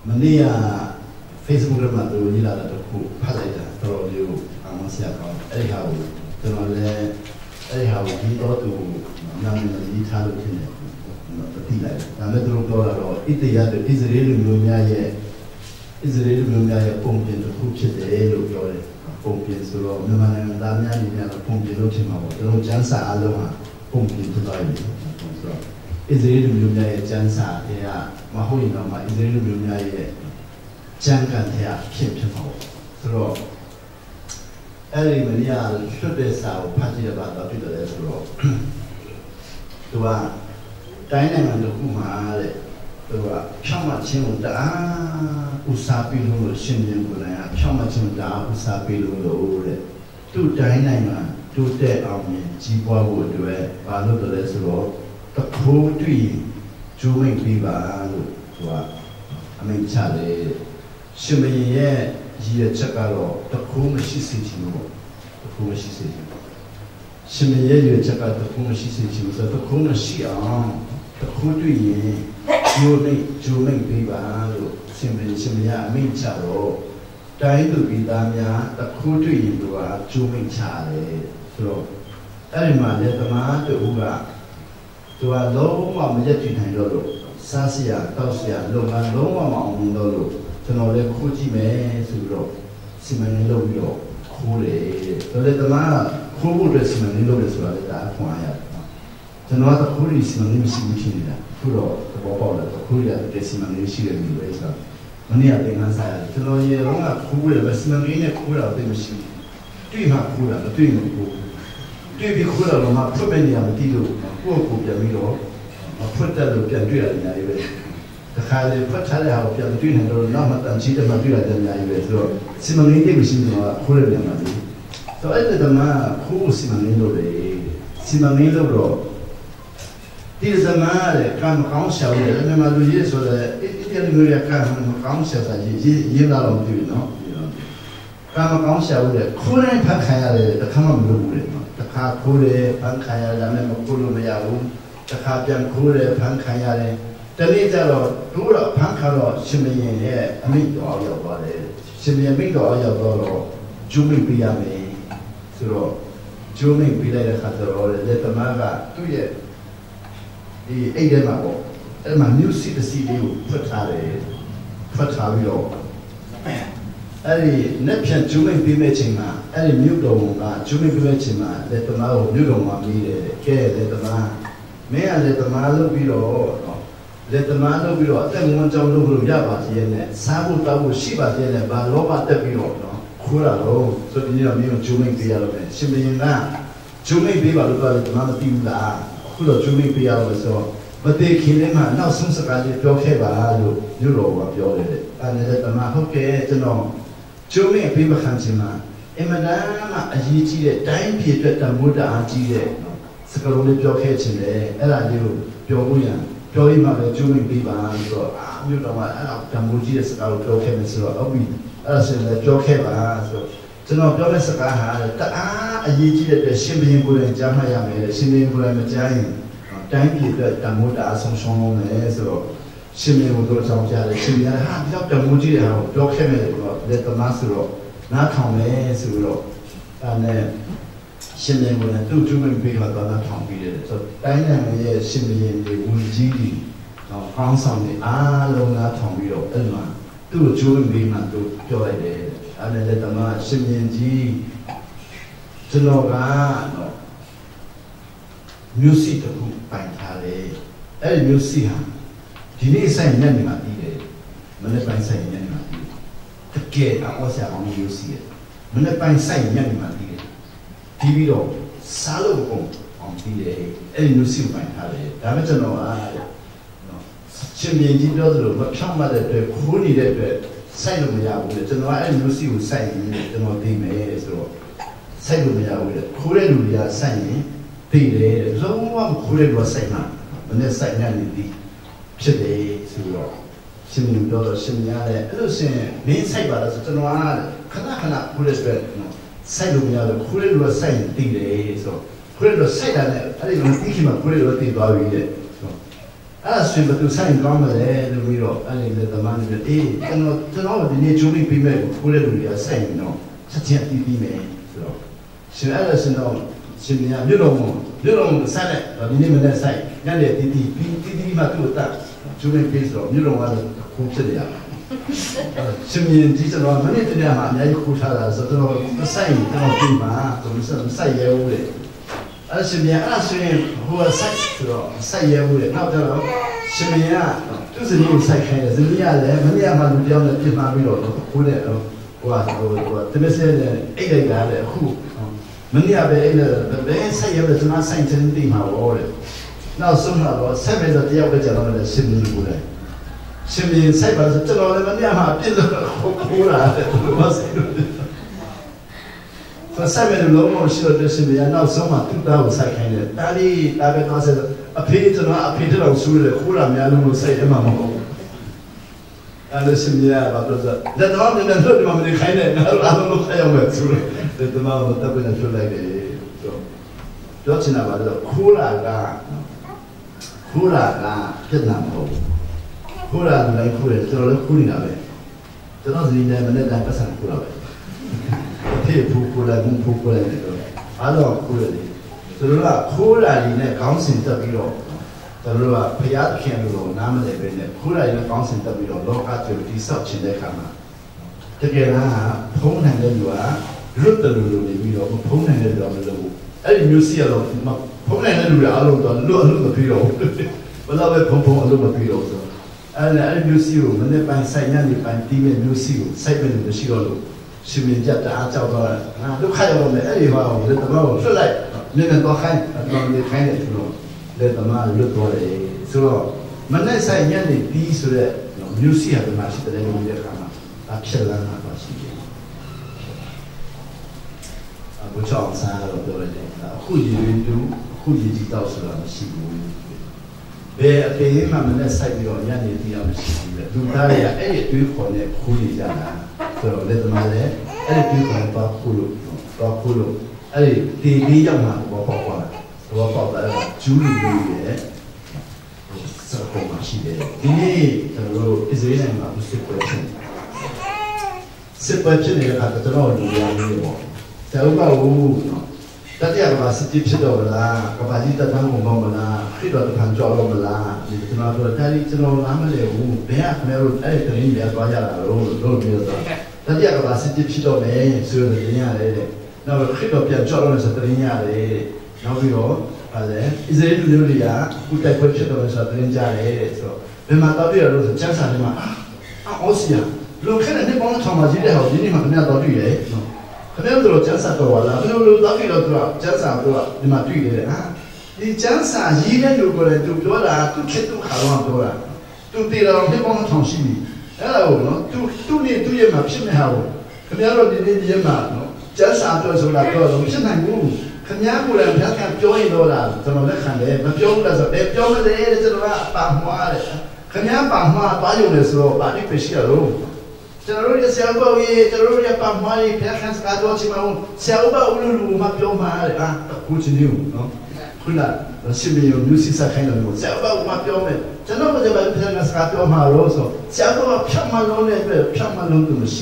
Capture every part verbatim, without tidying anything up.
many uh, Facebook remark to you that who Padita throw you among Siakon, anyhow, the Malay, anyhow, he got to Namin Italian, not the Tila, and the Drugo or Italia, the Israeli Mumia, Israeli Mumia, pumping to cook it, the Elo, pumping so Naman and Damian, pumping Lotima, the Jansa Aloma, pumping to Bible. Israeli Mumia, Jansa, yeah, Mahoina, Israeli Mumia. Jangan dia keep him through. Every mania should be so party about the people as well. To a dynamic of Umar, to a Chamachimda, Usapilu, Shindim, Chamachimda, Usapilu, two dynamic, two dead army, Jiba would do it, Balu the Lesro, the cool tree, Juming Viva, to a I mean, Charlie. Shimmy, ye chakaro, the Kuma she sitting, the Kuma she sitting. Shimmy, ye chakar, the Kuma she sitting, so the Kuma she on, the Kudu ye, you make, you make Viva, Shimmy, Shimmy, I mean Charo, dying to be Damia, the Kudu you are, Juming Charlie. So, Elima, let the man to Uga, to a low one jet in Lolo, Sasia, Tausia, Loma, Loma, Lolo. So the Kuji may to Simon Lobo, Kule, so let the man who would Simon Lobo that quiet. So not a Kuri Simon Simon, Kuro, the Bobo, the Kuria, the Simon Simon Razor. Many of them answered, to know ye long a Kura, but Simon in a Kura of the machine. Do you have Kura, the doing of Kura? Do you be Kura or not? Put many of the Dido, poor Kura, or put that look at Dria in the way. The Kali put Tally out of the Dina, not and cheat them Madura than I will. Similarly, we seem to have Kura. So I did the man who Simonino, Simonino. This is a man, come council, remember years or the Indian council that you know, do you know? Come council, the Kura Pankaya, the common blue, the car Kure, Pankaya, the Memo Kuru Mayaru, the Kapian Kure, Pankaya. The leader do a pancaro, Shimmy, a meat or your body, Shimmy a meat or your bottle, Jumi Biame, through Jumi Bile Hatero, let the Maga, two years. The Ademago, and my new city C D, Patari, Patario. Any Neptune Jumi Bimechima, any Mudo, Jumi Bimechima, let the Mao Mudo me, care, let the man. May I let the Malo below? Let the man of you, then one John Lulu Yabati, Sabu Tabu Shiba, Baloba Tepio, Kura, so the near me, Juming Pialo, Shimmy na, Juming Piba, the man of Pimba, Kula Juming Pialo, so, but they kill him now soon as I did Pokeba, you know what you're and let the man, okay, to know. Juming Piba Hansima, Emadama, a G, time period, and Buddha Auntie, Sakaroli Pokech, and I do, Pioguyan. Joey Mother, Jumi Biba, so you know what? I don't know Jesus out of chemistry. So we, as in the joke, so to know Domesaka, ah, a year the Shimmy Bull and Jamaya made a Shimmy Bull and a giant. Thank you, that Tamuda Assumption, so Shimmy would go to the Shimmy, ah, Doctor Muji, joke chemistry, let the master, not Tom, and then. Shimmy will do Jumi Biba, not Tom Peter. So Dynamic Shimmy in the Wunji, or Hanson, the Alona Tom Peter, Elma, do Jumi Biba to joy there, and then let the man Shimmy and G. To know, no music to find Tale, El Musia. You need to say Nanima, Manapine saying Yanima. The gate, I was on music. Manapine saying Yanima. T V တော့စားလို့ပုံအောင်ပြီးတယ်အဲ့ဒီမျိုးစီပိုင်ထားတယ်ဒါပေမဲ့ကျွန်တော်ကနော်ရှင်မြင်းကြီးပြောသလိုမဖြောင်းမတဲ့အတွက်ခိုးနေတဲ့အတွက်စိုက်လို့မရဘူးလေကျွန်တော်ကအဲ့ဒီမျိုးစီကိုစိုက်ရင်ကျွန်တော်သိမယ်ဆိုတော့စိုက်လို့မရဘူးလေခိုးတဲ့လူတွေကစိုက်ရင်သိတယ်လုံးဝမခိုးတဲ့လူကစိုက်မှာမနဲ့စိုက်နေတယ်ဒီဖြစ်တယ်ဆိုတော့ရှင်မြင်းပြောတော့ရှင်မြင်းရတယ်အဲ့လိုရှင်မင်းစိုက်ပါလားဆိုကျွန်တော်ကခဏခဏခိုးတဲ့အတွက်နော်Sai lo mia lo kure lo sai tire so kure lo sai da ne ari lo tiki ma kure lo ti ba wi de so အဲ့ဆွေဘသူဆိုင်ကောင်းမလဲလို့ပြီးတော့အဲ့ဒီလက်သမားတွေအေးကျွန်တော်ကျွန်တော်ဒီနေ့ဂျူးပြီးပြီးမဲ့ကိုခိုးတဲ့လူတွေကစိုက်နေတော့ချက်ချင်းပြီးပြီးမယ်ဆိုတော့ရှင်အဲ့ဒါရှင်တော့ရှင်မြတ်မြို့တော်မြို့တော်ဆက်တဲ့ဒီနေ့မနေ့ဆိုင်ညနေတီးတီးပြီးတီးတီးမှသူ့တက်ဂျူးပြီးပြီးဆိုတော့မြို့တော်ကတော့ခိုးဖြစ်နေရရှင်မြတ်ကြီးကျွန်တော်မနေ့တနေ့မှာအများကြီးခိုးထားတာဆိုတော့ကျွန်တော်စိုက်ကျွန်တော်ပြီးမှကျွန်တော်စိုက်ရဲဦးတယ်အဲ့ရှင်မြတ်အဲ့ဆိုရင်ဟိုစိုက်ဆိုတော့စိုက်ရဲဦးတယ်နောက်တော့ရှင်မင်းကသူ့စနီးကိုစိုက်ခိုင်းတယ်စနီးကလည်းမနေ့ကမှလူတယောက်နဲ့ပြင်မာပြီးတော့ခိုးတဲ့ဟိုဟိုဟိုဟိုတမစဲနဲ့အိတ်လိုက်တာလေအခုမနေ့ကပဲအဲ့ဒါဘယ်စိုက်ရလဲကျွန်တော်စိုက်ချင်တယ်မှာဟောတယ်နောက်ဆုံးတော့ဆက်မဲ့တော့တယောက်ပဲကျွန်တော်လည်းရှင်မင်းကိုလည်းရှင်မင်းစိုက်ပါဆိုကျွန်တော်လည်းမနေ့ကမှအပြစ်လို့ခိုးတာတဲ့ဘာစိုက်လို့ဆက်မဲ့လုံးမရှိတော့ရှင်မင်းနောက်ဆုံးမှသူ့သားကိုစိုက်ခိုင်းတယ်တာလီတာပဲတော့ဆက်အဖေကျွန်တော်အဖေတော့ဆူတယ်ခိုးတာများလို့စိုက်ရမှာမဟုတ်ဘူးအဲ့ဒါရှင်မြတ်ဘာလို့လဲလက်တော်နဲ့လွတ်တယ်မမခိုင်းနဲ့ငါတို့အားလုံးခိုင်းအောင်ပဲဆူတယ်လက်တော်ကတပ်ပြီးဆွလိုက်တယ်တော့တော့ချင်တာပါတော့ခိုးတာကခိုးတာကပြဿနာမဟုတ်ဘူးခိုးတာလည်းခိုးတယ်ကျွန်တော်လည်းခိုးနေတာပဲကျွန်တော်စီနေမနေ့ကပတ်စံခိုးတာပဲအဖေဖူးခိုးတယ်ဘူးဖူးခိုးတယ်တော့အားလုံးခိုးတယ်သူတို့ကခိုးတာတွေနဲ့ခေါင်းစဉ်တက်ပြီးတော့သူတို့ကဖျားခင်လို့နားမလည်ပဲနဲ့ခိုးတာတွေနဲ့ခေါင်းစဉ်တက်ပြီးတော့လောကကျိုးတိဆောက်ခြင်းတဲ့ခါမှာတကယ်လားဖုံးနိုင်တဲ့လူကလွတ်တယ်လို့နေပြီးတော့ဖုံးနိုင်တဲ့လူကမလုပ်ဘူးအဲ့ဒီမျိုးစီရတော့ဖုံးနိုင်တဲ့လူတွေအားလုံးတော့လွတ်အလုပ်မပြီးတော့ဘယ်တော့ပဲဖုံးဖုံးအလုပ်မပြီးတော့ဆိုအဲ့ဒါအဲ့ဒီမျိုးစီကိုမနေ့ပိုင်းဆိုင်ညနေပိုင်းတီးမဲ့မျိုးစီကိုစိုက်မဲ့လူမရှိတော့လို့ရှင်မင်းကြတာအားကြောက်တော့ငါဒုက္ခရောက်နေအဲ့ဒီဟာကိုလက်တော်ကိုဆွတ်လိုက်နေတော့ခိုင်းတော့နေခိုင်းတယ်ဆိုတော့လက်သမားလွတ်သွားတယ်ဆိုတော့မနေ့ဆိုင်ညနေပြီးဆိုတဲ့မျိုးစီဟာဒီမှာရှိတယ်လို့ပြောတဲ့အခါမှာအဖြစ်လာတာပါရှိတယ်အခုချောင်းစားတော့ပြောရတယ်အခုရည်တူအခုရည်ကြည့်တော့ဆိုတာမရှိဘူးဘယ်အပေမှမနဲ့ဆိုင်ပြီးတော့ညနေပြီးတော့မရှိဘူးလေလူသားတွေကအဲ့ဒီတွေးခေါ်နေခိုးနေကြတာဆိုတော့လက်သမားလည်းအဲ့ဒီတွေးခေါ်တော့ခိုးလို့တော့ခိုးလို့အဲ့ဒီဒီလေးရောက်မှာဘောပေါက်သွားတာဘောပေါက်တာကဂျူးလူတွေရဲ့စကောမရှိတယ်ဒီနေ့ကျွန်တော်တို့အစ္စရေးနိုင်ငံမှာစစ်ပွဲဖြစ်နေစစ်ပွဲဖြစ်နေတဲ့အခါကျွန်တော်တို့လူတွေမျိုးပေါ့ကျောင်းပါဘူးတတိယကဘာစစ်ဖြစ်တော့လားကဘာကြီးတန်းကိုမမလားခိတော့တန်းကြောက်တော့မလားဒီကျွန်တော်တို့တိုင်းကျွန်တော်နားမလဲဘူးဘယ်ကခင်ဗျားတို့အဲ့ဒီတင်းတွေသွားကြတာလို့လို့ပြောတာတတိယကဘာစစ်ဖြစ်တော့မယ်ဆိုတဲ့တင်းရတယ်တဲ့နောက်ခိတော့ပြန်ကြောက်လို့ဆိုတဲ့တင်းရတယ်နောက်ပြီးတော့ဟာလေအစ္စရေးလူမျိုးတွေကခုတိုက်ပွဲဖြစ်တော့ဆိုတဲ့တင်းကြတယ်ဆိုတော့ဘယ်မှာတော့ပြရလို့ဆိုကျန်းစာတွေမှာအော်စီယာလူခက်တဲ့ဘောင်းထောင်မှာကြီးတဲ့ဟောဒီနေ့မှခင်ဗျားတော့တွေ့တယ်နော်ခင်ဗျားတို့ကျန်းစာတော့လာဘယ်လိုလုပ်တော့ပြီးတော့သူကကျန်းစာတော့ဒီမှာတွေ့တယ်ဟာဒီကျန်းစာရေးတဲ့လူကလည်းသူပြောတာသူချစ်သူခါတော့ပြောတာသူတည်တော်ဒီဘောင်းထောင်ရှိပြီအဲ့ဒါကိုနော်သူသူ့နေသူ့ရဲ့မှာဖြစ်နေဟာကိုခင်ဗျားတို့ဒီနေ့ဒီရဲ့မှာနော်ကျန်းစာတော့ဆိုတာတော့မဖြစ်နိုင်ဘူးခင်ဗျားကိုလည်းဘုရားကပြောရင်တော့လားကျွန်တော်လက်ခံတယ်မပြောဘူးလားဆိုတော့ပြောမလဲတဲ့ကျွန်တော်ကပါမှားတယ်ခင်ဗျားပါမှားပါရုံနဲ့ဆိုတော့ပါတိပရှိရတော့ကျွန်တော်တို့ဆရာဘောကြီးကျွန်တော်တို့ရပါမှားရေးဖျက်ခန်းစကားတော့ချင်မအောင်ဆရာဘောဦးလူလူမပြောမှာလေအာခုချင်းနေနော်ခုနကရှင်မယုံမျိုးစစ်စားခိုင်းတယ်ဆရာဘောမပြောမယ်ကျွန်တော်ကလည်းဖျက်ခန်းစကားပြောမှာလို့ဆိုဆရာဘောဖြတ်မလုံးနဲ့ပဲဖြတ်မလုံးလို့မရှိ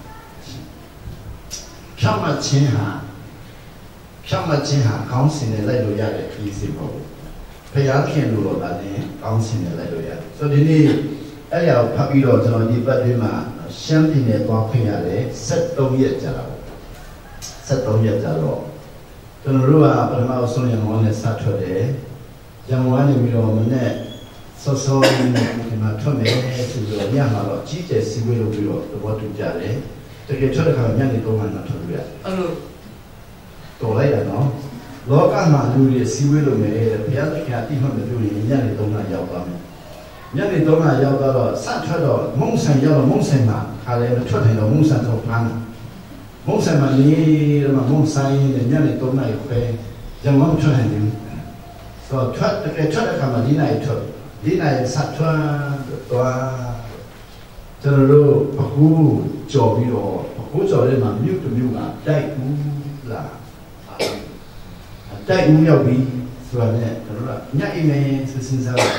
ဖြတ်မချင်းဟာဖြတ်မချင်းဟာကောင်းစင်နဲ့လိုက်လို့ရတဲ့ခရီးစဉ်ပေါ့ဖျားခင်လို့တော့လည်းကောင်းစင်နဲ့လိုက်လို့ရတယ်ဆိုတော့ဒီနေ့အဲ့ရဖတ်ပြီးတော့ကျွန်တော်ဒီပတ်တွင်းမှာရှမ်းပြည်နယ်သွားခွင့်ရတယ်ဆက်သုံးရက်ကြာတော့ဆက်သုံးရက်ကြာတော့ကျွန်တော်တို့ကပထမဆုံးရံဝမ်းနဲ့စထွက်တယ်ရံဝမ်းနေပြီးတော့မနေ့စောစောဒီမှာထွက်မယ်ဆိုတော့ညမှာတော့ကြီးကျယ်စီဝေးလို့ပြီးတော့သဘောတူကြတယ်တကယ်ထွက်တဲ့ခါညနေသုံးမှတော့ထွက်လို့ရတယ်အဲ့လိုတော်လိုက်တာနော်လောကမှာလူတွေစီဝေးလို့မယ်ဘုရားသခင်အတိမတ်မပြုရင်ညနေသုံးမှရောက်သွားမယ်ညနေသုံးမှရောက်တော့စထွက်တော့မုံဆိုင်ရောက်တော့မုံဆိုင်မှာခါလဲထွက်တယ်တော့မုံဆိုင်တော့ဖမ်းမုံဆိုင်မှာနေတော့မုံဆိုင်နဲ့ညနေသုံးမှရောက်ပဲရံဝမ်းထွက်တယ်ဆိုတော့ထွက်တကယ်ထွက်တဲ့ခါမှာဒီနိုင်ထွက်ဒီနိုင်စထွက်တော့ကျွန်တော်တို့အခုကြော်ပြီးတော့အခုကြော်တဲ့မှာမြို့တစ်မြို့ကတိုက်ဦးလားတိုက်ဦးရောက်ပြီးဆိုတော့ねကျွန်တော်တို့ညအိမ်မယ်စဉ်းစား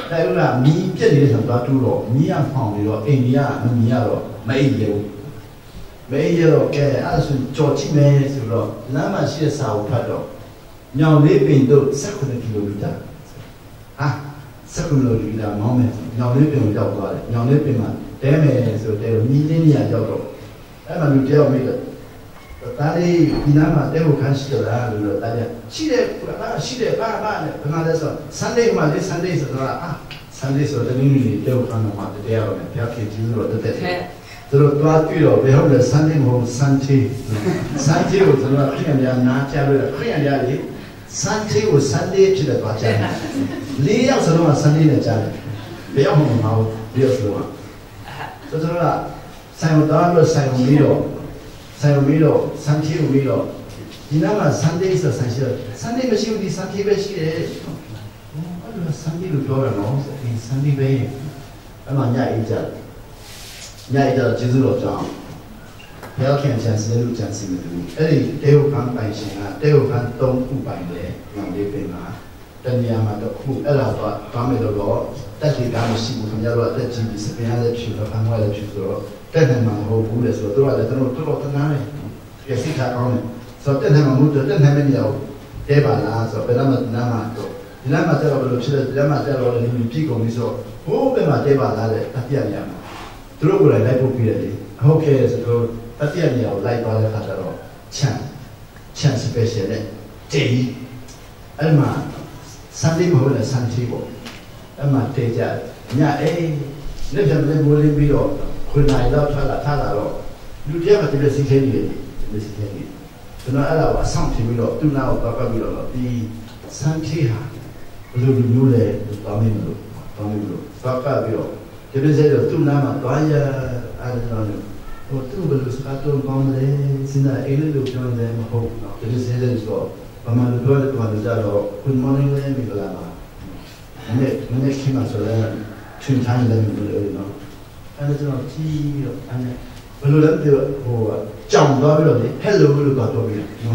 ဒါဥလားမီးပြက်နေတဲ့ဆိုတာတူတော့မီးရဖောင်ပြီးတော့အိန္ဒိယမမီးရတော့မအိပ်ရဘူးမအိပ်ရတော့ကဲအဲ့ဒါဆိုကြော်ကြည့်မယ်ဆိုတော့လမ်းမှာရှိတဲ့စာကိုဖတ်တော့ညောင်လေးပင်တို့၁၈ကီလိုမီတာဟာ၁၈ကီလိုမီတာမောင်းမယ်ညောင်လေးပင်ကိုရောက်သွားတယ်ညောင်လေးပင်မှာတဲမယ်ဆိုတဲတော့မီးလေးနေရာရောက်တော့အဲ့မှာလူတယောက်မိတော့ဒါလေးဒီနားမှာတဲကိုခန်းရှိတော့လားလို့တော့ဒါကြရှိတယ်ဘာရှိတယ်ဘာဘာနဲ့ဘာမှလဲဆို Sunday မှာလေ Sunday ဆိုတော့အာ Sunday ဆိုတော့ဒီနေ့တဲကိုခန်းမှာတရားတော့ဘုရားခင်ကြီးလို့တက်တယ်သူတို့တွားတွေ့တော့ဘယ်ဟုတ်လဲ Sunday မဟုတ် Sunday Sunday ကိုကျွန်တော်ခရီးများနားကြလို့ခရီးများလေ Sunday ကို Sunday ဖြစ်တယ်တွားကြတယ်လေးယောက်စလုံးက Sunday နဲ့ကြားတယ်ဘယ်ရောက်မှမဟုတ်ဒီလိုဆိုတော့ကျွန်တော်ကဆိုင်တော်တော့ဆိုင်တော်ပြီးတော့ဆိုင်တော်ပြီးတော့စံချေကိုပြီးတော့ဒီနားမှာ Sunday ဆိုဆိုင်ရှိတော့ Sunday မရှိဘူးဒီ Sunday ပဲရှိတယ်။အဲ့ဒါ Sunday လို့ပြောရတော့ဒီ Sunday ပဲအဲ့မှာညအိကြညအိကြကျေးဇူးတော်ကြောင့်ဘုရားခင်ချမ်းစဲလို့ချမ်းစီမတူအဲ့ဒီတေဟုတ်ခံပိုင်ရှင်ကတေဟုတ်ခံသုံးခုပိုင်တယ်။ညောင်လေးပင်မှာတဏှာမှာတော့ခုအဲ့ဒါတော့ဘာမဲ့တော့တက်ကြည့်တာမရှိဘူးခင်ဗျားတို့အသက်ကြီးပြီးစပင်းရတဲ့ဖြစ်တော့ခံရတဲ့ဖြစ်ဆိုတော့တက်တယ်မှာမဟုတ်ဘူးလေဆိုတော့တို့ကလည်းတို့တော်တော်တနာနေပြည့်စည်ထားအောင်လေဆိုတော့တက်တယ်မှာမဟုတ်တော့တက်တယ်မမြောက်တဲပါလားဆိုတော့ဘယ်တော့မှနားမှာတော့ဒီလမ်းမှာတက်တော့ဘယ်လိုဖြစ်လဲဒီလမ်းမှာတက်တော့လည်းဒီပြည်ကုန်ပြီဆိုတော့ဟိုးဘယ်မှာတဲပါလားတဲ့တတိယနေရာမှာတို့ကိုလည်းလိုက်ဖို့ပြရတယ်လေဟုတ်ကဲ့ဆိုတော့တတိယနေရာကိုလိုက်သွားတဲ့အခါကျတော့ချန်ချန် special နဲ့တေးအဲ့မှာ Sunday မဟုတ်လား Sunday ပေါ့အဲ့မှာတေးကြညအေးလက်ပြလက်မိုးလေးပြီးတော့ခွေနိုင်တော့ထားလာထားလာတော့လူတယောက်ကတည်းကစီးခဲနေတယ်ဒီစီးခဲနေကျွန်တော်အဲ့ဒါကိုအဆောင်ထင်ပြီးတော့သူ့နာကိုပတ်ပြီးတော့ဒီစံချေဟာဘယ်လိုလူမျိုးလဲတောင်းနေမလို့တောင်းနေမလို့ပတ်ပတ်ပြီးတော့ဒီလိုစေတော့သူ့နာမှာတွားရအဲ့ဒါတော့ဟိုသူ့ဘယ်လိုစကားတော့ကောင်းတယ်စဉ်းစားအေးလို့ပြောတယ်မဟုတ်တော့ဒီလိုစေတဲ့ဆိုဘာမှမပြောတဲ့ဘာလို့ကြတော့ Good morning လည်းမပြောလာပါမနေ့မနေ့ခင်းမှာဆိုတော့ထွင်ထားတယ်လို့ပြောလို့နော်အဲ့ဒါကျွန်တော်ကြည့်တော့အဲ့ဘယ်လိုလဲပြောဟိုကြောင်သွားပြီးတော့လေ hello လို့တော့ပြောပြီးနော်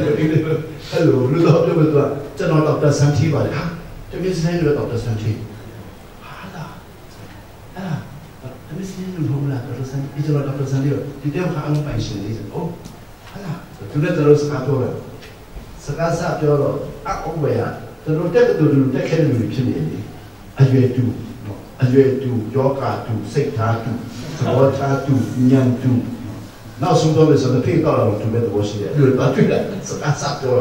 hello လို့တော့ပြောပြီးတော့ကျွန်တော်တော့တဆန်ချီပါလေဟာတမစ်စနေလို့တော့တဆန်ချီဟာလားအဲ့တမစ်စနေလို့ဟုတ်လားတဆန်ဒီကျွန်တော်တော့တဆန်လေးဒီတော့ခါအောင်ပိုင်ရှင်လေးဆိုအိုးဟာလားသူလည်းတော့စကားပြောတယ်စကားစပြောတော့အောက်ဝယ်ရသူတို့တက်တူတူတက်ခဲလူဖြစ်နေတယ်အရွယ်တူအရွယ်တူယောဂတူစိတ်ထားတူသဘောထားတူဉာဏ်တူနောက်ဆုံးတော့ဆိုတော့ဖေးတော့တော့တူတဲ့သဘောရှိတယ်အဲ့လိုတော့တွေ့တယ်စကားစပြော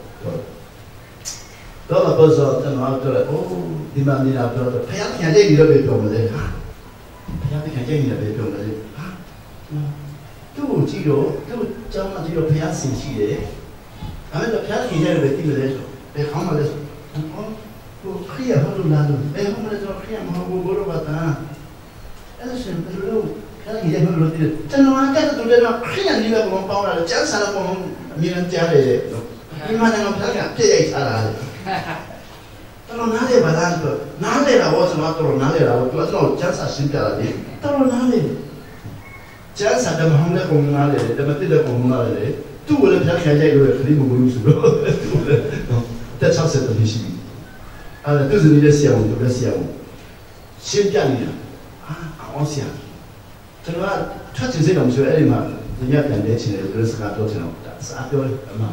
တော့တော့တော့ဆိုတော့တော့အိုးဒီမှာနေတော့တော့ဖယားခင်လေးတွေတော့ပြောမလဲဟာဖယားခင်လေးတွေပြောမလဲဟာသူ့ကိုကြည့်တော့သူ့ကျောင်းမှာကြည့်တော့ဖယားဆင်ရှိတယ်အဲ့တော့ဖယားခင်လေးတွေတည်မလဲဆိုဘယ်ခေါင်းမလဲဆိုဟိုခရီးရဟောလို့လာလို့ဘယ်ဟောမလဲဆိုခရီးရမဟုတ်ဘူးဘောတော့တာအဲ့ဒါရှင်ဘယ်လိုခရီးရဟောလို့တည်ကျွန်တော်ကတက်တူတယ်တော့ခရီးရလေးပဲဘုံပေါင်းလာတယ်ကျန်းစာတော့ဘုံအမြင်ကြားတယ်ဒီမှာတော့ဖယားကပြည့်ရိုက်ထားတာလေတော်နားလေပါလားဆိုနားလေတာဘောဆိုတော့တော်နားလေတာဘောသူကတော့ကျန်းစာရှင်းပြတာလေတော်နားလေကျန်းစာတော့မဟုတ်တဲ့ပုံနားလေတမတိတဲ့ပုံနားလေသူ့ကိုလည်းဖျက်ခံရိုက်လို့ခရီးမဝင်ဘူးဆိုတော့တက်၆၀တည်းရှိပြီအဲ့ဒါသူစနေတဲ့ဆရာဝန်တို့လည်းဆရာဝန်ရှင်းပြနေတာအာအောင်ဆရာကျွန်တော်ကထွက်ချင်စိတ်တော့မရှိဘူးအဲ့ဒီမှာညပြန်လဲချင်တယ်လို့စကားပြောချင်တော့စကားပြောတယ်အမှ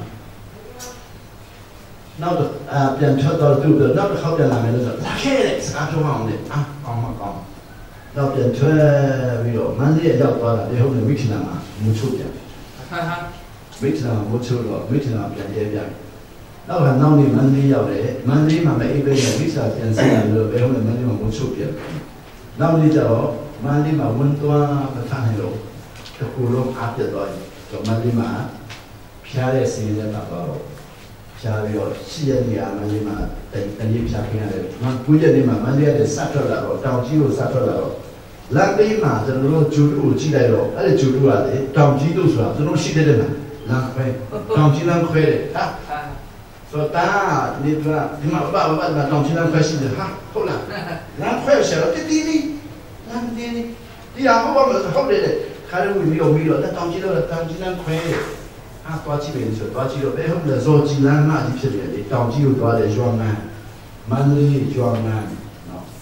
နောက်တော့ပြန်ထွက်တော့သူ့တော့နောက်တစ်ခေါက်ပြန်လာမယ်လို့ဆိုလာခဲ့တယ်စကားပြောအောင်လေအာကောင်းမကောင်းနောက်ပြန်ထွက်ပြီးတော့မန္တလေးရောက်သွားတာဒီဟုတ်နေမိထနာမှာမူချို့ပြန်ဟာဟာမိထနာမူချို့တော့မိထနာပြန်ရဲပြန်နောက်ကနောက်နေ့မန္တလေးရောက်တယ်မန္တလေးမှာမအိပ်ပဲနဲ့ဝိစာပြန်ဆက်ရလို့ဘယ်ဟုတ်လဲမန္တလေးမှာမူချို့ပြန်နောက်နေ့ကျတော့မန္တလေးမှာဝန်သွားမထားနိုင်လို့တကူလုံးအားပြတ်သွားပြီတော့မန္တလေးမှာဖျားတဲ့စီးရဲတာတော့ဖြာပြီးတော့ရှိရနေရမလေးမှာတနေ့ဖြာခင်းရတယ်။ငါကိုရက်နေ့မှာမလေးရတဲ့စတ်ထွက်လာတော့တောင်ကြီးကိုစတ်ထွက်လာတော့လမ်းဘေးမှာကျွန်တော်တို့ဂျူတူကိုကြည့်လိုက်တော့အဲ့ဒီဂျူတူကလေတောင်ကြီးတို့ဆိုတာကျွန်တော်ရှိတဲ့တဲ့မှာလမ်းခွဲတောင်ကြီးလမ်းခွဲတယ်ဟာဆိုတော့ဒီကဒီမှာဘာဘာဘာတောင်ကြီးလမ်းခွဲရှိတယ်ဟာဟုတ်လားလမ်းခွဲဆရာတို့တီးတီးလမ်းတီးဒီဟာဘာဘာဟုတ်တယ်ခါရဝီမီရောမီရောတောင်ကြီးတော့တောင်ကြီးလမ်းခွဲအာသွားကြည့်မယ်ဆိုတော့သွားကြည့်တော့ဘယ်ဟုတ်လဲဇော်ကြီးလမ်းမကြီးဖြစ်တယ်လေတောင်ကြီးကိုသွားတယ်ရွာမန်းမန္တလေးရွာမန်းနော်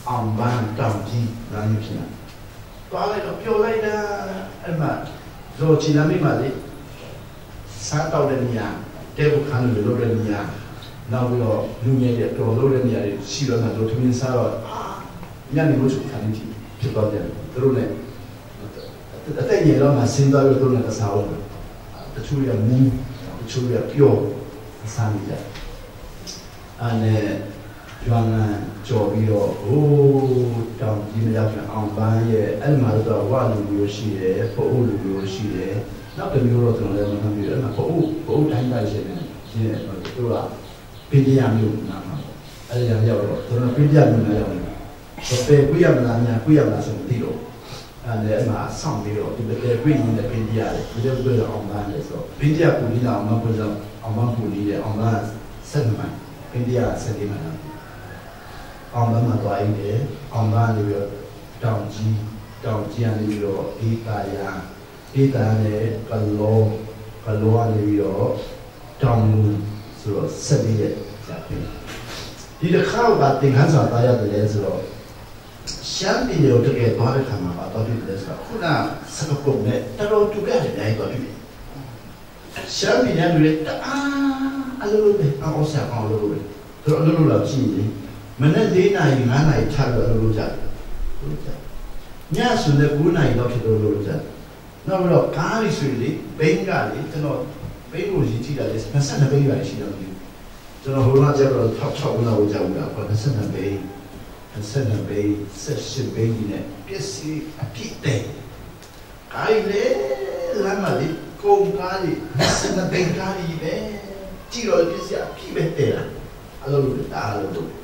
အောင်ပန်းတောင်ကြီးလာနေဖြစ်လာသွားလိုက်တော့ပြောလိုက်တာအဲ့မှာဇော်ချီလာမိမှလေစားတော့တဲ့နေရာတဲဘုခန်းလိုလိုတဲ့နေရာနောက်ပြီးတော့လူငယ်တွေတော်လို့တဲ့နေရာတွေရှိတော့တော့ထမင်းစားတော့ညနေလို့ချုပ်ခံနေဖြစ်တော့တယ်သူတို့လည်းအတဲ့ရေတော့မှစဉ်းစားလို့သူတို့လည်းစားအောင်တချို့ရမူးတချို့ရပြောစားနေကြအဲ့နဲ့ကျွမ်းလန်းကြော်ပြီးတော့ဟိုးတောင်ကြီးမရောက်ပြန်အောင်ပန်းရဲ့အဲ့မှာတော့ဝါလူမျိုးရှိတယ်ပို့လူမျိုးရှိတယ်နောက်တစ်မျိုးတော့ကျွန်တော်လည်းမသိဘူးအဲ့မှာပို့ပို့တိုင်းတိုင်းရှိတယ်ရှင်းတယ်သူကပင်တရားမျိုးနာမှာအဲ့ဒါရောက်တော့ကျွန်တော်ပင်တရားမျိုးနာရောက်တယ်ဆိုပေကွေးရမလားညာကွေးရမလားဆိုမသိတော့အဲ့ဒါအဲ့မှာဆောင်းပြီးတော့ဒီပေကွေးရင်းတဲ့ပင်တရားလေဒီလိုပြောအောင်ပန်းလေဆိုပင်တရားပူနေတာအောင်မပူတော့အောင်မပူနေတယ်အောင်မဆက်မှန်ပင်တရားဆက်နေမှာအောင်မမှာသွားရင်လည်းအောင်မနေပြီးတော့တောင်ကြီးတောင်ကြီးကနေပြီးတော့အေးတာယာအေးတာနဲ့ကလောကလောကနေပြီးတော့တောင်မူဆိုတော့ဆက်ပြီးရဲ့ဇာတ်ပြီးဒီတစ်ခါကသင်္ခန်းစာသားရတယ်လေဆိုတော့ရှမ်းပြည်နယ်တကယ်သွားတဲ့ခါမှာတော့ဒီလေဆိုတော့ခုနစကပုံနဲ့တော်တော်တူကြတယ်တိုင်းတော့ပြီရှမ်းပြည်နယ်လူတွေတအားအလိုလိုပဲအောက်ဆက်အောင်လို့လို့သူတို့အလိုလိုလောက်ရှိနေမနေ့လေးနာရီငါးနာရီချလို့အလိုလိုကြတယ်လို့ကြညဆိုလည်း၉နာရီလောက်ဖြစ်လို့လို့ကြနောက်ပြီးတော့ကားလေးဆိုလေဘိန်းကလေကျွန်တော်ဘိန်းကိုရည်ကြည့်တာလေ၂၂ဘိန်းပါရှိတော့ဘူးကျွန်တော်ဟိုကကျတော့၆၆ဘိန်းလောက်ကြောက်တာပေါ့၂၂ဘိန်း၂၂ဘိန်း၁၈ဘိန်းနဲ့ပစ္စည်းအပြည့်တဲ့ကားလေလမ်းမလေးကုန်ကားလေး၂၂ဘိန်းကားလေးပဲကြည့်တော့ပစ္စည်းအပြည့်ပဲတဲ့လားအလိုလိုတားလို့တော့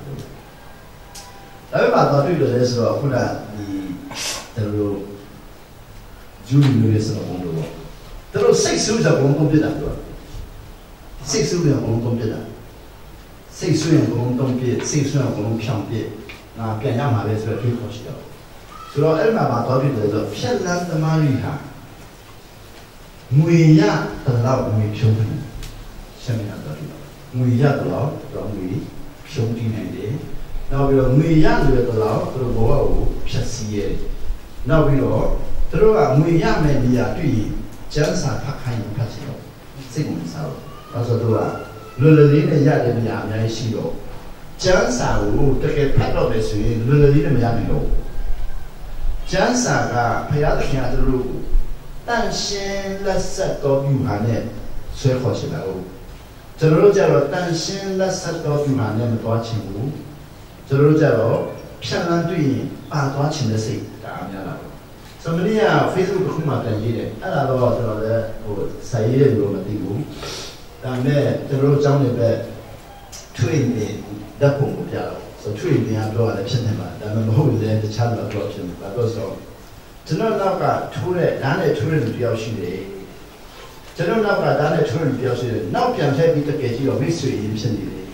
ဒါပေမဲ့တော့တွေ့လို့လဲဆိုတော့ခုနဒီတို့ဂျူးမျိုးရဲ့စကားပုံလို့တို့စိတ်ဆူးကြဘုံပုံပြတာတို့စိတ်ဆူးရဘုံပုံပြတာစိတ်ဆူးရဘုံတုံးပြစိတ်ဆူးရဘုံဖြောင်းပြငါပြန်ရမှာပဲဆိုတော့တွေးခေါ်ရှိတော့ဆိုတော့အဲ့မှာမှာတော့တွေ့တယ်ဆိုဖြက်လန်းသမားကြီးဟာငွေရတော့ငွေဖြုံးတယ်ရှင်းနေတာတော့ငွေရတော့တော့ငွေဖြုံးတည်နေတယ်နောက်ပြီးတော့ငွေရလို့တော့သူတို့ဘဝကိုဖြတ်စည်းရဲနောက်ပြီးတော့သူတို့ကငွေရမယ်နေရာတွေ့ရင်ကျန်းစာဖတ်ခိုင်းဖတ်ချင်တော့စိတ်ဝင်စားတော့အဲဆိုတော့လွယ်လွယ်လေးနဲ့ရတဲ့နေရာအများကြီးရှိတော့ကျန်းစာကိုတကယ်ဖတ်တော့မယ်ဆိုရင်လွယ်လွယ်လေးနဲ့မရနိုင်တော့ကျန်းစာကဘုရားသခင်ကသူတို့တန်ရှင်းလက်ဆက်တော်ပြုဟာနဲ့ဆွဲခေါ်ချင်တာဟုတ်ကျွန်တော်တို့ကြတော့တန်ရှင်းလက်ဆက်တော်ပြုဟာနဲ့မတော်ချင်ဘူးကျွန်တော်တို့ကြတော့ဖြတ်လန်းတွေ့ရင်ပါသွားချင်တဲ့စိတ်ဒါအများလားဆိုမနေ့က Facebook တစ်ခုမှပြန်ရေးတယ်အဲ့ဒါတော့ကျွန်တော်လည်းဟိုစာရေးတယ်လို့မသိဘူးဒါနဲ့ကျွန်တော်တို့ကျောင်းတွေပဲထွေနေဓာတ်ပုံကိုပြတော့ဆိုထွေနေရတော့လည်းဖြစ်နေမှာဒါမှမဟုတ်လည်းတခြားတော့တော့ဖြစ်နေပါတော့ဆိုကျွန်တော်နောက်ကထိုးတဲ့ဓာတ်နဲ့ထိုးတဲ့လူတယောက်ရှိတယ်ကျွန်တော်နောက်ကဓာတ်နဲ့ထိုးတဲ့လူတယောက်ရှိတယ်နောက်ပြန်ထည့်ပြီးတကယ်ကြီးတော့မိတ်ဆွေရင်းဖြစ်နေတယ်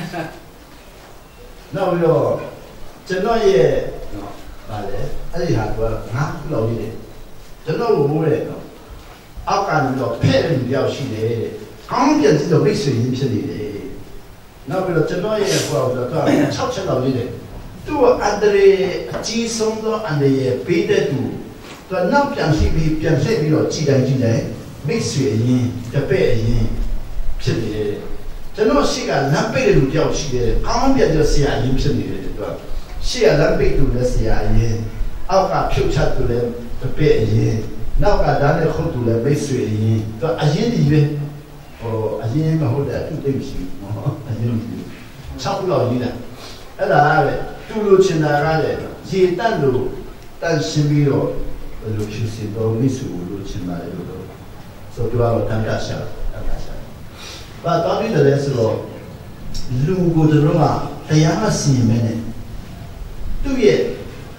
နောက်ပြီးတော့ကျွန်တော်ရဲ့နော်ဗာလေအဲ့ဒီဟာကငါ့လောက်ကြီးတယ်ကျွန်တော်ကိုမိုးတယ်နော်အောက်ကနေတော့ဖဲ့တဲ့လူတယောက်ရှိတယ်တဲ့ကောင်းပြန်ကြည့်တော့မိတ်ဆွေရင်းဖြစ်နေတယ်နောက်ပြီးတော့ကျွန်တော်ရဲ့ဟိုကတော့၆ချက်လောက်ကြီးတယ်သူကအန်ဒရေအကြီးဆုံးသောအန်ဒရေပေးတဲ့သူသူကနောက်ပြန်ရှိပြီးပြန်ဆက်ပြီးတော့ကြည်တိုင်းကြည်တိုင်းမိတ်ဆွေရင်းတပည့်ရင်းဖြစ်နေတယ်ကျွန်တော်ရှိကလမ်းပိတ်တဲ့လူတယောက်ရှိတယ်ကောင်းပြန်ကြဆရာရင်းဖြစ်နေတယ်သူကရှေ့ကလမ်းပိတ်သူလည်းဆရာရင်းအောက်ကဖြုတ်ချသူလည်းတပည့်ရင်းနောက်ကဓာတ်နဲ့ခုတ်သူလည်းမိတ်ဆွေရင်းသူအရင်ဒီပဲဟိုအရင်မဟုတ်တဲ့အတူတိတ်ရှိဘူးနော်အရင်ဒီ၆ခုလောက်ကြီးတာအဲ့ဒါကပဲတူလို့ချင်တာကလည်းရေတန့်လို့တန့်ရှင်းပြီးတော့ဘယ်လိုဖြစ်စီတော့မိတ်ဆွေလို့ချင်ပါလေလို့ဆိုတော့တန်ခါရှာတန်ခါရှာဘာတော်ပြီးတယ်ဆိုတော့လူကိုတို့ကတရားမစီမင်းနဲ့သူ့ရဲ့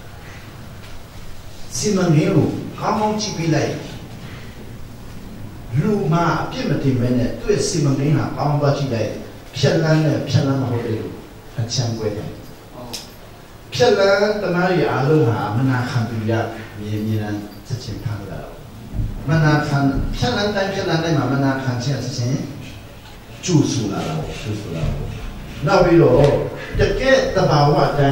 စီမံကိန်းကိုကောင်းကောင်းကြည့်ပြလိုက်လူမှာအပြစ်မတင်မဲနဲ့သူ့ရဲ့စီမံကိန်းဟာကောင်းကောင်းကြည့်လိုက်ဖြက်လန်းနဲ့ဖြက်လန်းမဟုတ်တယ်လို့အချမ်းပွဲတယ်ဖြက်လန်းတမားရီအားလုံးဟာမနာခံပြရမြေမြေနံချက်ချင်းဖမ်းလာတော့မနာခံဖြက်လန်းတိုင်းဖြက်လန်းတိုင်းမှာမနာခံချက်ချင်းကျူဆူလာတော့ကျူဆူလာတော့နောက်ပြီးတော့တကယ်တဘာဝတိုင်း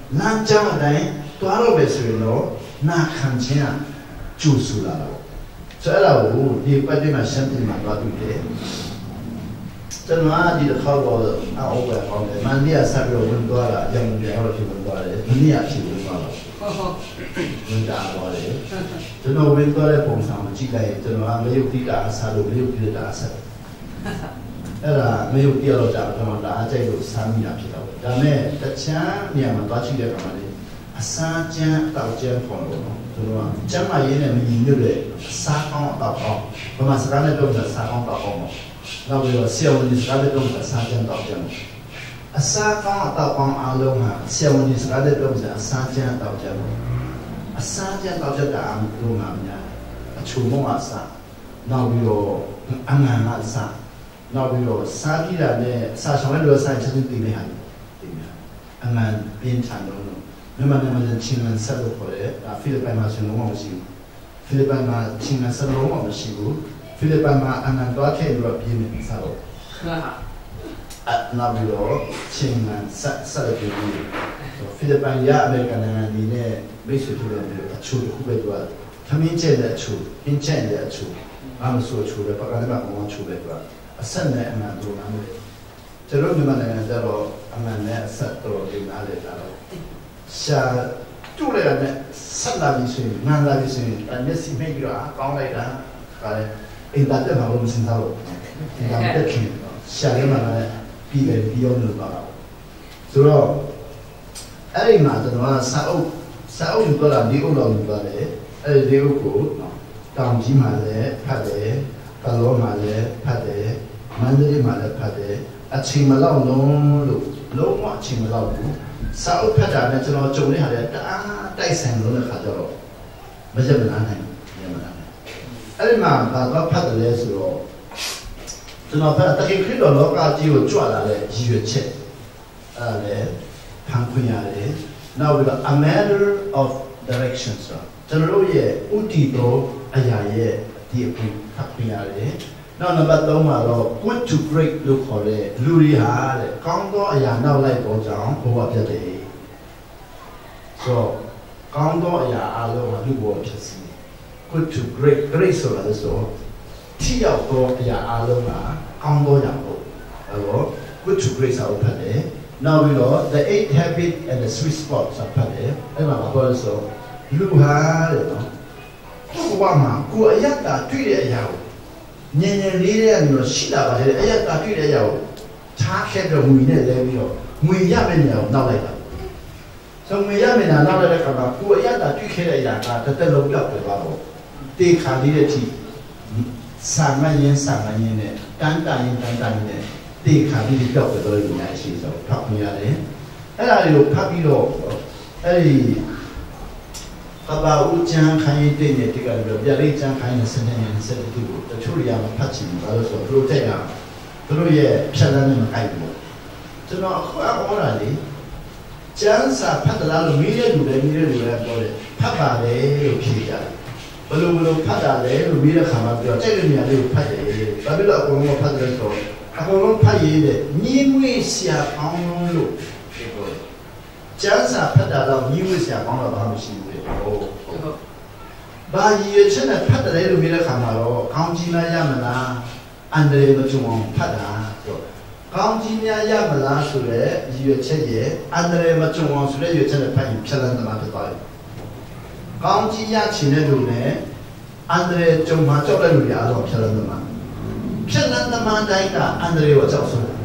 南疆တိုင်းတွားတော့ပဲဆိုရင်တော့နာခံခြင်းကကျူဆူလာတော့ဆိုအဲ့ဒါကိုဒီပတ်တိမှာရှမ်းပြည်မှာတွားတွေ့တယ်ကျွန်တော်ကဒီတစ်ခါတော့အောက်ပဲပေါင်းတယ်မန္တလေးကဆက်ပြီးဝင်သွားတာအကြောင်းပြောတော့ဖြစ်ဝင်သွားတယ်မနေ့ကဖြစ်ဝင်သွားတော့ဟုတ်ဟုတ်ဝင်တာပါလေကျွန်တော်ဝင်သွားတဲ့ပုံစံကိုကြည့်လိုက်ရင်ကျွန်တော်ကမယုတ်တိတာအစားလို့မယုတ်တိတာအစားအဲ့ဒါမယုတ်တိတော့တာကျွန်တော်ဒါအကြိုက်လို့စားမိတာဖြစ်တော့ဒါနဲ့တချမ်းနေရာမှာတွားကြည့်တဲ့အခါမှာလေအစားကျန်းတောက်ကျန်းပုံလို့နော်ကျွန်တော်ကကျမ်းမာရေးနဲ့မညီညွတ်တဲ့အစားကောင်းတောက်ကောင်းဘာမှစကားနဲ့ပြောတဲ့စားကောင်းတောက်ကောင်းပေါ့နောက်ပြီးတော့ဆရာဝန်ကြီးစကားနဲ့ပြောတဲ့အစားကျန်းတောက်ကျန်းအစားကောင်းတောက်ကောင်းအားလုံးဟာဆရာဝန်ကြီးစကားနဲ့ပြောတဲ့အစားကျန်းတောက်ကျန်းအစားကျန်းတောက်ကျန်းတာအမှုလုံးမှာများအချုံမောအစားနောက်ပြီးတော့အငန်အစားနောက်ပြီးတော့စားကြည့်တာနဲ့စားဆောင်တဲ့လူစားချက်ချင်းသိနေဟာသိနေအငန်ပြင်းထန်လို့မြန်မာနိုင်ငံမှာချင်းလန်ဆက်လို့ခေါ်တယ်ဒါဖိလစ်ပိုင်မှာရှင်လုံးဝမရှိဘူးဖိလစ်ပိုင်မှာချင်းလန်ဆက်လုံးဝမရှိဘူးဖိလစ်ပိုင်မှာအနန္တထဲလို့ပြင်းနေစားတော့အနောက်ပြီးတော့ချင်းလန်ဆက်ဆက်လို့ပြင်းနေဖိလစ်ပိုင်ရအမေရိကန်နိုင်ငံဒီနဲ့မိတ်ဆွေတို့လည်းအချို့တစ်ခုပဲတော့သမင်းကျဲတဲ့အချို့အင်းကျဲတဲ့အချို့အားမဆိုအချို့ပဲပကတိမှာဘောအချို့ပဲတော့အဆက်နဲ့အမှန်တို့နားမယ်ကျွန်တော်မြန်မာနိုင်ငံကျတော့အမှန်နဲ့အဆက်တော်ဒီနားလေတာတော့ရှာတူရတဲ့ဆက်လာပြီးဆိုရင်နားလာပြီးဆိုရင်အမျက်စိမိတ်ပြီးတော့ကောင်းလိုက်တာဒါလည်းအိမ်သားတက်မှာလို့မစင်သားလို့အိမ်သားတက်ခင်ရှာရမှာလည်းပြီးတယ်ပြီးအောင်လို့ပါတော့ဆိုတော့အဲ့ဒီမှာကျွန်တော်ကစာအုပ်စာအုပ်ယူတော့ဒီအုပ်တော်ယူပါတယ်အဲ့ဒီအုပ်ကိုတောင်ကြီးမှာလည်းဖတ်တယ်ကလောမှာလည်းဖတ်တယ်မန္တလေးမှာလည်းဖတ်တယ်အချိန်မလောက်လုံးလို့လုံးဝအချိန်မလောက်ဘူးစာအုပ်ဖတ်တာနဲ့ကျွန်တော်ကြုံနေရတဲ့တအားတိုက်ဆိုင်လို့တဲ့ခါကျတော့မရမလားနိုင်မရမလားနိုင်အဲ့ဒီမှာဘာတော့ဖတ်တယ်လဲဆိုတော့ကျွန်တော်ဖတ်တကယ်ခရစ်တော်လောကကြီးကိုကြွလာတဲ့ရည်ရွယ်ချက်အဲ့ဒါလည်းဖန်ခွင့်ရတယ်နောက်ပြီးတော့ a matter of direction ဆိုကျွန်တော်တို့ရဲ့ဥတီတော်အရာရဲ့ဒီအဖြစ်ဖတ်ခွင့်ရတယ်နောက်နံပါတ်သုံးမှာတော့ good to great လို့ခေါ်တဲ့လူတွေဟာတဲ့ကောင်းသောအရာနောက်လိုက်ပေါ်ကြောင်းဘဝဖြစ်တယ်ဆိုကောင်းသောအရာအလုံးဟာလူဘဝဖြစ်စီ good to great great ဆိုတာလည်းဆိုထိရောက်သောအရာအလုံးဟာကောင်းသောအရာပေါ့အဲ့တော့ good to great ဆိုတာဖတ်တယ်နောက်ပြီးတော့ the eight habit and the sweet spot ဆိုတာဖတ်တယ်အဲ့မှာဘာလို့လဲဆိုလူဟာတဲ့နော်ကိုယ်ဘဝမှာကိုယ်အယတ္တတွေ့တဲ့အရာကိုညင်ညင်လေးတဲ့မျိုးရှိလာပါတယ်အယက်တာတွေ့တဲ့အရာကိုထားခဲ့တော့ငွေနဲ့လဲပြီးတော့ငွေရမယ့်နေရာကိုနောက်လိုက်တာဆိုငွေရမယ့်နေရာနောက်လိုက်တဲ့အခါမှာကိုယ်အယက်တာတွေ့ခဲ့တဲ့အရာကတစ်သက်လုံးပြောက်သွားတော့တေခါလေးတဲ့အထိစာမရင်စာမရင်နဲ့တန်းတန်ရင်တန်းတန်နဲ့တေခါလေးပြောက်သွားတော့ညာရှိဆိုဖတ်ပြရတယ်အဲ့ဒါလေးကိုဖတ်ပြီးတော့အဲ့ဒီကဘာဦးချမ်းခိုင်းတဲ့နေ့တကယ်လို့ပြလေးချမ်းခိုင်းတဲ့စနေနေ့စက်တူကိုတချို့ရမှာဖတ်ချင်ဘာလို့ဆိုတော့တို့တဲ့ကတို့ရဲ့ဖြတ်လန်းနေမှာကြိုက်ဘူးကျွန်တော်အခုအော်လာလေကျန်းစာဖတ်တယ်လို့မိတဲ့လူတွေမိတဲ့လူတွေပြောတယ်ဖတ်ပါလေလို့ဖြေကြတယ်ဘယ်လိုဘယ်လိုဖတ်တာလဲလို့မိတဲ့ခါမှာပြောကြိုက်တဲ့နေရာလေးကိုဖတ်တယ်ဘာဖြစ်လို့အကုန်လုံးဖတ်တယ်ဆိုတော့အကုန်လုံးဖတ်ရည်တဲ့ညီမွေးဆရာကောင်းလို့ပြောတယ်ကျန်းစာဖတ်တာတော့ညီမွေးဆရာကောင်းတော့ဘာမှမရှိဘူးဟုတ်ဘာကြီးရချက်နဲ့ဖတ်တယ်လို့ပြောတဲ့ခါမှာတော့ကောင်းကြီးများရမလားအန္တရာယ်မကြုံအောင်ဖတ်တာဆိုကောင်းကြီးများရမလားဆိုရဲရည်ရွယ်ချက်ရဲ့အန္တရာယ်မကြုံအောင်ဆိုတဲ့ရည်ရွယ်ချက်နဲ့ဖတ်ရင်ဖြတ်လန်းသမားဖြစ်သွားတယ်ကောင်းကြီးရချင်တဲ့လူနဲ့အန္တရာယ်ကြုံမှာကြောက်တဲ့လူတွေအားလုံးဖြတ်လန်းသမားဖြတ်လန်းသမားတိုင်းကအန္တရာယ်ကိုကြောက်ဆုံး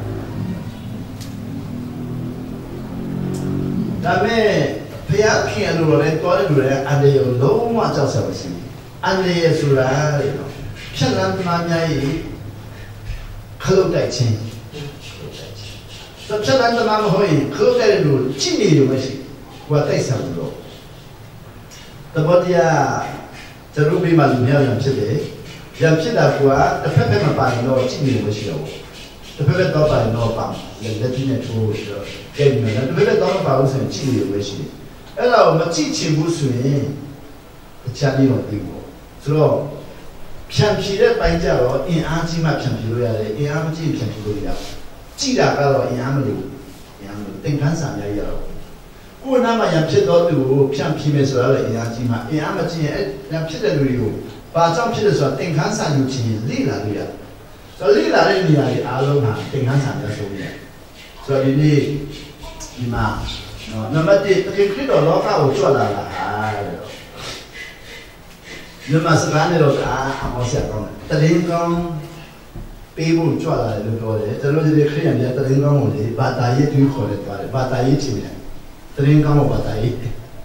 ဒါပေမဲ့ဖျားခင်လို့လည်းတွားတဲ့လူတွေအန္တရာယ်လုံးဝကြောက်စရာမရှိဘူးအန္တရာယ်ဆိုတာဖြတ်လန်းသမားများရဲ့ခလုတ်တိုက်ခြင်းဖြတ်လန်းသမားမဟုတ်ရင်ခလုတ်တိုက်တဲ့လူကြည့်နေလို့မရှိဘူးကတိုက်ဆိုင်လို့တပတ်တရားကျွန်တော်ပြီးမှလူများများဖြစ်တယ်ရဖြစ်တာကတစ်ဖက်ဖက်မပါရင်တော့ကြည့်နေလို့မရှိတော့ဘူးတစ်ဖက်ဖက်တော့ပါရင်တော့ပါလက်ကြီးနဲ့ထိုးပြီးတော့ကြိတ်နေတယ်တစ်ဖက်ဖက်တော့မပါဘူးဆိုရင်ကြည့်နေလို့မရှိဘူးအဲ့ဒါကိုမကြည့်ချင်ဘူးဆိုရင်တခြားပြီးတော့သိဖို့ဆိုတော့ဖြန့်ဖြေတဲ့ပိုင်းကြတော့အင်အားကြီးမှဖြန့်ဖြေလို့ရတယ်အင်အားမကြီးဖြန့်ဖြေလို့ရကြည့်တာကတော့အင်အားမလို့အင်အားမလို့သင်ခန်းစာများရတော့ကိုယ်နာမှာရံဖြစ်တော်သူကိုဖြန့်ပြမယ်ဆိုတော့အရာကြီးမှာအရာမကြည့်ရင်ရံဖြစ်တဲ့လူတွေကိုဘာကြောင့်ဖြစ်လဲဆိုတော့သင်္ခန်းစာယူခြင်းလေ့လာလို့ရဆိုတော့လေ့လာတဲ့နေရာတွေအားလုံးဟာသင်္ခန်းစာများဆုံးတယ်ဆိုတော့ဒီနေ့ဒီမှာနော်နံပါတ်တစ်တကယ်ခရစ်တော်လောကကိုကြွလာတာဟာတဲ့ဒီမှာစကားနဲ့တော့အာဟောဆက်ကောင်းတယ်တရင်ကောင်းပေးဖို့ကြွလာတယ်လို့ပြောတယ်ကျွန်တော်ဒီခရစ်ယာန်တွေတရင်ကောင်းကိုလေဘာသာရေးတွေးခေါ်တယ်ပါတယ်ဘာသာရေးချင်းတယ်တရင်ကောင်းကိုဘာသာရေး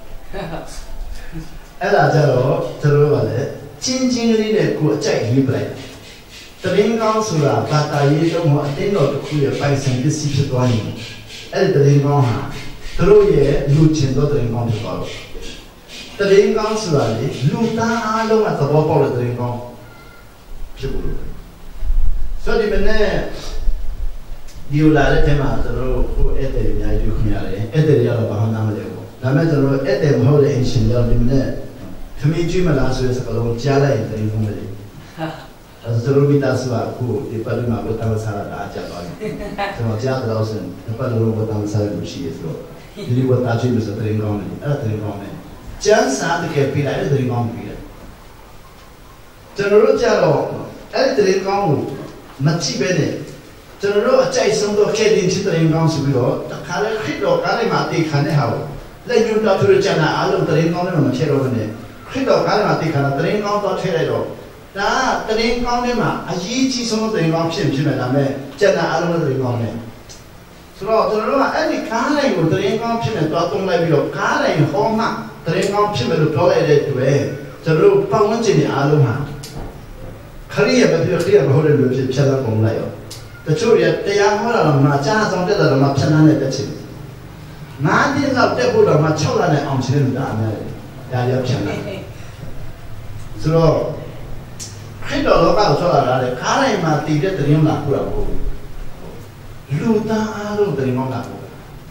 အဲ့ဒါကြတော့ကျွန်တော်တို့ကလည်းချင်းချင်းလေးနဲ့ကိုအကြိုက်ရေးပလိုက်တရင်ကောင်းဆိုတာဘာသာရေးတော့အတင်းတော်တစ်ခုရဲ့ပိုင်ဆိုင်ပစ္စည်းဖြစ်သွားရင်အဲ့ဒီတရင်ကောင်းဟာသူတို့ရဲ့လူချင်းတော့တရင်ကောင်းဖြစ်သွားတော့တရင်ကောင်းဆိုတာလေလူသားအားလုံးကသဘောပေါက်တဲ့တရင်ကောင်းဖြစ်ဖို့လို့ဆိုဒီမနေ့ဒီလာတဲ့ထဲမှာကျွန်တော်တို့ဟိုအဲ့တဲ့အများကြီးတွေ့ခွင့်ရတယ်အဲ့တဲ့ရတော့ဘာမှနားမလဲဘူးဒါပေမဲ့ကျွန်တော်တို့အဲ့တဲ့မဟုတ်တဲ့အင်ရှင်ရောဒီမနေ့ခမင်းကျွေးမလားဆိုတဲ့စကားလုံးကြားလိုက်ရင်တရင်ကောင်းမလဲအဲဆိုတော့မိသားစုကအခုဒီပတ်လုံးမှာဘယ်တောင်စားတာအကြပါလဲကျွန်တော်ကြားတော့ဆိုရင်ပတ်လုံးဘယ်တောင်စားလို့ရှိရဆိုတော့ဒီဘက်သားချင်းဆိုတရင်ကောင်းတယ်အဲ့ဒါတရင်ကောင်းတယ်ကျန်းစာတကယ်ပြလိုက်တဲ့တရင်ကောင်းပြတယ်ကျွန်တော်တို့ကြတော့အဲ့ဒီတရင်ကောင်းကိုမကြည့်ပဲနဲ့ကျွန်တော်တို့အကြိုက်ဆုံးတော့ခေတ္တချင်းတရင်ကောင်းဆိုပြီးတော့တခါလေခရစ်တော်ကားလေးမှာတေခံတဲ့ဟာကိုလက်ညှိုးတော်သူကျန်တာအားလုံးတရင်ကောင်းနဲ့မဖြစ်တော့ဘူးနဲ့ခရစ်တော်ကားလေးမှာတေခံတာတရင်ကောင်းတော့ထည့်လိုက်တော့ဒါတရင်ကောင်းထဲမှာအရေးကြီးဆုံးတရင်ကောင်းဖြစ်ဖြစ်မယ်ဒါမဲ့ကျန်တာအားလုံးတရင်ကောင်းနဲ့ဆိုတော့ကျွန်တော်တို့ကအဲ့ဒီကားလိုက်ကိုတရင်ကောင်းဖြစ်နေတော့တုံးလိုက်ပြီးတော့ကားလိုက်ဟောမှတရင်ကောင်းဖြစ်မယ်လို့ပြောလိုက်တဲ့တွေ့ကျွန်တော်တို့ပတ်ဝန်းကျင်တွေအားလုံးဟာခရိယာမဖြစ်ခရိယာမဟုတ်တဲ့လူဖြစ်ဖြတ်သန်းပုံလိုက်ရောတချို့ရတရားဟောတာတော့မှအကျဉ်းဆောင်တက်တာတော့မှဖြတ်သန်းတဲ့တက်ချင်ငါးနှစ်လောက်တက်ဖို့တော့မှ၆လနဲ့အောင်ချင်လို့ဒါအများကြီးဒါရဖြတ်သန်းဆိုတော့ခရစ်တော်လောကကိုဆောလာတာလေခါးတိုင်းမှာတည်တဲ့တရင်လာပို့တာမဟုတ်ဘူးလူသားအားလုံးတရင်ကောင်းလာပို့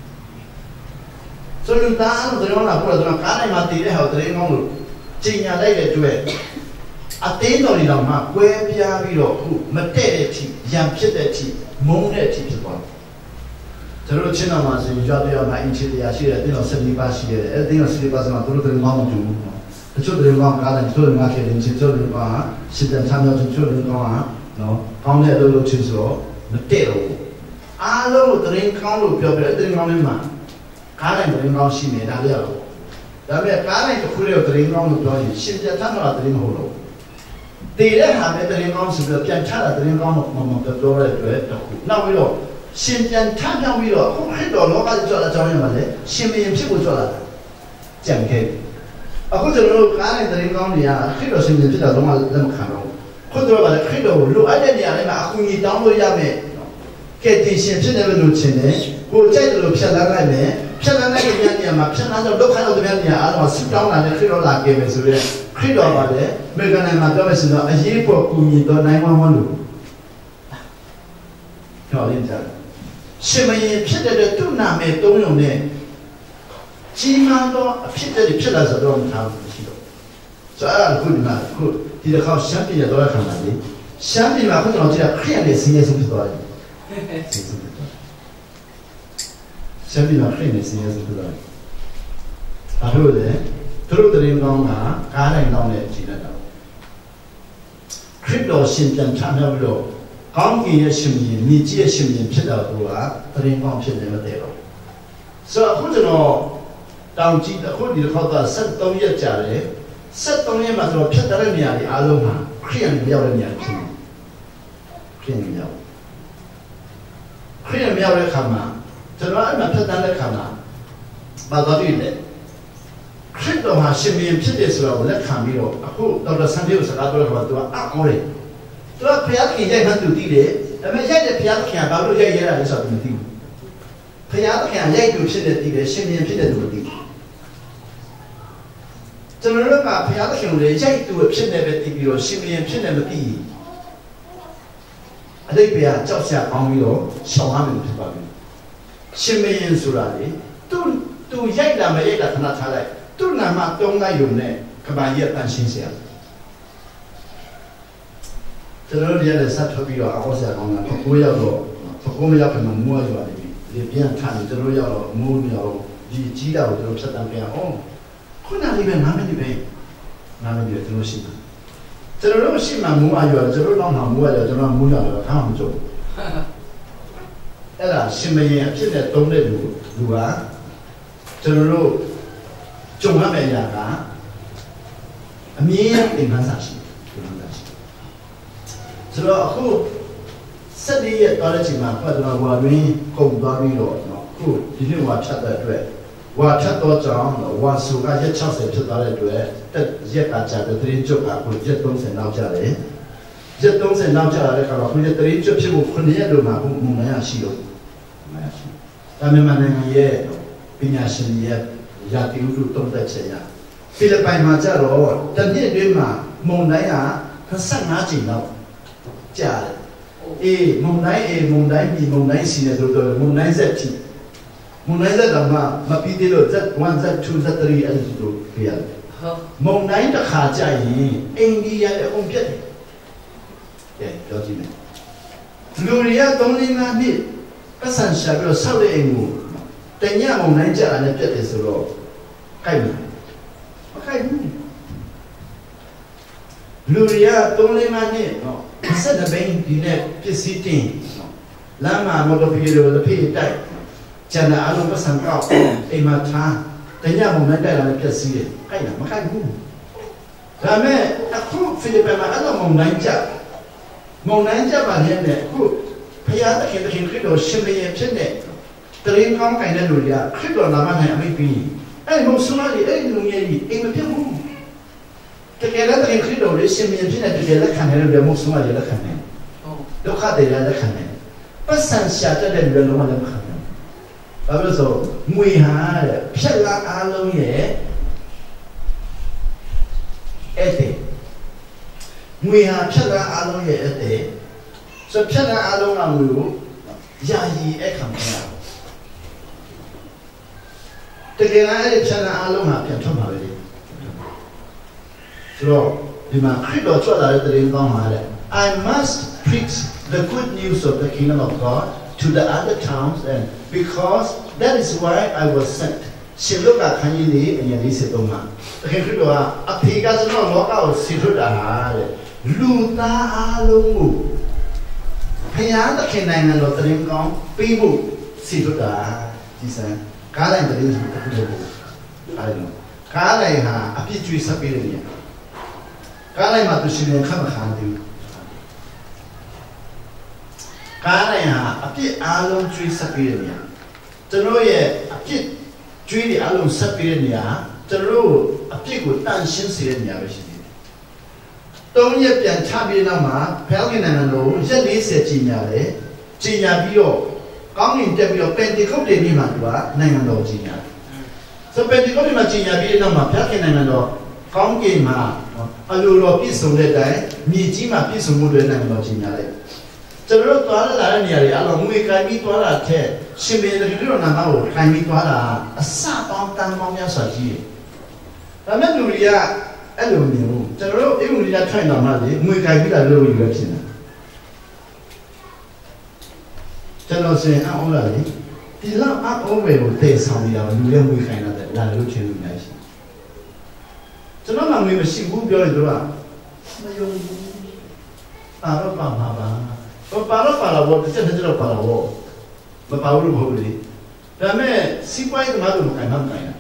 ဆိုလူသားအားလုံးတရင်ကောင်းလာပို့တော့ခါးတိုင်းမှာတည်တဲ့ဟောတရင်ကောင်းလို့ချိန်ညာလိုက်တဲ့တွေ့အသေးတော်တွေတော့မှကွဲပြားပြီးတော့ခုမတည့်တဲ့အထိရံဖြစ်တဲ့အထိမုန်းတဲ့အထိဖြစ်သွားတယ်ကျွန်တော်ချင်းတော်မှာဆိုရင်ကြွပြရမှာအင်ချီတရားရှိတယ်တင်းတော်၁၄ပါးရှိတယ်အဲ့တင်းတော်၁၄ပါးဆိုမှတို့တို့ကောင်းမတူဘူးတချို့တွေကောင်းကားတယ်တချို့တွေငါခေရင်ချင်းချို့တွေကောင်းရှစ်တန်ချမ်းမြောက်ချင်းချို့တွေကောင်းနော်ကောင်းတဲ့အလုပ်လုပ်ချင်းဆိုတော့မတည့်တော့ဘူးအားလုံးတရင်ကောင်းလို့ပြောပြတဲ့တရင်ကောင်းလေးမှာကားတိုင်းတရင်ကောင်းရှိနေတာလေတော့ဒါပေမဲ့ကားတိုင်းတစ်ခုတည်းကိုတရင်ကောင်းလို့ပြောရင်ရှင်ပြတ်ထမ်းတော့တရင်မဟုတ်တော့တည်တဲ့ဟာနဲ့တရင်ကောင်းဆိုပြီးပြန်ချတာတရင်ကောင်းတော့မမပြောရတဲ့အတွက်တခုနောက်ပြီးတော့ရှင်ပြန်ထမ်းပြောင်းပြီးတော့အခုခရစ်တော်လောကကြီးကြောက်လာကြောင်းရမှာလေရှင်မင်းဖြစ်ဖို့ကြောက်လာတာကြံခဲ့အခုကျွန်တော်တို့ကားနဲ့တရင်ကောင်းတွေကခရစ်တော်ရှင်ပြန်ဖြစ်တာတော့လက်မခံတော့ခုတော့ဗါလေခရစ်တော်ကိုလိုအပ်တဲ့နေရာတိုင်းမှာအကူအညီတောင်းလို့ရမယ်ကဲတင်ရှင်ဖြစ်တယ်လို့ချင်တယ်ကိုကြိုက်တယ်လို့ဖြတ်လန်းလိုက်မယ်ဖြတ်လန်းလိုက်တဲ့နေရာမှာဖြတ်လန်းတော့ဒုက္ခရောက်တဲ့နေရာအားလုံးဆူတောင်းလာတဲ့ခရစ်တော်လာခဲ့မယ်ဆိုရဲခရစ်တော်ပါလေမေဂနိုင်မှာပြောမယ်ဆိုတော့အရေးပေါ်ကူညီတော့နိုင်ဝမ်းဝမ်းလို့ပြောရင်းကြရှင်မင်းဖြစ်တဲ့သူ့နာမည်သုံးရုံနဲ့ကြီးမားသောအဖြစ်တွေဖြစ်လာဆိုတော့မထားဘူးရှိတော့ဆိုအဲ့ဒါခုဒီမှာခုဒီတစ်ခါရှမ်းပြည်ရတော့ခံပါလေရှမ်းပြည်မှာခုကျွန်တော်ကြည့်တာခရစ်ယာန်ရဲ့စီးရဲဆုံးဖြစ်သွားတယ်ရှမ်းပြည်မှာခရစ်ယာန်ရဲ့စီးရဲဆုံးဖြစ်သွားတယ်ဘာလို့လဲသူတို့တရင်ကောင်းကကားတိုင်းကောင်းတဲ့အခြေအနေတော့ခရစ်တော်ရှင်ပြန်ထမြောက်ပြီးတော့ကောင်းကင်ရဲ့ရှင်မြင်းမြေကြီးရဲ့ရှင်မြင်းဖြစ်တော့သူကတရင်ကောင်းဖြစ်နေမတဲ့တော့ဆိုတော့အခုကျွန်တော်တောင်ကြီးအခုဒီတစ်ခါကဆက်သုံးရက်ကြာတယ်ဆက်သုံးရက်မှာဆိုတော့ဖြတ်တဲ့နေရာတွေအားလုံးမှာခရစ်ယာန်မြောက်တဲ့နေရာဖြစ်နေခရစ်ယာန်မြောက်ခရစ်ယာန်မြောက်တဲ့ခါမှာကျွန်တော်အဲ့မှာဖြတ်တဲ့ခါမှာဘာသာပြီးလဲခရစ်တော်ဟာရှင်ဘုရင်ဖြစ်တယ်ဆိုတော့လက်ခံပြီးတော့အခုဒေါက်တာဆန်ပြေကိုစကားပြောတဲ့ခါမှာသူကအအော်တယ်သူကဘုရားခင်ရိုက်မှသူသိတယ်ဒါပေမဲ့ရိုက်တဲ့ဘုရားခင်ကဘာလို့ရိုက်ရတာလဲဆိုတော့မသိဘူးဘုရားခင်ရိုက်သူဖြစ်တယ်သိတယ်ရှင်ဘုရင်ဖြစ်တယ်သူမသိဘူးကျွန်တော်တို့ကဘုရားခင်ကိုရိုက်သူဖြစ်နေပဲသိပြီးတော့ရှင်ဘုရင်ဖြစ်နေမသိဘူးအတိတ်ဘုရားကြောက်ရှာကောင်းပြီးတော့ရှောင်ရမယ်ဖြစ်ပါပြီရှင်ဘုရင်ဆိုတာလေသူသူရိုက်တာမရိုက်တာခဏထားလိုက်သူ့နာမတုံးလိုက်ရုံနဲ့ကဘာကြီးအတန်ရှင်းစရာကျွန်တော်တို့ရတဲ့ဆက်ထုတ်ပြီးတော့အောက်ဆရာကောင်းတာကိုရောက်တော့ကိုမရောက်ပြန်မမိုးရပါတယ်ဒီပြန်ထန်ကျွန်တော်ရောက်တော့မိုးမရောက်ဒီကြီးတာကိုကျွန်တော်ဖြတ်တန်းပြန်အောင်ခုနလေးပဲနားမည်ပဲနားမည်ပဲကျွန်တော်ရှိတယ်ကျွန်တော်တို့ရှိမှမူအရွယ်ကျွန်တော်တော့မှမူအရွယ်ကျွန်တော်မူလာတော့ထားမှမကြုံအဲ့ဒါရှင်မရင်အဖြစ်နဲ့တုံးတဲ့လူလူကကျွန်တော်တို့ကြုံရမယ့်အရာကအမြင်အင်္ဂါစာရှိတယ်အင်္ဂါစာရှိဆိုတော့အခုစက်လေးရဲ့တော်တဲ့ချိန်မှာကျွန်တော်ဝါရင်းကုန်သွားပြီးတော့နော်အခုဒီနေ့ဝါဖြတ်တဲ့အတွက်ဝါဖြတ်တော့ကြောင်းဝါစုကရက်၆၀ဖြစ်သွားတဲ့အတွက်တက်ရက်ကကြတဲ့သတင်းကြုတ်ကကိုရက်၃၀နောက်ကြတယ်ရက်၃၀နောက်ကြတဲ့အခါမှာကိုရက်သတင်းကြုတ်ဖြစ်ဖို့ခုနှစ်ရက်လိုမှာဘုံမရရှိလို့မရရှိဒါမှမဟုတ်နိုင်ငံရဲ့ပညာရှင်ရဲ့ရာသီဥတုတုံးသက်ချက်ရဖိလစ်ပိုင်မှာကြတော့တနှစ်အတွင်းမှာမုန်တိုင်းက၂၅ကြိမ်လောက်ကြာတယ်အေးမုန်တိုင်းအေးမုန်တိုင်းပြီးမုန်တိုင်းစီနေဆိုတော့မုန်တိုင်းဆက်ချီမုန်တိုင်းဆက်တော့မှမပြီးသေးလို့ Z 1 Z 2 Z 3အဲ့လိုဆိုပြရတယ်မုန်တိုင်းတစ်ခါကြာရင်အိန္ဒိယရဲ့အုံပြတ်တယ်ကဲပြောကြည့်မယ်လူတွေကသုံးလငါးနှစ်ပတ်စံရှာပြီးတော့ဆောက်တဲ့အိမ်ကိုတညမုန်တိုင်းကြာတယ်ပြတ်တယ်ဆိုတော့ကြိုက်ဘူးမကြိုက်ဘူးလူတွေကသုံးလငါးနှစ်နော်ဆက်တဲ့ဘိန်းဒီနဲ့ပစ္စည်းတင်လမ်းမှာမော်တော်ဘီလိုတစ်ဖိတိုက်ကျန်တဲ့အလုံးပတ်စံကောက်အိမ်မှာထားတညမုန်တိုင်းတိုက်လာတဲ့ပစ္စည်းတွေကြိုက်လားမကြိုက်ဘူးဒါမဲ့အခုဖိလစ်ပိုင်မှာအဲ့လိုမုန်တိုင်းကြာမုန်တိုင်းကြာပါလေနဲ့အခုဖယားတခင်တခင်ခရစ်တော်ရှင်မင်းဖြစ်တဲ့တရင်ကောင်းကိုင်တဲ့လူတွေကခရစ်တော်နာမနဲ့အမိပြီးအဲ့မုန်ဆူမာကြီးအဲ့လူငယ်ကြီးအိမ်မပြတ်ဘူးတကယ်လည်းတခင်ခရစ်တော်လေးရှင်မင်းဖြစ်တဲ့တကယ်လက်ခံတဲ့လူတွေမုန်ဆူမာကြီးလက်ခံတယ်ဒုက္ခတွေလည်းလက်ခံတယ်ပတ်စံရှာတဲ့လူတွေလုံးဝလက်ခံတယ်ဘာလို့ဆိုငွေဟာတဲ့ဖြက်လာအားလုံးရဲ့အဲ့ဒီငွေဟာဖြက်လာအားလုံးရဲ့အဲ့ဒီဆိုဖြက်လာအားလုံးကငွေကိုယာယီအခမ်းခံရတကယ်လည်းအဲ့ဒီဖြက်လာအားလုံးဟာပြန်ထွက်มาပဲလေဆိုတော့ဒီမှာခရစ်တော်ထွက်လာတဲ့တရင်ကောင်းမှာတဲ့ I must preach the good news of the kingdom of God to the other towns and because that is why I was sent ရှင်လုကာခန်းကြီးလေးအရင်လေးစစ်သုံးမှာတခင်ခရစ်တော်ကအဖေကကျွန်တော်လောကကိုဆင်ထွက်တာတဲ့လူသားအလုံးကိုဖျားသခင်နိုင်ငံတော်တရင်ကောင်းပြီးဖို့ဆင်ထွက်တာဒီစံကားတိုင်းတရင်ဆိုတစ်ခုတည်းပေါ့အဲ့လိုကားတိုင်းဟာအပြစ်ကြွေးဆက်ပေးတဲ့နေရာကားတိုင်းမှာသူရှင်ခတ်မခံဘူးကားတိုင်းဟာအပြစ်အလုံးကြွေးဆက်ပေးတဲ့နေရာကျွန်တော်ရဲ့အပြစ်ကြွေးတွေအလုံးဆက်ပေးတဲ့နေရာကျွန်တော်အပြစ်ကိုတန်ရှင်းစေတဲ့နေရာပဲရှိတယ်။သုံးရက်ပြန်ချပြီးနောက်မှာဖျောက်ခင်နိုင်ငံတော်ရက်၄၀ကြီးညာတယ်။ကြီးညာပြီးတော့ကောင်းကင်တက်ပြီးတော့ပင်တီကုတ်တွေနေ့မှာသူကနိုင်ငံတော်ကြီးညာ။ဆိုပင်တီကုတ်တွေမှာကြီးညာပြီးတဲ့နောက်မှာဖျောက်ခင်နိုင်ငံတော်ကောင်းကင်မှာအလိုတော်ပြည့်စုံတဲ့တိုင်မြေကြီးမှာပြည့်စုံမှုတွေနိုင်ငံတော်ကြီးညာလိုက်။ကျွန်တော်တို့သွားလာတဲ့နေရာတွေအလုံးငွေကိုင်းပြီးသွားတာထက်ရှင်ပေတကယ်လို့နာမကိုကိုင်းပြီးသွားတာအစပေါင်းတန်ပေါင်းများစွာကြီးတယ်။ဒါမဲ့လူတွေကအဲ့လိုမျိုးကျွန်တော်တို့အိမ်ဝင်ကြထိုင်တော်မှလေငွေကိုင်းပြီးတာလို့ယူရဖြစ်နေတာ။ကျွန်တော်စင်အောင်လာလေဒီလောက်အအောင်ပဲကိုတည်ဆောင်နေတာလူတွေငွေကိုင်းလာတယ်လာလို့ချင်းလူများရှိ။ကျွန်တော်မှငွေမရှိဘူးပြောရင်တို့ကမယုံဘူး။အားတော့ပါမှာပါဘာပါလို့ပါလို့တစ်ချက်တစ်ချက်ပါလို့မပါဘူးလို့မဟုတ်ဘူးလေဒါမဲ့စီးပွားရေးသမားတို့မကန်မှမကန်ရ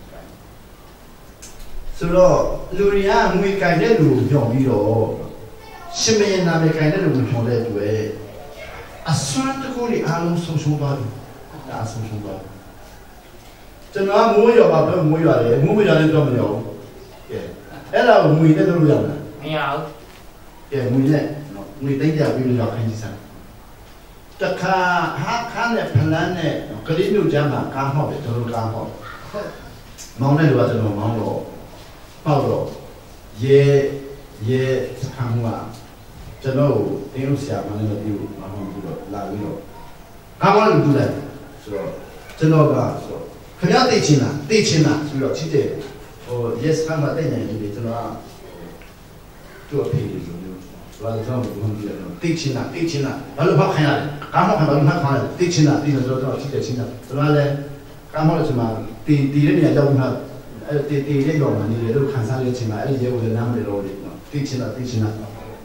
ဆိုတော့လူတွေကငွေကန်တဲ့လူကိုညှော်ပြီးတော့ရှင်မင်းနာမည်ကန်တဲ့လူကိုညှော်တဲ့အတွက်အစွမ်းတကူတွေအားလုံးဆုံးရှုံးသွားတယ်ဒါဆုံးရှုံးသွားတယ်ကျွန်တော်မိုးရွာပါပဲမိုးရွာတယ်မိုးမရွာလည်းတော့မရောဘူးကဲအဲ့ဒါကိုငွေနဲ့လုပ်ရမလားမရဘူးကဲငွေနဲ့ငွေသိမ်းကြပြီးတော့ခိုင်းကြစားတခါဟာခန်းနဲ့ဖလန်းနဲ့ကလေးမျိုးကျမ်းမှာကားဟောက်တယ်တို့ကားဟောက်မောင်းတဲ့လူကကျွန်တော်မောင်းတော့ပေါ့တော့ရဲရဲစခန်းကကျွန်တော်တင်းလို့ဆရာမလည်းမသိဘူးမောင်းပြီးတော့လာပြီးတော့ကားမောင်းလို့တူလိုက်ဆိုတော့ကျွန်တော်ကဆိုတော့ခင်ဗျားသိချင်လားသိချင်လားဆိုတော့ချစ်တယ်ဟိုရဲစခန်းမှာတိတ်နေပြီကျွန်တော်ကသူ့အဖေလေးဆိုဘာလို့ကြောင့်ဘုံကြီးလဲတိတ်ချင်တာတိတ်ချင်တာဘာလို့ဖောက်ခိုင်းရလဲကားမောက်ခိုင်းဘာလို့ဖောက်ခိုင်းရလဲတိတ်ချင်တာတိတ်ဆိုတော့ချစ်တယ်ချင်တာကျွန်တော်လည်းက刚好什么第第二年叫什么呃第第二个嘛，你都看上的起码而且我的那么的努力嘛，第七了第七了，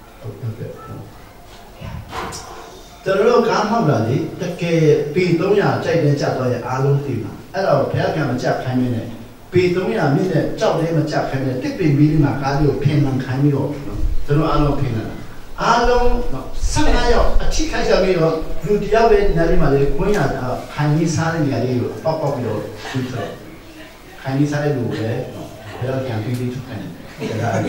这罗刚好了的，这个被动呀这边加到也阿龙地嘛，哎喽，不要干嘛加开面呢？被动呀，面呢照的嘛加开面，这边面嘛家里有偏能开面哦，这罗阿龙偏了。阿龙上来要去开小面咯，如第二位那里嘛的官呀啊，看你啥的那里有包包有就是，看你啥的路嘞，不要讲对对出看，对吧？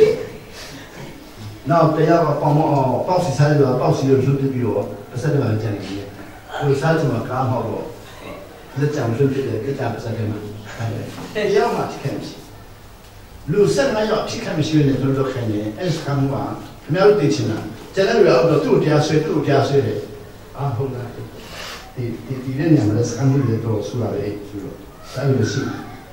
那不要帮忙哦，报时啥的咯，报时有时候就比我不是的嘛讲的，有啥子嘛刚好咯，你讲说这个这家不是的嘛，不要嘛去看去，路上还要去看不起的，就是说看你，还是看不完。没有对清了，在那边要都加水，都加水的，啊，后来，第第第二年嘛，那三个月都出来了，是不？三个月是。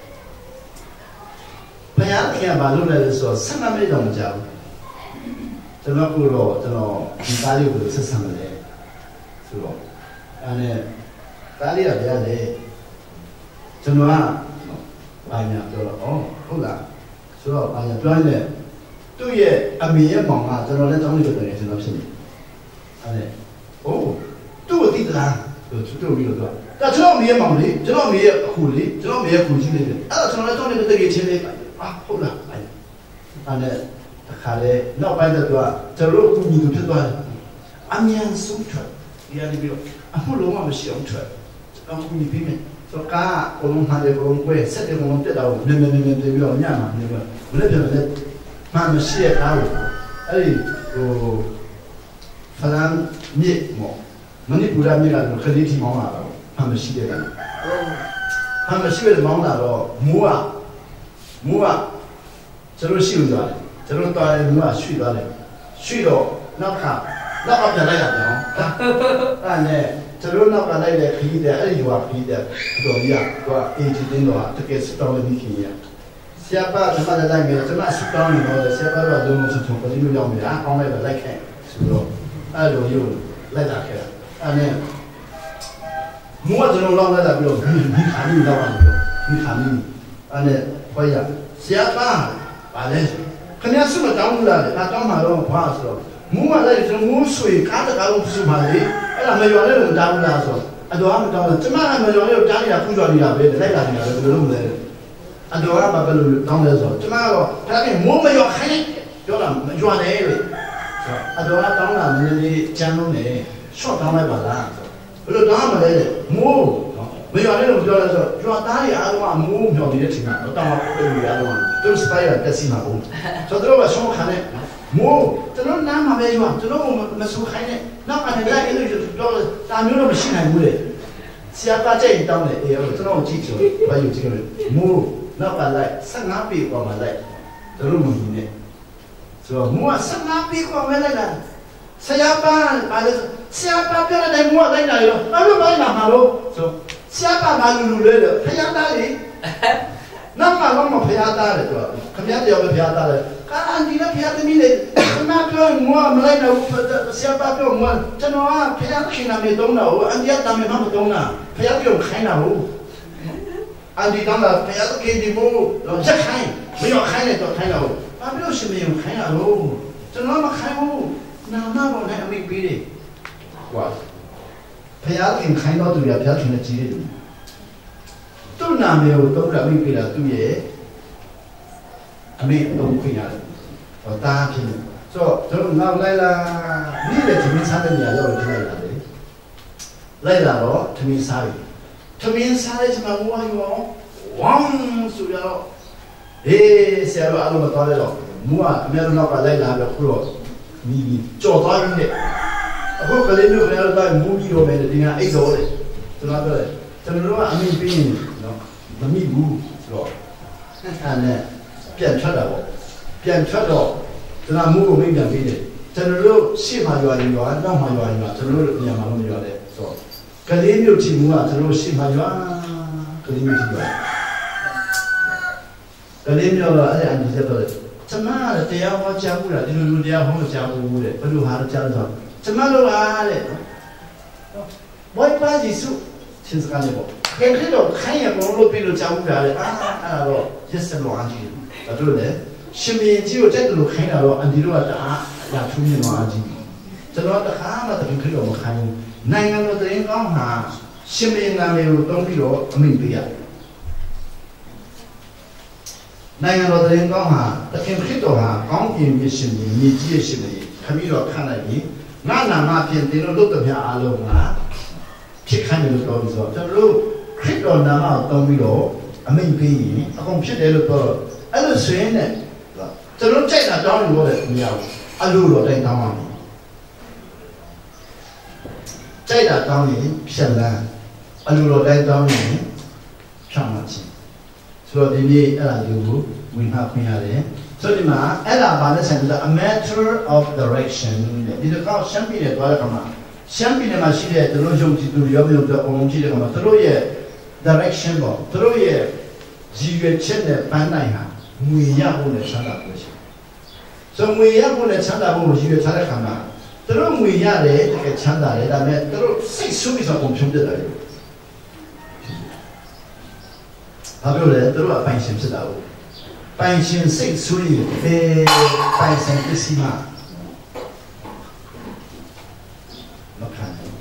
朋友天把路来的时候，什么没人教，这么过了，这么意大利过是什么嘞？是不？啊呢，意大利那边嘞，这么啊，哎呀，对了，哦，后来，是吧？哎呀，专业。对耶，阿米也忙啊，在那来找你个东西是哪些？啊嘞，哦，都我弟子啦，呃，都都有个，那这老米也忙的，这老米也苦的，这老米也苦劲的，啊，从来找你个东西钱的，啊，好了，哎，啊嘞，看嘞，那办的多，这老苦你都知道，阿米安送出，你看你比如，阿不龙我们想出，阿苦你比面，说干，我们看的我们贵，实际我们得到，没没没没对不了，你嘛，那个，我那边呢。他们写他有，哎，哦，反正你么，那你不然你那种肯定挺忙啦，他们写的，他们写的忙啦咯，木啊，木啊，这种修的，这种当然木啊修的嘞，修了那看，那个本来也讲，啊呢，这种那个来的可以的，哎有啊可以的，多呀，多，一直顶到啊，这个是当然你可以呀。siapa cuma ada lagi, cuma suka ni loh. Siapa tu ada musuh tu, kalau you yang mana, orang lain boleh kan, sebab ada you, lain tak kira. Ane, muat jenuh orang lain tak boleh, ni kami lawan tu, ni kami. Ane, payah. Siapa, boleh. Kena semua tahu lah, tak tahu malu apa sebab. Muat lagi jenuh musuh, kata kalau musuh balik, ada macam mana orang tahu lah sebab. Ada orang tahu, cuma macam mana orang tahu ya, kujuan dia beda, lain tak dia, belum belum. 啊，对啊，把个路当来说，怎么个？他那我们要看，叫了没抓来的，是吧？啊，对啊，当然人家讲东呢，说当来把啦，不是当不来的，我没有那种叫来说，抓打的啊的话，我票你的情啊，我当我不会啊的话，都是白人在西马湖，说这个说看呢，我这种南马没有啊，这种我们没说看呢，那把那来个就是叫大牛那么西南湖的，下把这一当的，哎呦，这种我记住，我有这个人，我。 那本来上哪边过来，这路没呢，是吧？我上哪边过来了？下班把这下班不要来我来哪了？那就来哪嘛喽？说下班马路来了，陪下打的，那嘛我们陪下打的对吧？肯定要陪下打的。看你那陪下的你嘞，那不要我们来那我下班不要我，真的啊，陪下去那没懂了，我俺家那没那么懂了，陪下不用开了我。 安迪当了，陪下都给你不，一开没有开的都开了，啊，没有是没有开了喽，这那么开哦，那那我那没比的，哇，陪下都给开到都要陪下听得几的，都那没有都那没比了，都也，没都亏了，我打拼，说这那来了，你的这边产的你要要来了的，来了咯，这边啥的。 他们啥的什么我哟，汪苏了，哎，下路阿罗么到来了，我啊，没有那个来那个苦了，你你找他用的，我可能没有没有到母鸡罗面的，人家挨着的，是哪个嘞？这个罗阿米饼，喏，那米糊是吧？看呢，变出来了，变出了，这那母没变变的，这个罗西马原原，南马原原，这个罗两马都没原的，是吧？ 个里没有题目啊，这种西马园，个里没有题目。个里没有了，哎呀，你这个怎么了？这样我讲不了，就是路这样我讲不了，不如还是讲上，怎么了啊嘞？我一般结束，其实干的不， ခင်ခရစ်တော်ခိုင်းရဘုံလို့ပြီးလို့ကြောက်ကြတယ်အာအဲ့တော့ရက်စလောအကြီးဒါတို့လေရှင်မင်းကြီးကိုတက်တယ်လို့ခိုင်းတာတော့အန်ဒီတို့ကတအားအရာထူးမြင်သွားကြီးကျွန်တော်တခါမှတခင်ခရစ်တော်မခိုင်းဘူးနိုင်ငံတော်တရင်ကောင်းဟာရှင်မင်းနာမည်ကိုတုံးပြီးတော့အမိန့်ပေးရတယ်နိုင်ငံတော်တရင်ကောင်းဟာတခင်ခရစ်တော်ဟာကောင်းကင်မြင့်ရှင်ကြီးမြင့်ကြီးရဲ့ရှင်ကြီးခမည်းတော်ခန့်လိုက်ပြီးငါနာမဖြင့်တင်လို့လုပ်တဲ့ပြအားလုံးကဖြစ်ခိုင်းတယ်လို့ပြောပြီးဆိုတော့ကျွန်တော်တို့ခရစ်တော်နာမကိုတုံးပြီးတော့အမိန့်ပေးရင်အကုန်ဖြစ်တယ်လို့ပြောတော့အဲ့လိုဆိုရင်လည်းကျွန်တော်ကြိုက်တာတောင်းလို့လည်းမရဘူးအလိုတော်တိုင်းတောင်းရမယ်ကြိုက်တာတောင်းရင်ဖြတ်လန်းအလိုတော်တိုင်းတောင်းရင်ဖြတ်မှချင်းဆိုတော့ဒီနေ့အဲ့ဒါလေးကိုဝင်မှခွင့်ရတယ်ဆိုဒီမှာအဲ့ဒါဘာလဲဆိုတော့ a matter of direction ဒီတော့ရှမ်းပြည်နယ်သွားတဲ့ခါမှာရှမ်းပြည်နယ်မှာရှိတဲ့သူတို့ယုံကြည်သူရောမျိုးတို့အုံကြည့်တဲ့ခါမှာသူတို့ရဲ့ direction ပေါ့သူတို့ရဲ့ရည်ရွယ်ချက်နဲ့ပန်းနိုင်ဟာငွေရဖို့နဲ့ချမ်းသာဖို့ရှိဆိုငွေရဖို့နဲ့ချမ်းသာဖို့ကိုရည်ရွယ်ထားတဲ့ခါမှာသူတို့ငွေရတယ်တကယ်ချမ်းသာတယ်ဒါပေမဲ့သူတို့စိတ်ဆိုးပြီးတော့ပုံဖြုံးပြတယ်ဘာပြောလဲသူတို့အပိုင်ရှင်ဖြစ်တာဟုတ်ပိုင်ရှင်စိတ်ဆိုးရင်ဘယ်ပိုင်ဆိုင်ပစ္စည်းမှာမခံဘူး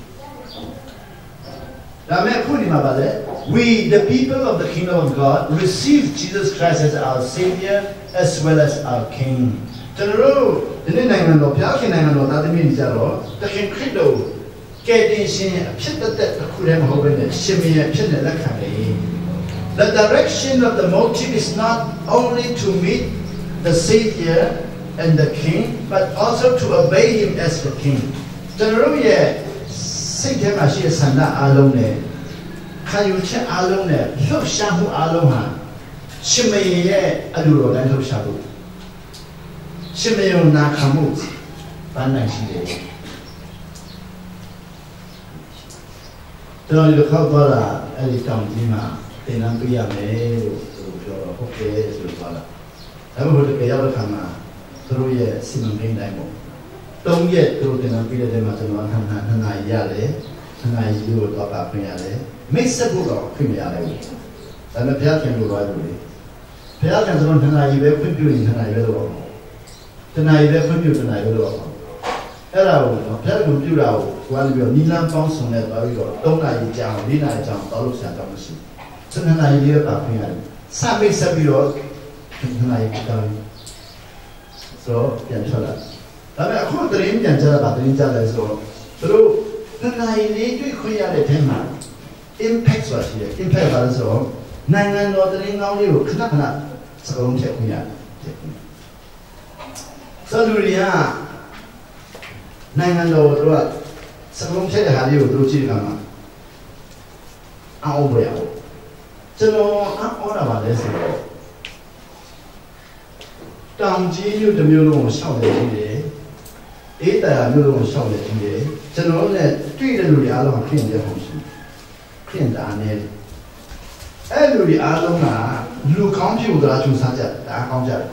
ဒါမဲ့ခုဒီမှာပါလေ we the people of the kingdom of God receive Jesus Christ as our savior as well as our king ကျွန်တော်တို့ဒီနေ့နိုင်ငံတော်ဘုရားခင်နိုင်ငံတော်သားသမီးတွေကြတော့တခင်ခရစ်တော်ကယ်တင်ရှင်အဖြစ်တသက်တစ်ခုတည်းမဟုတ်ဘဲနဲ့ရှင်မင်းဖြစ်တဲ့လက်ခံတယ် The direction of the motive is not only to meet the Savior and the King, but also to obey Him as the King. ကျွန်တော်တို့ရဲ့စိတ်ထဲမှာရှိတဲ့ဆန္ဒအားလုံးနဲ့ခံယူချက်အားလုံးနဲ့လှုပ်ရှားမှုအားလုံးဟာရှင်မင်းရဲ့အလိုတော်တိုင်းလှုပ်ရှားဖို့ရှင်မင်းနာခံမှုပန်းနိုင်ရှိတယ်ကျွန်တော်ဒီခေါက်သွားတာအဲ့ဒီတောင်ကြီးမှာသင်တန်းပေးရမယ်လို့သူတို့ပြောတော့ဟုတ်ကဲ့ဆိုလို့ပြောတာဒါပေမဲ့ဟိုတကယ်ရောက်တဲ့ခါမှာသူတို့ရဲ့စီမံကိန်းတိုင်းပေါ့သုံးရက်သူတို့သင်တန်းပေးတဲ့ထဲမှာကျွန်တော်နှစ်နာနှစ်နာရီရတယ်နှစ်နာရီကိုတော့ပါပြင်ရတယ်မိတ်ဆက်ဖို့တော့ခွင့်မရတယ်ဘူးဒါပေမဲ့ဘုရားခင်လိုပါလို့လေဘုရားခင်ကျွန်တော်နှစ်နာရီပဲခွင့်ပြုရင်နှစ်နာရီပဲလို့ပေါ့နှစ်နာရီပဲခွင့်ပြုနှစ်နာရီပဲလို့ပေါ့အဲ့ဒါကိုဘုရားကပြုတာကိုကိုယ်ကလည်းနီလန်းပေါင်းစုံနဲ့သွားပြီးတော့သုံးနာရီကြာအောင်လေးနာရီကြာအောင်တောက်လို့ဆရာတောင်းလို့ရှိစနေနာရီလေးပါခွင့်ရတယ်စမိတ်ဆက်ပြီးတော့နှစ်နာရီတောင်းဆိုပြန်ထွက်လာဒါပေမဲ့အခုတရင်ပြန်ကြတာပါတရင်ကြတယ်ဆိုတော့သူတို့နှစ်နာရီလေးတွေ့ခွင့်ရတဲ့ထဲမှာ impact ဆိုတာရှိတယ် impact ပါလို့ဆိုတော့နိုင်ငံတော်တရင်ကောင်းလေးကိုခဏခဏစကုံးထည့်ခွင့်ရတယ်ဆိုလူတွေကနိုင်ငံတော်တို့ကစကုံးထည့်တဲ့ဟာလေးကိုတို့ကြည့်ကြမှာအောင်ပဲအောင်ကျွန်တော်အော်တာပါလဲဆိုတော့တောင်ကြီးမြို့တစ်မျိုးလုံးကိုရှောက်နေကြည့်တယ်အေးတာမျိုးလုံးကိုရှောက်နေကြည့်တယ်ကျွန်တော်လည်းတွေ့တဲ့လူတွေအားလုံးခရင်တဲ့ပုံရှိခရင်တာနဲ့အဲ့လူတွေအားလုံးကလူကောင်းဖြစ်လို့သူစားကြတာကောင်းကြတယ်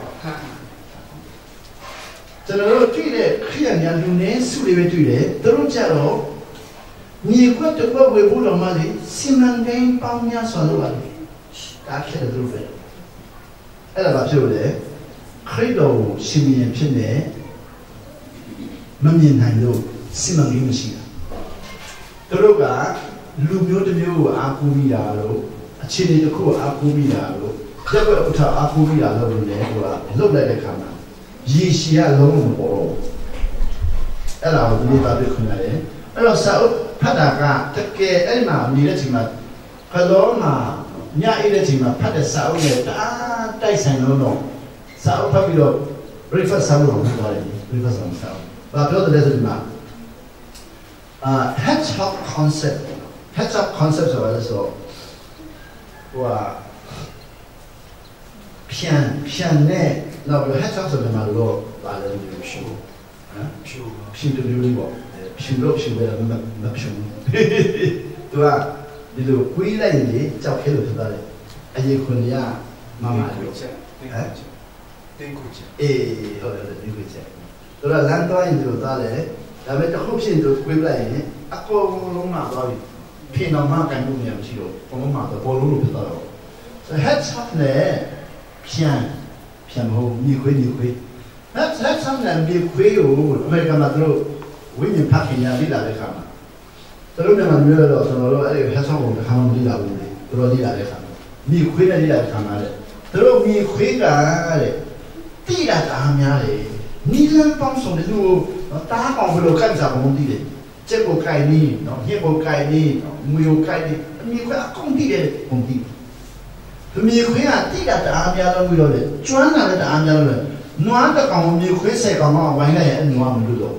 ကျွန်တော်တို့တွေ့တဲ့ခရင်ညာလူနဲ့စုတွေပဲတွေ့တယ်သူတို့ကြတော့မြေခွက်တစ်ခွက်ဝေဖို့တော့မှလေစီမံကိန်းပေါင်းများစွာလုပ်ရတယ်ဒါဖြစ်တဲ့သူတွေအဲ့ဒါဘာဖြစ်လို့လဲခရစ်တော်ကိုရှင်မင်းဖြစ်နေမမြင်နိုင်လို့စီမံကိန်းမရှိတာသူတို့ကလူမျိုးတစ်မျိုးကိုအားကိုးမိတာလို့အခြေအနေတစ်ခုကိုအားကိုးမိတာလို့ရက်ွက်ဥထောက်အားကိုးမိတာလို့လည်းသူကလုတ်လိုက်တဲ့ခါမှာရေရှည်ကလုံးဝမပေါ်တော့အဲ့ဒါကိုဒီနေ့ပါပြခွင့်ရတယ်အဲ့တော့စာအုပ်ဖတ်တာကတကယ်အဲ့မှာနေတဲ့ချိန်မှာကလောမှာညအိတဲ့ချိန်မှာဖတ်တဲ့စာအုပ်နဲ့တအားတိုက်ဆိုင်လို့တော့စာအုပ်ဖတ်ပြီးတော့ breakfast စာအုပ်ကိုဖတ်သွားတယ် breakfast စာအုပ်ဘာပြောတယ်လဲဆိုဒီမှာအာ hedgehog concept hedgehog concept ဆိုတာလဲဆိုဟိုဟာဖြန်ဖြန်နဲ့နောက်ပြီး hedgehog ဆိုတဲ့မှာတော့ဘာလဲဖြူဟမ်ဖြူဖြူတူလေးပေါ့ဖြူလို့ဖြူပဲမမဖြူသူကဒီလိုကွေးလိုက်ရင်ကြောက်ခဲလို့ဖြစ်သွားတယ်အရေးခွန်ရမမလို့ဟမ်တင်းကိုချက်အေးဟုတ်တယ်တင်းကိုချက်သူကလမ်းသွားရင်သူသွားတယ်ဒါပေမဲ့တစ်ခုဖြစ်သူကွေးလိုက်ရင်အကုန်လုံးမှသွားပြီ偏到马干部娘去了，我们马的波路路不到了，所以还差呢，偏偏好米亏米亏，还还差呢米亏哟，我们干嘛都为你拍片呀，你来来看嘛，这路边嘛没有了，什么了，哎，还差我们看我们你来屋里，都说你来来看，米亏呢你来看嘛的，这路米亏干的，地来打面的，你这帮送的路打光回来干啥工地的？这个概念，喏，那个概念，没有概念，米亏啊，工地的工地，米亏啊，地个打面了为了的，转来的打面了，暖的讲米亏谁讲嘛，外来人暖不住，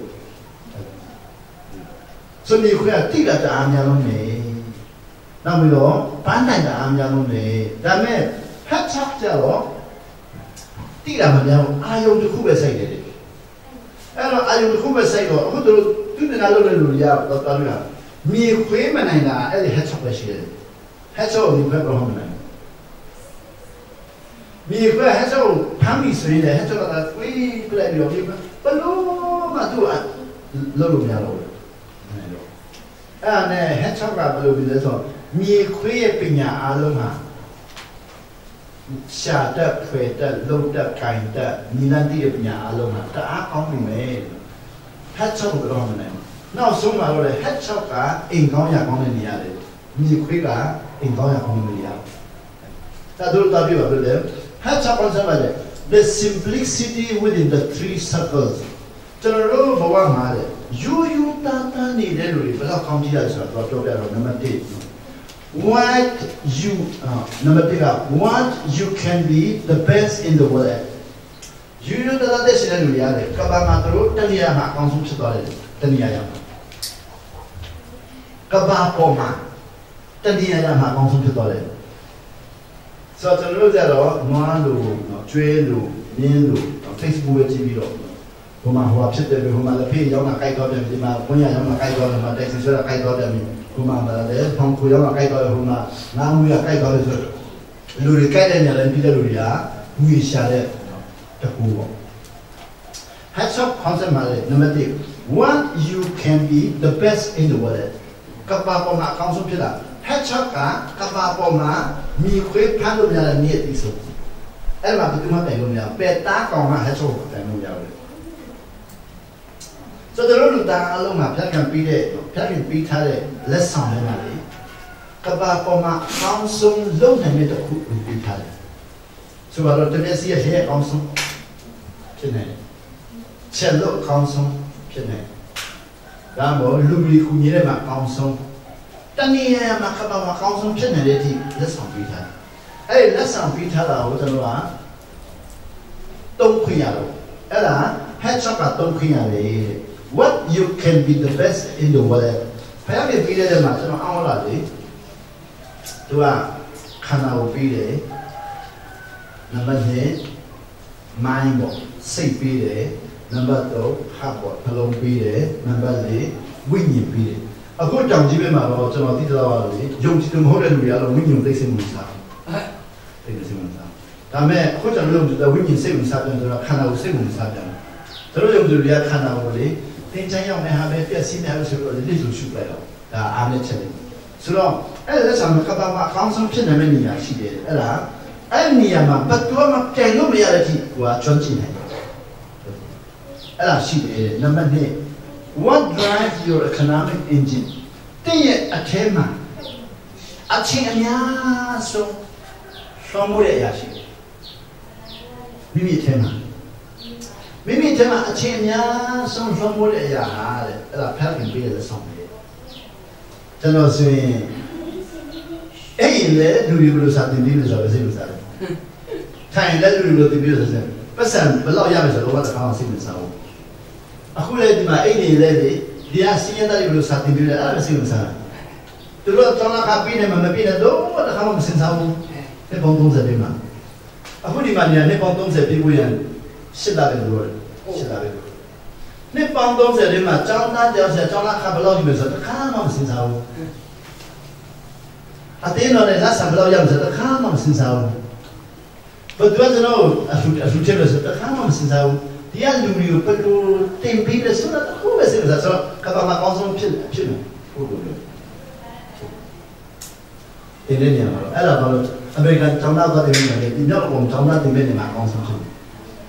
所以米亏啊，地个打面了没，那为了搬来打面了没，但是还差着咯，地个么样，阿有就苦不谁的，哎咯，阿有就苦不谁咯，我都。对的，那路的路呀，到到了，米亏么那个，哎，还差不些，还差米亏不好么那，米亏还差旁边水的，还差那贵不来了，米亏不路嘛都啊，路路面路，啊，那还差个路比如说，米亏也变呀阿路嘛，下的、亏的、路的、干的，你那地也变呀阿路嘛，但阿讲明没。还差不多么呢？那送嘛落来，还差个银行也讲的你呀嘞，米亏个银行也讲的你呀。那都代表不对？还差讲什么嘞 ？The simplicity within the three circles， 这个路不往嘛嘞，悠悠淡淡的在路里，不知道讲起来是多多边了，那么对。What you 啊，那么对个 ，What you can be the best in the world。悠悠淡淡的是在路里啊嘞，各班嘛都等你啊嘛，刚从吃到嘞，等你啊呀嘛，各班包嘛，等你啊呀嘛，刚从吃到嘞。所以这路在咯，南路、追路、南路、Facebook 嘅 T V 咯，我嘛話出嚟，我嘛嚟譬如有嘛街道點點嘛，本人有嘛街道點嘛，第四歲啦街道點，我嘛嚟嚟同佢有嘛街道，我嘛南會啊街道嘅時，路嚟街咧人哋邊度路啊，會下咧。的苦，还说讲什么嘞？那么的 ，What you can be the best in the world。各巴波嘛讲什么啦？还说讲各巴波嘛，米亏判断了你的意思。哎嘛，不对嘛，等于了，别打讲嘛，还说等于了嘞。所以这路打路嘛，偏偏比的，偏偏比他的来上的嘛嘞。各巴波嘛，放松路上面的苦会比他的。所以话，这边是一些放松。ဖြစ်နေချက်လို့ကောင်းဆုံးဖြစ်နေဒါမို့လူကြီးကူညီတဲ့မှာကောင်းဆုံးတနည်းအားမှာကပ္ပမှာကောင်းဆုံးဖြစ်နေတဲ့အထိလက်ဆောင်ပေးထားတယ်အဲ့လက်ဆောင်ပေးထားတာကိုကျွန်တော်ကသုံးခွင့်ရတော့အဲ့ဒါ headshot ကသုံးခွင့်ရတယ် what you can be the best in the world ဖယားပြပေးတဲ့မှာကျွန်တော်အောင်းလာလေသူကခန္ဓာကိုပေးတယ်နံပါတ်oneမိုင်းပေါ့စိတ်ပေးတယ်နံပါတ်threeဟတ်ပေါ့နှလုံးပေးတယ်နံပါတ်fourဝိညာဉ်ပေးတယ်အခုတောင်ကြီးပဲမှာတော့ကျွန်တော်သိတော့ပါလေယုံကြည်သူမဟုတ်တဲ့လူတွေကတော့ဝိညာဉ်သိစိတ်မှုစားသိစိတ်မှုစားဒါမဲ့အခုကျွန်တော်တို့ဝိညာဉ်စိတ်မှုစားပြန်ဆိုတော့ခန္ဓာကိုစိတ်မှုစားပြန်တို့ယုံကြည်သူတွေကခန္ဓာကိုလေသင်ချမ်းရောက်နေဟာပဲပြည့်စည်နေလို့ဆိုတော့လေ့ဆိုရှုလိုက်တော့ဒါအားနဲ့ချက်တယ်ဆိုတော့အဲ့ဒါဆိုမှကပ္ပမှာအကောင်းဆုံးဖြစ်နိုင်မယ့်နေရာရှိတယ်အဲ့ဒါအဲ့ဒီနေရာမှာဘတ်တော်မှာပြန်လို့မရတဲ့အထိဟိုကကျွမ်းကျင်တယ်အဲ့ဒါရှိတယ်နံပါတ်two what drives your economic engine တဲ့ရဲ့အထဲမှာအချင်းအများဆုံးဆွမ်းမိုးတဲ့အရာရှိတယ်မိမိအထဲမှာမိမိအထဲမှာအချင်းအများဆုံးဆွမ်းမိုးတဲ့အရာဟာတဲ့အဲ့ဒါဖတ်ပြီးပြည့်တဲ့ဆောင်တယ်ကျွန်တော်ဆိုရင်အဲ့ဒီလေလူတွေဘယ်လိုစာတင်ပြီးလို့ဆိုတော့စိတ်မစားဘူးထိုင်လက်လူတွေလိုတင်ပြီးလို့ဆိုရင်ပတ်စံဘယ်လောက်ရမယ်ဆိုတော့ဘာတစ်ခါမှစိတ်မစားဘူးအခုလေဒီမှာအဲ့ဒီလေဒီဒီအစီရင်တဲ့လူစာတင်ပြီးလို့အဲ့ဒါစိတ်မစားသူတို့တော့ကပ်ပြီးနေမှာမပြီးနေတော့ဘာတစ်ခါမှမစင်စားဘူးဒီပုံသုံးဆယ်ပြီးမှာအခုဒီမှာနေနေပုံသုံးဆယ်ပြီးကိုရရှစ်လာတယ်လို့ရှစ်လာတယ်နေပုံသုံးဆယ်ဒီမှာကျောင်းသားကျောင်းဆက်ကျောင်းသားခါဘယ်လောက်ဒီမှာဆိုတော့တစ်ခါမှမစင်စားဘူးအတင်းတော်နဲ့လက်ဆံဘယ်လောက်ရမလဲဆိုတော့တစ်ခါမှမစင်စားဘူးဘယ်တော့ကျွန်တော်အဆူအဆူချက်လို့ဆိုတော့တစ်ခါမှမစင်စားဘူးဒီကလူမျိုးဘယ်လိုတင်ပြီးလဲဆိုတော့အခုပဲစင်စားဆိုတော့ကပ္ပမှာကောင်းဆုံးဖြစ်ဖြစ်မယ်ဟုတ်လို့တင်တဲ့နေရာမှာတော့အဲ့ဒါဘာလို့အမေရိကန်ကျောင်းသားသွားတဲ့နေရာတွေဒီမြောက်ကောင်ကျောင်းသားတင်တဲ့နေရာမှာအကောင်းဆုံးဖြစ်တယ်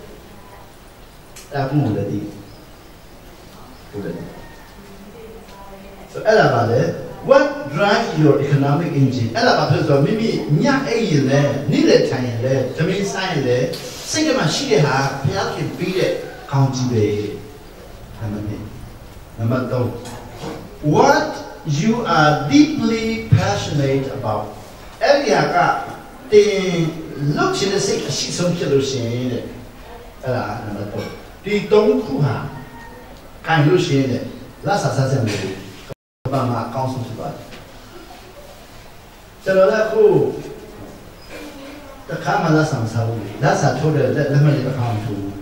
အဲ့ဒါကိုလည်းဒီဟုတ်တယ်ဆိုအဲ့ဒါပါလေ what drives your economic engine အဲ့ဒါဘာဖြစ်ဆိုမိမိညအဲ့ရင်လဲနေ့လက်ထိုင်ရင်လဲသမီးဆိုင်ရင်လဲစိတ်ထဲမှာရှိတဲ့ဟာဘုရားခင်ပြီးတဲ့ကောင်းကြီးပဲနံပါတ် နံပါတ် three what you are deeply passionate about အဲ့ဒီဟာကတင်လုပ်ချင်တဲ့စိတ်အရှိဆုံးဖြစ်လို့ရှိရင်တဲ့အဲ့ဒါနံပါတ် three ဒီသုံးခုဟာခံလို့ရှိရင်တဲ့လက်စားစားစံမျိုးဘာမှအကောင်းဆုံးဖြစ်ပါတယ်ကျွန်တော်လည်းအခုတခါမှလက်ဆောင်စားဘူးလက်စားထိုးတဲ့လက်မှတ်တစ်ခါမှထိုးဘူး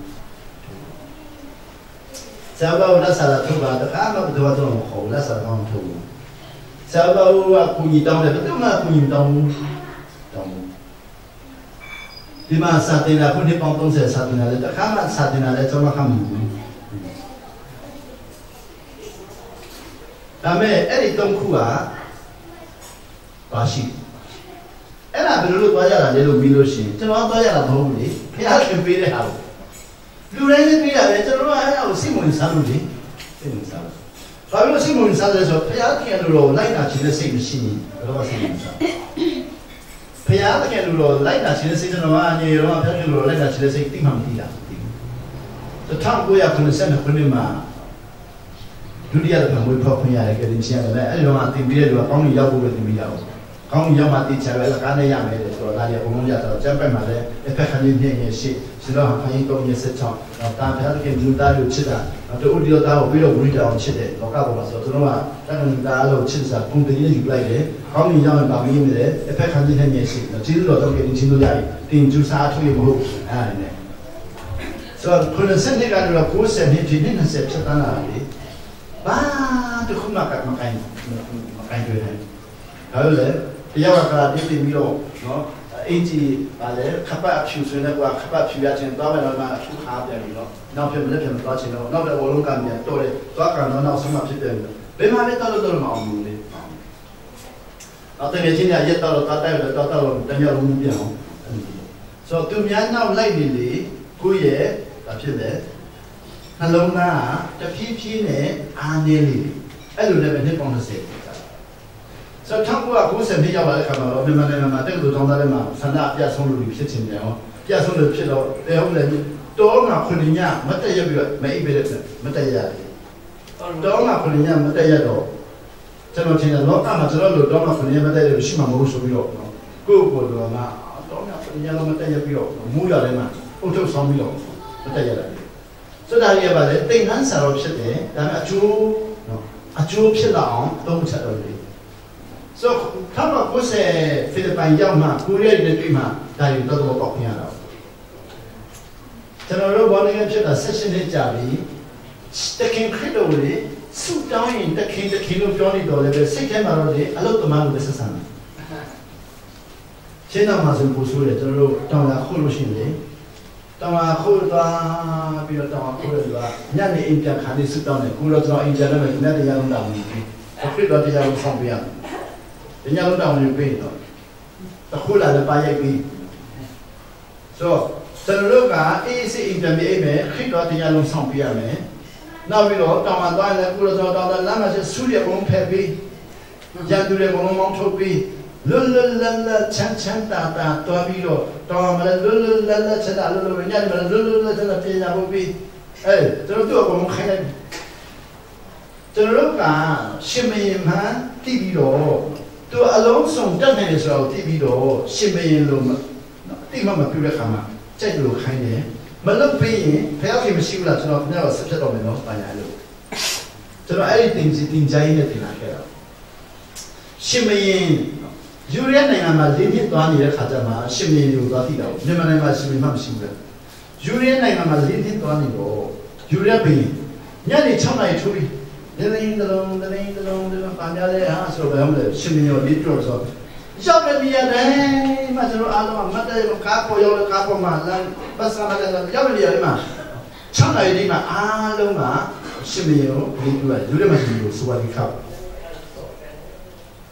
ဆရာတော်လက်စားထိုးတာတခါမှဘယ်တော့တော့မခေါ်လက်စားကောင်းထိုးဘူးဆရာတော်ကကူညီတောင်းတယ်ဘယ်တော့မှကူညီတောင်းဘူးတောင်းဘူးဒီမှာစာတင်လာခုနှစ်ပေါင်းthirtyစာတင်လာတယ်တခါမှစာတင်လာတယ်ကျွန်တော်ခမ်းဘူးဒါမဲ့အဲ့ဒီသုံးခုကပါရှိအဲ့ဒါဘယ်လိုလုပ်သွားကြတာလဲလို့ပြီးလို့ရှိရင်ကျွန်တော်သွားကြတာမဟုတ်ဘူးလေဘုရားခင်ပေးတဲ့ဟာကိုလူတိုင်းလည်းပေးတာပဲကျွန်တော်ကအဲ့ဒါကိုစိတ်ဝင်စားလို့လေစိတ်ဝင်စားလို့ဘာလို့စိတ်ဝင်စားလဲဆိုတော့ဘုရားခင်လိုတော့လိုက်တာခြင်းနဲ့စိတ်မရှိရင်ဘယ်တော့မှစိတ်ဝင်စားဘုရားခင်လိုတော့လိုက်တာခြင်းနဲ့စိတ်ကျွန်တော်ကနေရောဘုရားခင်လိုလိုက်တာခြင်းနဲ့စိတ်တိမှမသိတာသိဘူး၁၉၉၂ခုနှစ်မှာဒုတိယတစ်ခါမွေးဖောက်ခွင့်ရတယ်ကတင်ချင်ရတယ်အဲ့ဒီတော့အတင်ပြီးတဲ့လူကကောင်းကြီးရောက်ဖို့ပဲတင်ပြီးရအောင်ကောင်းကြီးရောက်မှတင်ချင်တယ်ကားနဲ့ရမယ်ဆိုတော့ဒါကြီးအကုန်လုံးရတော့ကျမ်းပတ်မှာလည်းတစ်ဖက်ခဏလေးညင်ရရှိဆိုတော့ခိုင်းတော့ရစချောင်းတော့တာဖျားတဲ့လူသားကိုချစ်တာတို့ဥဒိယသားကိုပြီးတော့ဝိရိယအောင်ချစ်တယ်လောကပေါ်မှာဆိုတော့တော့တန်ခါသားလို့ချစ်စားပုံတည်းယူလိုက်တယ်ကောင်းကြီးရောက်ရင်ပါမင်းနေတယ်တစ်ဖက်ခဏလေးညင်ရရှိကျေးဇူးတော်တော့ကတင်ချင်းလို့ရတယ်တင်ကျူစားထွေးမဟုတ်အဲ့ဒါနဲ့ဆိုတော့ခုနစနေကတော့၉၀နှစ်ဒီနေ့၂၀ဖြစ်တန်းလာတယ်ဘာတခုမှကမကိုင်းမကိုင်းတွေ့တယ်ဒါလို့လေတရားဝကရာတိပြီးတော့နော်အင်ကြီးပါလေခပ်ပတ်ဖြူဆိုနေကွာခပ်ပတ်ဖြူရချင်းတော့မယ်တော့မှအခုခါပြန်ပြီးတော့နောက်ဖြစ်မလက်ဖြစ်မသွားချင်တော့နောက်တော့ဝလုံးကမြန်တော့တယ်သွားကတော့နောက်ဆုံးမှဖြစ်တယ်ဘယ်မှာလဲတော့တော့မအောင်ဘူးလေနောက်တကယ်ချင်းရရက်တော့တော့တိုက်တော့တော့တော့တညလုံးပြန်အောင်ဆိုတော့သူများနောက်လိုက်နေလေကိုယ့်ရဲ့ဘာဖြစ်လဲနှလုံးသားတဖြည်းဖြည်းနဲ့အားနည်းလေအဲ့လိုလည်းပဲနှစ်ပေါင်းthirtyဆိုတော့၁၉၉၀နှစ်ရောက်လာတဲ့ခါမှာတော့မြန်မာနိုင်ငံမှာတက္ကသိုလ်ကျောင်းသားတွေမှာဆန္ဒပြဆုံးလို့ဖြစ်ချင်တယ်ဟောပြဆုံးလို့ဖြစ်တော့တဲဟုတ်လေတောမှာခုနှစ်ညမတက်ရပြီးတော့မအိပ်ပဲမတက်ရတယ်တောမှာခုနှစ်ညမတက်ရတော့ကျွန်တော်ထင်တယ်လောကမှာကျွန်တော်တို့တောမှာခုနှစ်ညမတက်ရလို့ရှိမှမဟုတ်ဆိုပြီးတော့ကိုယ့်ကိုယ်တော်မှာတောမှာခုနှစ်ညလုံးမတက်ရပြီးတော့မူးရတယ်မှာအုတ်ထုတ်ဆောင်ပြီးတော့မတက်ရတယ်ဆိုတော့ဒီကပါလေတိမ်ဟန်းစာတော့ဖြစ်တယ်ဒါပေမဲ့အကျိုးနော်အကျိုးဖြစ်လာအောင်သုံးချက်တော့လေဆိုတော့ถ้าเราကိုယ်ဆက်ဖိလစ်ပိုင်ရောက်မှကိုရီးယားတွေတွေ့မှဒါတွေတော့တော့ပေါက်ပြန်ရတော့ကျွန်တော်တို့ဘောနေဖြစ်တာ session နဲ့ကြာပြီတခင်ခရစ်တော်လေစူတောင်းရင်တခင်တခင်လို့ပြောနေတော့လေစိတ်ထဲမှာတော့လေအလုတ်သမားလို့ဆက်ဆံတယ်ရှင်းတော့မှဆိုပို့ဆိုးတယ်ကျွန်တော်တို့တောင်းလာခုလို့ရှိရင်လေတောင်းလာခုသွားပြီးတော့တောင်းလာခုလို့ကညနေအိမ်ပြန်ခါနေစူတောင်းတယ်ကိုတော့ကျွန်တော်အိမ်ပြန်လည်းညနေရအောင်တောင်းနေပြီခရစ်တော်တရားကိုဆောင်ပြရမယ်ညလုံးတောင်းနေပြီတော့အခုလာလည်းပါရိုက်ပြီဆိုကျွန်တော်တို့ကအေးစိအိမ်ပြန်ပြေးမယ်ခရစ်တော်တရားလုံးဆောင်ပြရမယ်နောက်ပြီးတော့တောင်းလာသွားလည်းကိုတော့ကျွန်တော်တောင်းလာလမ်းမှာဆူရကုန်ဖက်ပြီးရန်သူတွေဘုံလုံးမောင်းထုတ်ပြီးလွတ်လွတ်လပ်လပ်ချမ်းချမ်းသာသာတွားပြီးတော့တောင်းမလဲလွတ်လွတ်လပ်လပ်ချမ်းသာလွတ်လွတ်ညနေမလဲလွတ်လွတ်လပ်ချမ်းသာပြေးရဖို့ပြီးအဲကျွန်တော်တို့ကဘုံခိုင်းလိုက်ကျွန်တော်တို့ကရှင်မင်းမှန်တည်ပြီးတော့သူအလုံးစုံတက်နေတယ်ဆိုတော့တည်ပြီးတော့ရှင်မင်းလုံးတိမမပြတဲ့ခါမှာကြိုက်လို့ခိုင်းတယ်မလုပ်ပြီးရင်ဖះခင်မရှိဘူးလားကျွန်တော်ခင်ဗျားကိုဆက်ဖြတ်တော့မယ်နော်ပါညာလို့ကျွန်တော်အဲ့ဒီတင်စီတင်ကြိုင်းနဲ့တင်လာခဲ့တော့ရှင်မင်းယူရဲနိုင်ငံမှာလင်းဖြစ်သွားနေတဲ့ခါကျမှရှင်မင်းကိုသွားသိတာကိုမြန်မာနိုင်ငံမှာရှင်မင်းမှမရှိဘူးလေယူရဲနိုင်ငံမှာလင်းဖြစ်သွားနေတော့ယူရဲဘင်းညနေ၆နာရီထိုးပြီးဒင်းဒင်းဒလုံးဒင်းဒလုံးဒင်းပါများလေဟာဆိုတော့ဘယ်မှာလဲရှင်မင်းရောဒီတော့ဆိုရောက်တဲ့နေရာတိုင်းမှာကျွန်တော်အားလုံးကမတ်တဲ့ကားပေါ်ရောက်တဲ့ကားပေါ်မှာလမ်းဘတ်စမှာလည်းရောက်တဲ့နေရာတွေမှာ၆နာရီဒီမှာအားလုံးကရှင်မင်းရောဒီကယူရဲမှာရှင်ကိုစဝါဒီခောက်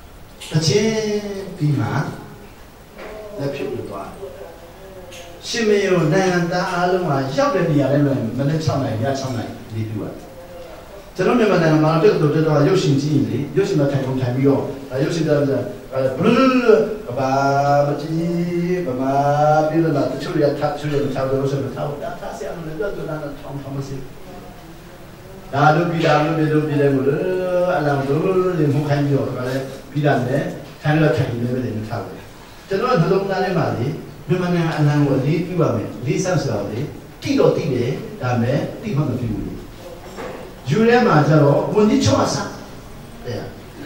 တချင်းပြီးမှလက်ဖြစ်လို့သွားရှင်မေကိုနိုင်ငံသားအားလုံးကရောက်တဲ့နေရာတိုင်းမှာမနေ့6နိုင်ရ6နိုင်ဒီပြပါကျွန်တော်မြန်မာနိုင်ငံမှာတက်တော့တက်တော့ရုပ်ရှင်ကြည့်ရင်လေရုပ်ရှင်မှာထိုင်ကုန်ထိုင်ပြီးတော့ရုပ်ရှင်ပြောပြဘလူးဘာမကြည့်ဘာမပြီးတော့တချို့ရထပ်ချို့ရထပ်လို့ဆိုတော့ထားတာထားစီအောင်လည်းတော့တော့ထောင်းထောင်းမစီဒါတို့ပြီးတာလို့ပြီးလို့ပြီးတယ်လို့အလောင်းတို့လေမခိုင်းပြီးတော့ဒါလည်းပြီးတာနဲ့ထိုင်တော့ထိုင်နေပဲလေထားတယ်ကျွန်တော်နှလုံးသားထဲမှာလေမြန်မာနိုင်ငံအလံကိုလေးပြပါမယ်လေးဆန်းဆိုတော့လေတိတော့တိတယ်ဒါမဲ့တိမှမဖြစ်ဘူးယူထဲမှာကျတော့ဝန်ကြီးချုပ်အဆတဲ့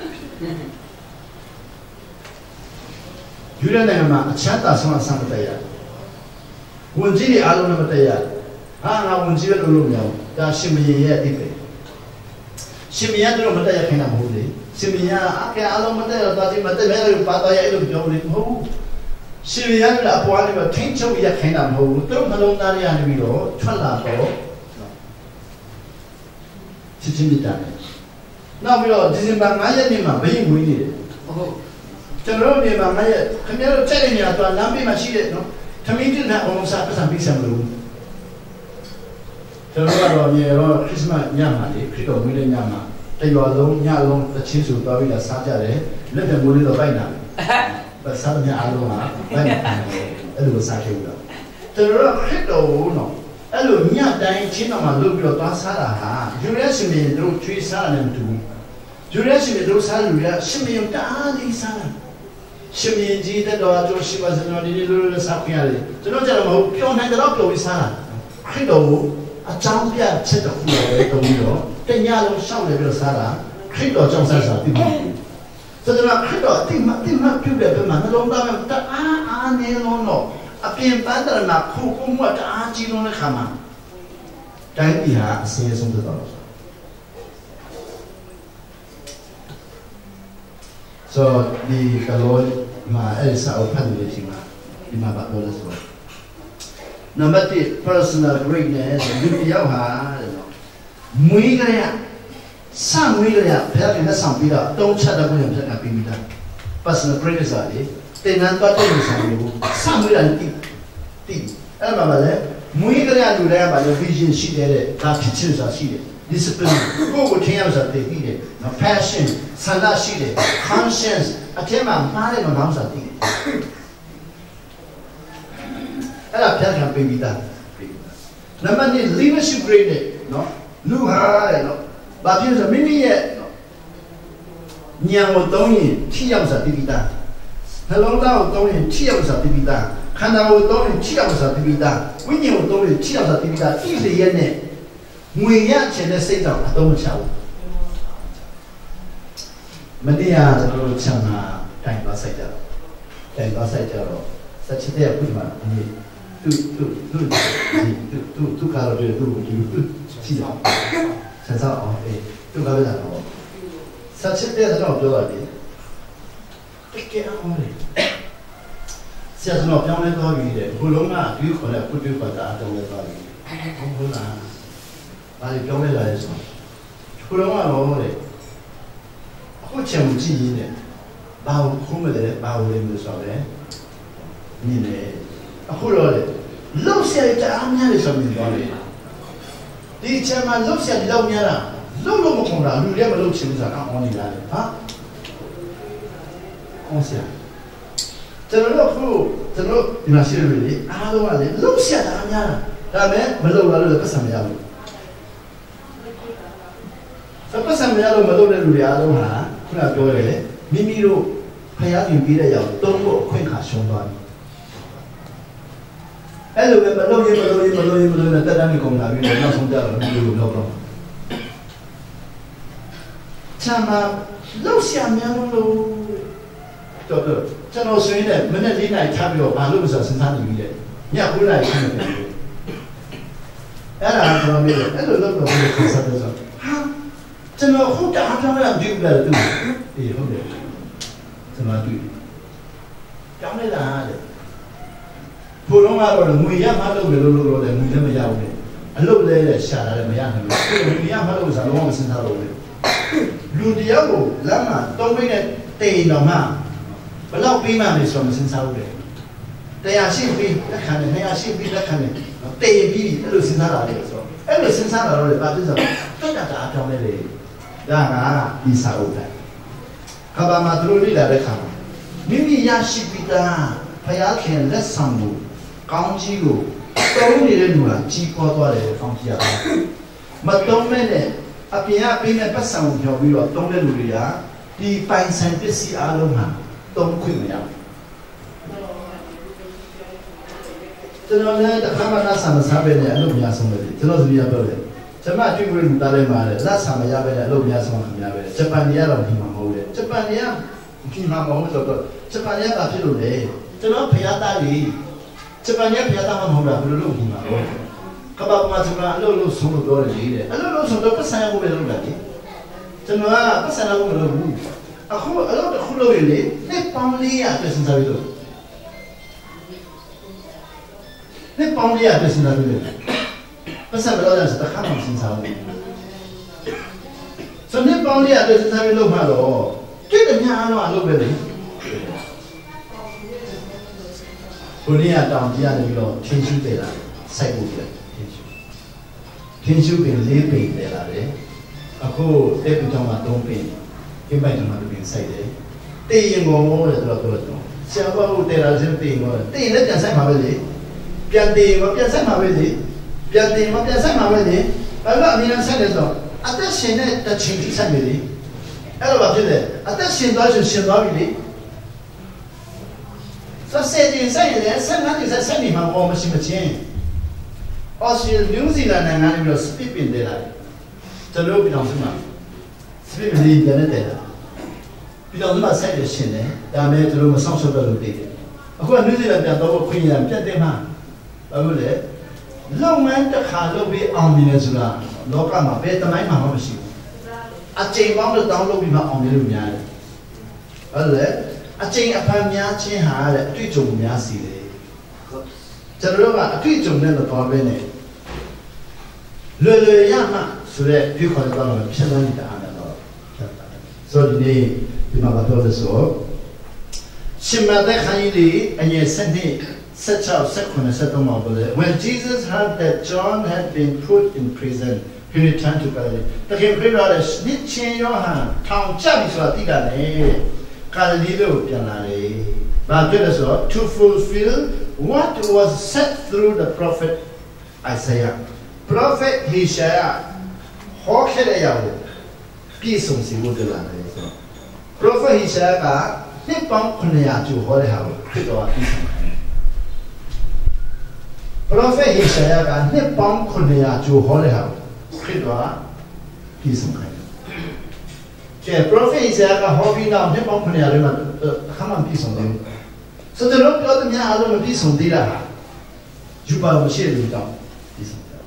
ယူထဲနိုင်ငံမှာအချမ်းသာဆုံးအဆမတရားဝန်ကြီးတွေအားလုံးနဲ့မတရားဟာငါဝန်ကြီးပဲလို့လို့မရဘူးဒါရှင်မင်းရဲ့အတိပဲရှင်မင်းကတော့မတရားခိုင်းတာမဟုတ်လေရှင်မင်းကအကဲအားလုံးမတရားတော့ဒီမတရားလို့ပါတော့ရဲ့အဲ့လိုပြောလို့မဟုတ်ဘူးရှင်မင်းကအပွားလေးပဲထိန်းချုပ်ရခိုင်းတာမဟုတ်ဘူးသူတို့နှလုံးသားတွေကနေပြီးတော့ထွက်လာတော့ချစ်ချင်းမြတ်တာနောက်ပြီးတော့ဒီဇင်ဘာ၅ရက်နေ့မှာဘယင်ဝင်နေတယ်ဟုတ်ကျွန်တော်တို့မြန်မာ၅ရက်ခင်ဗျားတို့ချက်နေနေတာတော့လမ်းဘေးမှာရှိတယ်နော်သမီးတင်တဲ့အောင်စားပတ်စံပြီးစံမလို့ကျွန်တော်ကတော့မြေရောခရစ်စမတ်ညမှာလေခရစ်တော်မွေးတဲ့ညမှာတရွာလုံးညလုံးတချင်းစုသွားပြီးတော့စားကြတယ်လက်ပြမိုးလေးတော့ပိုက်နာတယ်စားတဲ့အားလုံးကပိုက်နာအဲ့လိုစားခဲ့ဘူးတော့ကျွန်တော်တို့ခရစ်တော်နော်အဲ့လိုညတိုင်းချင်းတော်မှာလုပ်ပြီးတော့သွားစားတာဟာယူရဲရှင်မြေတို့ချွေးစားတယ်မတူဘူးယူရဲရှင်မြေတို့စားလို့ရရှင်မြေတအားလေးစားတယ်ရှင်မြေကြီးတဲ့တော်အကျိုးရှိပါစနော်ဒီလိုလိုစားပြရတယ်ကျွန်တော်ကြတော့မဟုတ်ပြောနိုင်တော့ပြောပြီးစားတာခရစ်တော်ကိုအကြောင်းပြချက်တစ်ခုလည်းတုံးပြီးတော့တညလုံးရှောက်နေပြီးတော့စားတာခရစ်တော်ကြောင့်စားစားပြီးပြီဆိုတော့ခရစ်တော်အတိမတိမပြုတ်တဲ့ဘက်မှာနှလုံးသားမှာတအားအားနေလို့တော့အပြင်ပန်းတရနာခုခုမှတအားကြီးလုံးတဲ့ခါမှာတိုင်းပြည်ဟာအစင်းဆုံးသက်တော့ဆိုဒီကလောမှာအဲ့စာအုပ်ဖတ်နေချိန်မှာဒီမှာဘာလို့လဲဆိုတော့နံပါတ်one personal greatness လူတယောက်ဟာတဲ့နော်မွေးကြရစမွေးကြရဘယ်ကနေဆောင်ပြီးတော့တုံးချက်တဲ့ဘုရားပြတ်ကပြီးပြီလား personal greatness ကလေတင်နန်းတော့တဲ့လူဆောင်လို့စမွေးတယ်တိတိအဲ့မှာလေမွေးကြရလူတွေကဘာလို့ vision ရှိတယ်တဲ့ဒါဖြစ်ချင်စွာရှိတယ် discipline ကိုကိုထင်ရမှာတည်တည်တယ်နော် passion ဆန္ဒရှိတယ် conscience အထက်မှာမှားတယ်တော့နောက်စားတည်တယ်အဲ့ဒါပြန်ခံပေးပြီးသားနံပါတ်two leadership grade နဲ့နော်လူဟာတဲ့နော်ဘာဖြစ်လို့မိမိရဲ့ဉာဏ်ကိုသုံးရင်ထိရောက်စာတည်ပြီးသားနှလုံးသားကိုသုံးရင်ထိရောက်စာတည်ပြီးသားခန္ဓာကိုသုံးရင်ထိရောက်စာတည်ပြီးသားဝိညာဉ်ကိုသုံးရင်ထိရောက်စာတည်ပြီးသားဣလေရဲ့နဲ့ငွေရချင်တဲ့စိတ်ကြောင့်အသုံးမချဘူးမတရားကျွန်တော်တို့ချမ်းသာတိုင်ပါဆိုင်ကြတော့တိုင်ပါဆိုင်ကြတော့စချစ်တဲ့ဘုရားဒီသူသူသူသူသူသူကတော့ဒီသူဒီရှိတယ်ဆက်စားအောင်အေးသူကလည်းတော့ဆက်ချစ်တဲ့တော့ပြောရတယ်တကယ်အောင်လေဆက်စတော့ပြောင်းလဲသွားပြီတဲ့ဘုလုံးကဒီခေါ်တဲ့ပုတ္တိပတာအတော်လဲသွားပြီဟုတ်လားဘာလို့ပြောင်းလဲလာလဲဆိုဘုလုံးကတော့လေအခုချင်ကြည့်ရင်းနဲ့ဘာကိုခုံးမလဲဘာကိုလဲမလို့ဆိုတော့လေမြင်တယ်အခုတော့လေလှုပ်ရှားကြအားများတယ်ဆိုပြီးပြောတယ်ဒီချမ်းမှာလှုပ်ရှားလောက်များတာလှုပ်လို့မကုန်တာလူတွေမလှုပ်ချင်ဘူးဆိုတာအောင်းနေလာတယ်ဟာအောင်စရာကျွန်တော်တို့ခုကျွန်တော်ဒီမှာရှိရလေအားလုံးကလေလှုပ်ရှားတာအားများတာဒါပေမဲ့မလှုပ်လာလို့ပတ်စံမရဘူးစပတ်စံမရလို့မလှုပ်တဲ့လူတွေအားလုံးဟာခုနပြောရဲမိမိတို့ဖျားပြင်ပြီးတဲ့ရောက်သုံးဖို့အခွင့်အခါရှုံးသွားတယ်အဲ့လိုပဲမလုပ်ရင်မလုပ်ရင်မလုပ်ရင်မလုပ်ရင်တက်တန်းနေကုန်လာပြီးတော့နောက်ဆုံးကြတော့ဒီလိုလုပ်တော့ချမ်းသာလောက်ရှာများလို့တော့တော့ကျွန်တော်ဆိုရင်လည်းမနေ့လေးနိုင်ထားပြီးတော့ဘာလို့လဲဆိုစဉ်းစားနေပြီလေည၉နာရီခန့်နေတယ်အဲ့ဒါကျွန်တော်မေးတယ်အဲ့လိုလုပ်တော့ဘယ်လိုဆက်တော့ဟာကျွန်တော်ဟုတ်တာအားပြောင်းရပြုတ်တယ်သူအေးဟုတ်တယ်ကျွန်တော်တွေ့ကြောင်းလိုက်တာတဲ့ဘုံလုံးကတော့ငွေရမှလုပ်တယ်လို့လို့လို့လည်းငွေလည်းမရဘူးလေအလုပ်လဲလဲရှာတာလည်းမရနိုင်ဘူးငွေရမှလုပ်စားလုံးဝမစဉ်းစားလို့လေလူတယောက်ကိုလမ်းမှာတုံးပိတ်နဲ့တေတော်မှဘလောက်ပြီးမှလဲဆိုမစင်စားဘူးလေတရားရှိပြီးလက်ခံတယ်တရားရှိပြီးလက်ခံတယ်တေပြီးအဲ့လိုစဉ်းစားတာလေဆိုအဲ့လိုစဉ်းစားတာတော့လေဘာဖြစ်လို့တက်တာအပြောင်းလဲလေဒါကဒီစာအုပ်တိုင်းကဘာမှသူတို့လေ့လာတဲ့ခါမှာမိမိရရှိပြီးသားဘုရားခင်လက်ဆောင်ကိုကောင်းကြီးကိုတုံးနေတဲ့လူကကြီးပွားသွားတယ်ကောင်းကြီးရတယ်မတုံးမဲ့နဲ့အပြင်ကပေးမဲ့ပတ်စံကိုပြောပြီးတော့တုံးတဲ့လူတွေကဒီပိုင်ဆိုင်ပစ္စည်းအလုံးဟာတုံးခွင့်မရဘူးကျွန်တော်လည်းတစ်ခါမှလက်ဆောင်မစားပဲနဲ့အလုပ်များဆုံးပဲကျွန်တော်စပီးရပြောတယ်ကျွန်မတွေ့ခွင့်လူသားတွေမှာလည်းလက်ဆောင်မရပဲနဲ့အလုပ်များဆုံးခင်ဗျာပဲဂျပန်ကြီးကတော့ဒီမှာမဟုတ်လေဂျပန်ကြီးကဒီမှာမဟုတ်ဆိုတော့ဂျပန်ကြီးကဖြစ်လို့လေကျွန်တော်ဖျားသားကြီးဂျပန်ကြီးဖျားသားမှမဟုတ်တာဘယ်လိုလုပ်ဒီမှာတော့ကဘာမှာကျွန်တော်အလုပ်လုပ်ဆုံးလို့ပြောတယ်လေတဲ့အလုပ်လုပ်ဆုံးတော့ပတ်စံရဖို့ပဲလုပ်တာလေကျွန်တော်ကပတ်စံရဖို့မလုပ်ဘူးအခုအလုပ်တစ်ခုလုပ်ရင်လေနှစ်ပေါင်းလေးရာအတွက်စဉ်းစားပြီးတော့နှစ်ပေါင်းလေးရာအတွက်စဉ်းစားပြီးတော့ပတ်စံမလုပ်ရစတဲ့ခါမှစဉ်းစားဘူးစနှစ်ပေါင်းလေးရာအတွက်စဉ်းစားပြီးလုပ်မှတော့တွေ့တဲ့များတော့အလုပ်ပဲလေဘုရားတောင်ကြီးရတယ်ပြီးတော့ထင်းရှူးတယ်လားစိုက်ဖို့ပြထင်းရှူးပင်လေးပင်တယ်လားလေအခုတဲ့ပကြောင်မှာသုံးပင်ပြပိုက်တယ်မှာပင်စိုက်တယ်တေးရင်ကုန်တဲ့တော့တော့ဆရာဘုရားတယ်လားစတေးရင်တေးလည်းပြန်ဆိုင်မှာပဲလေပြန်တေးမပြန်ဆိုင်မှာပဲလေပြန်တေးမပြန်ဆိုင်မှာပဲလေဘာလို့အမြင်နဲ့ဆိုင်လဲဆိုအသက်ရှင်တဲ့တချင်ကြီးဆိုင်နေလေအဲ့လိုပါဖြစ်တယ်အသက်ရှင်သွားရှင်ရှင်သွားပြီလေဆိုစေတင်ဆိုင်ရတယ်ဆန်းကနေဆိုင်နေမှာပေါ်မရှိမချင်းအော်စတြေးလျနယူးဇီလန်နိုင်ငံတွေစပစ်ပင်တယ်လားကျွန်တော်ပြည်တော်စုမှာစပစ်ပင်တယ်တဲ့တဲ့ပြည်တော်စုမှာဆိုင်ရရှင်တယ်ဒါမဲ့ကျွန်တော်မဆောင်ရှောက်တော့လို့တည်တယ်အခုကနယူးဇီလန်ပြန်တော့ခွင့်ရပြတ်တယ်မှာဘာလို့လဲလုပ်ငန်းတစ်ခါလုပ်ပြီးအောင်မြင်နေဆိုတာလောကမှာဘယ်တမိုင်းမှမရှိဘူးအချိန်ပေါင်းတော့တောင်းလုပ်ပြီးမှအောင်မြင်လို့များတယ်ဟုတ်လေအချိန်အဖန်များချင်းဟာတဲ့အတွေ့အကြုံများစီတယ်ကျွန်တော်တို့ကအတွေ့အကြုံနဲ့တော့တော်ပဲနဲ့လွယ်လွယ်ရမှဆိုတဲ့ပြုခေါ်တဲ့တော့ဖြစ်လာနေတာအဲ့တော့ဆိုဒီနေ့ဒီမှာပြောလို့ဆိုရှင်မသက်ခိုင်းလေးအငယ်စနစ်set out second set of marble when Jesus heard that John had been put in prison he returned to Galilee the king prayed out a snitch chin your hand town chabi so tika le Galilee lo pyan la le ba pit le so to fulfill what was said through the prophet Isaiah prophet Isaiah ho khe de ya lo pi song si wo de la le so prophet Isaiah kaနှစ်ပေါင်းnine hundredကျိုးဟောတဲ့ဟာကိုခရစ်တော်ကပြီးဆုံးတယ် prophet Isaiah ကနှစ်ပေါင်းnine hundredကျိုးဟောတဲ့ဟာကိုခရစ်တော်ကပြီးဆုံးတယ်ကျဲ prophet Isaiah ကဟောပြီးတော့နှစ်ပေါင်းnine hundredတွေမှာခါမှပြီးဆုံးတယ်ဆိုတော့ပြောတဲ့များအလုံးမပြီးဆုံးသေးတာယူပါမရှိလို့တော့ပြီးဆုံးတယ်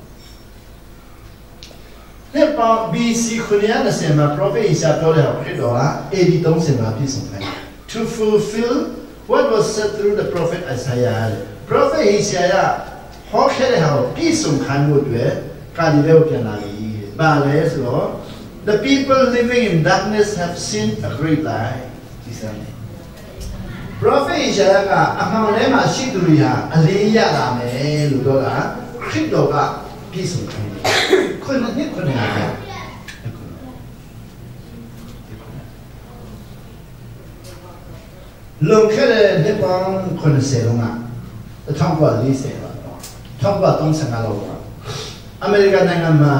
နှစ်ပေါင်း B C nine hundred ninetyမှာ prophet Isaiah ပြောတဲ့ဟာခရစ်တော်က A D thirtyမှာပြီးဆုံးတယ်to fulfill what was said through the prophet Isaiah prophet Isaiah ဟောခဲ့တဲ့ဟာကိုပြည့်စုံခံဖို့အတွက်ကာလီလေးကိုပြန်လာပြီ။ဘာလဲဆိုတော့ the people living in darkness have seen a great light ဒီစမ်း။ prophet Isaiah ကအမှန်တည်းမှာရှိသူတွေဟာအလင်းရလာမယ်လို့ပြောတာခရစ်တော်ကပြည့်စုံခံတယ်။ခုနှစ်နှစ်ခုနှစ်ရာလွန်ခဲ့တဲ့နှစ်ပေါင်းninetyလုံးကone thousand fortyပါone thousand thirty-fiveလောက်ကအမေရိကန်နိုင်ငံမှာ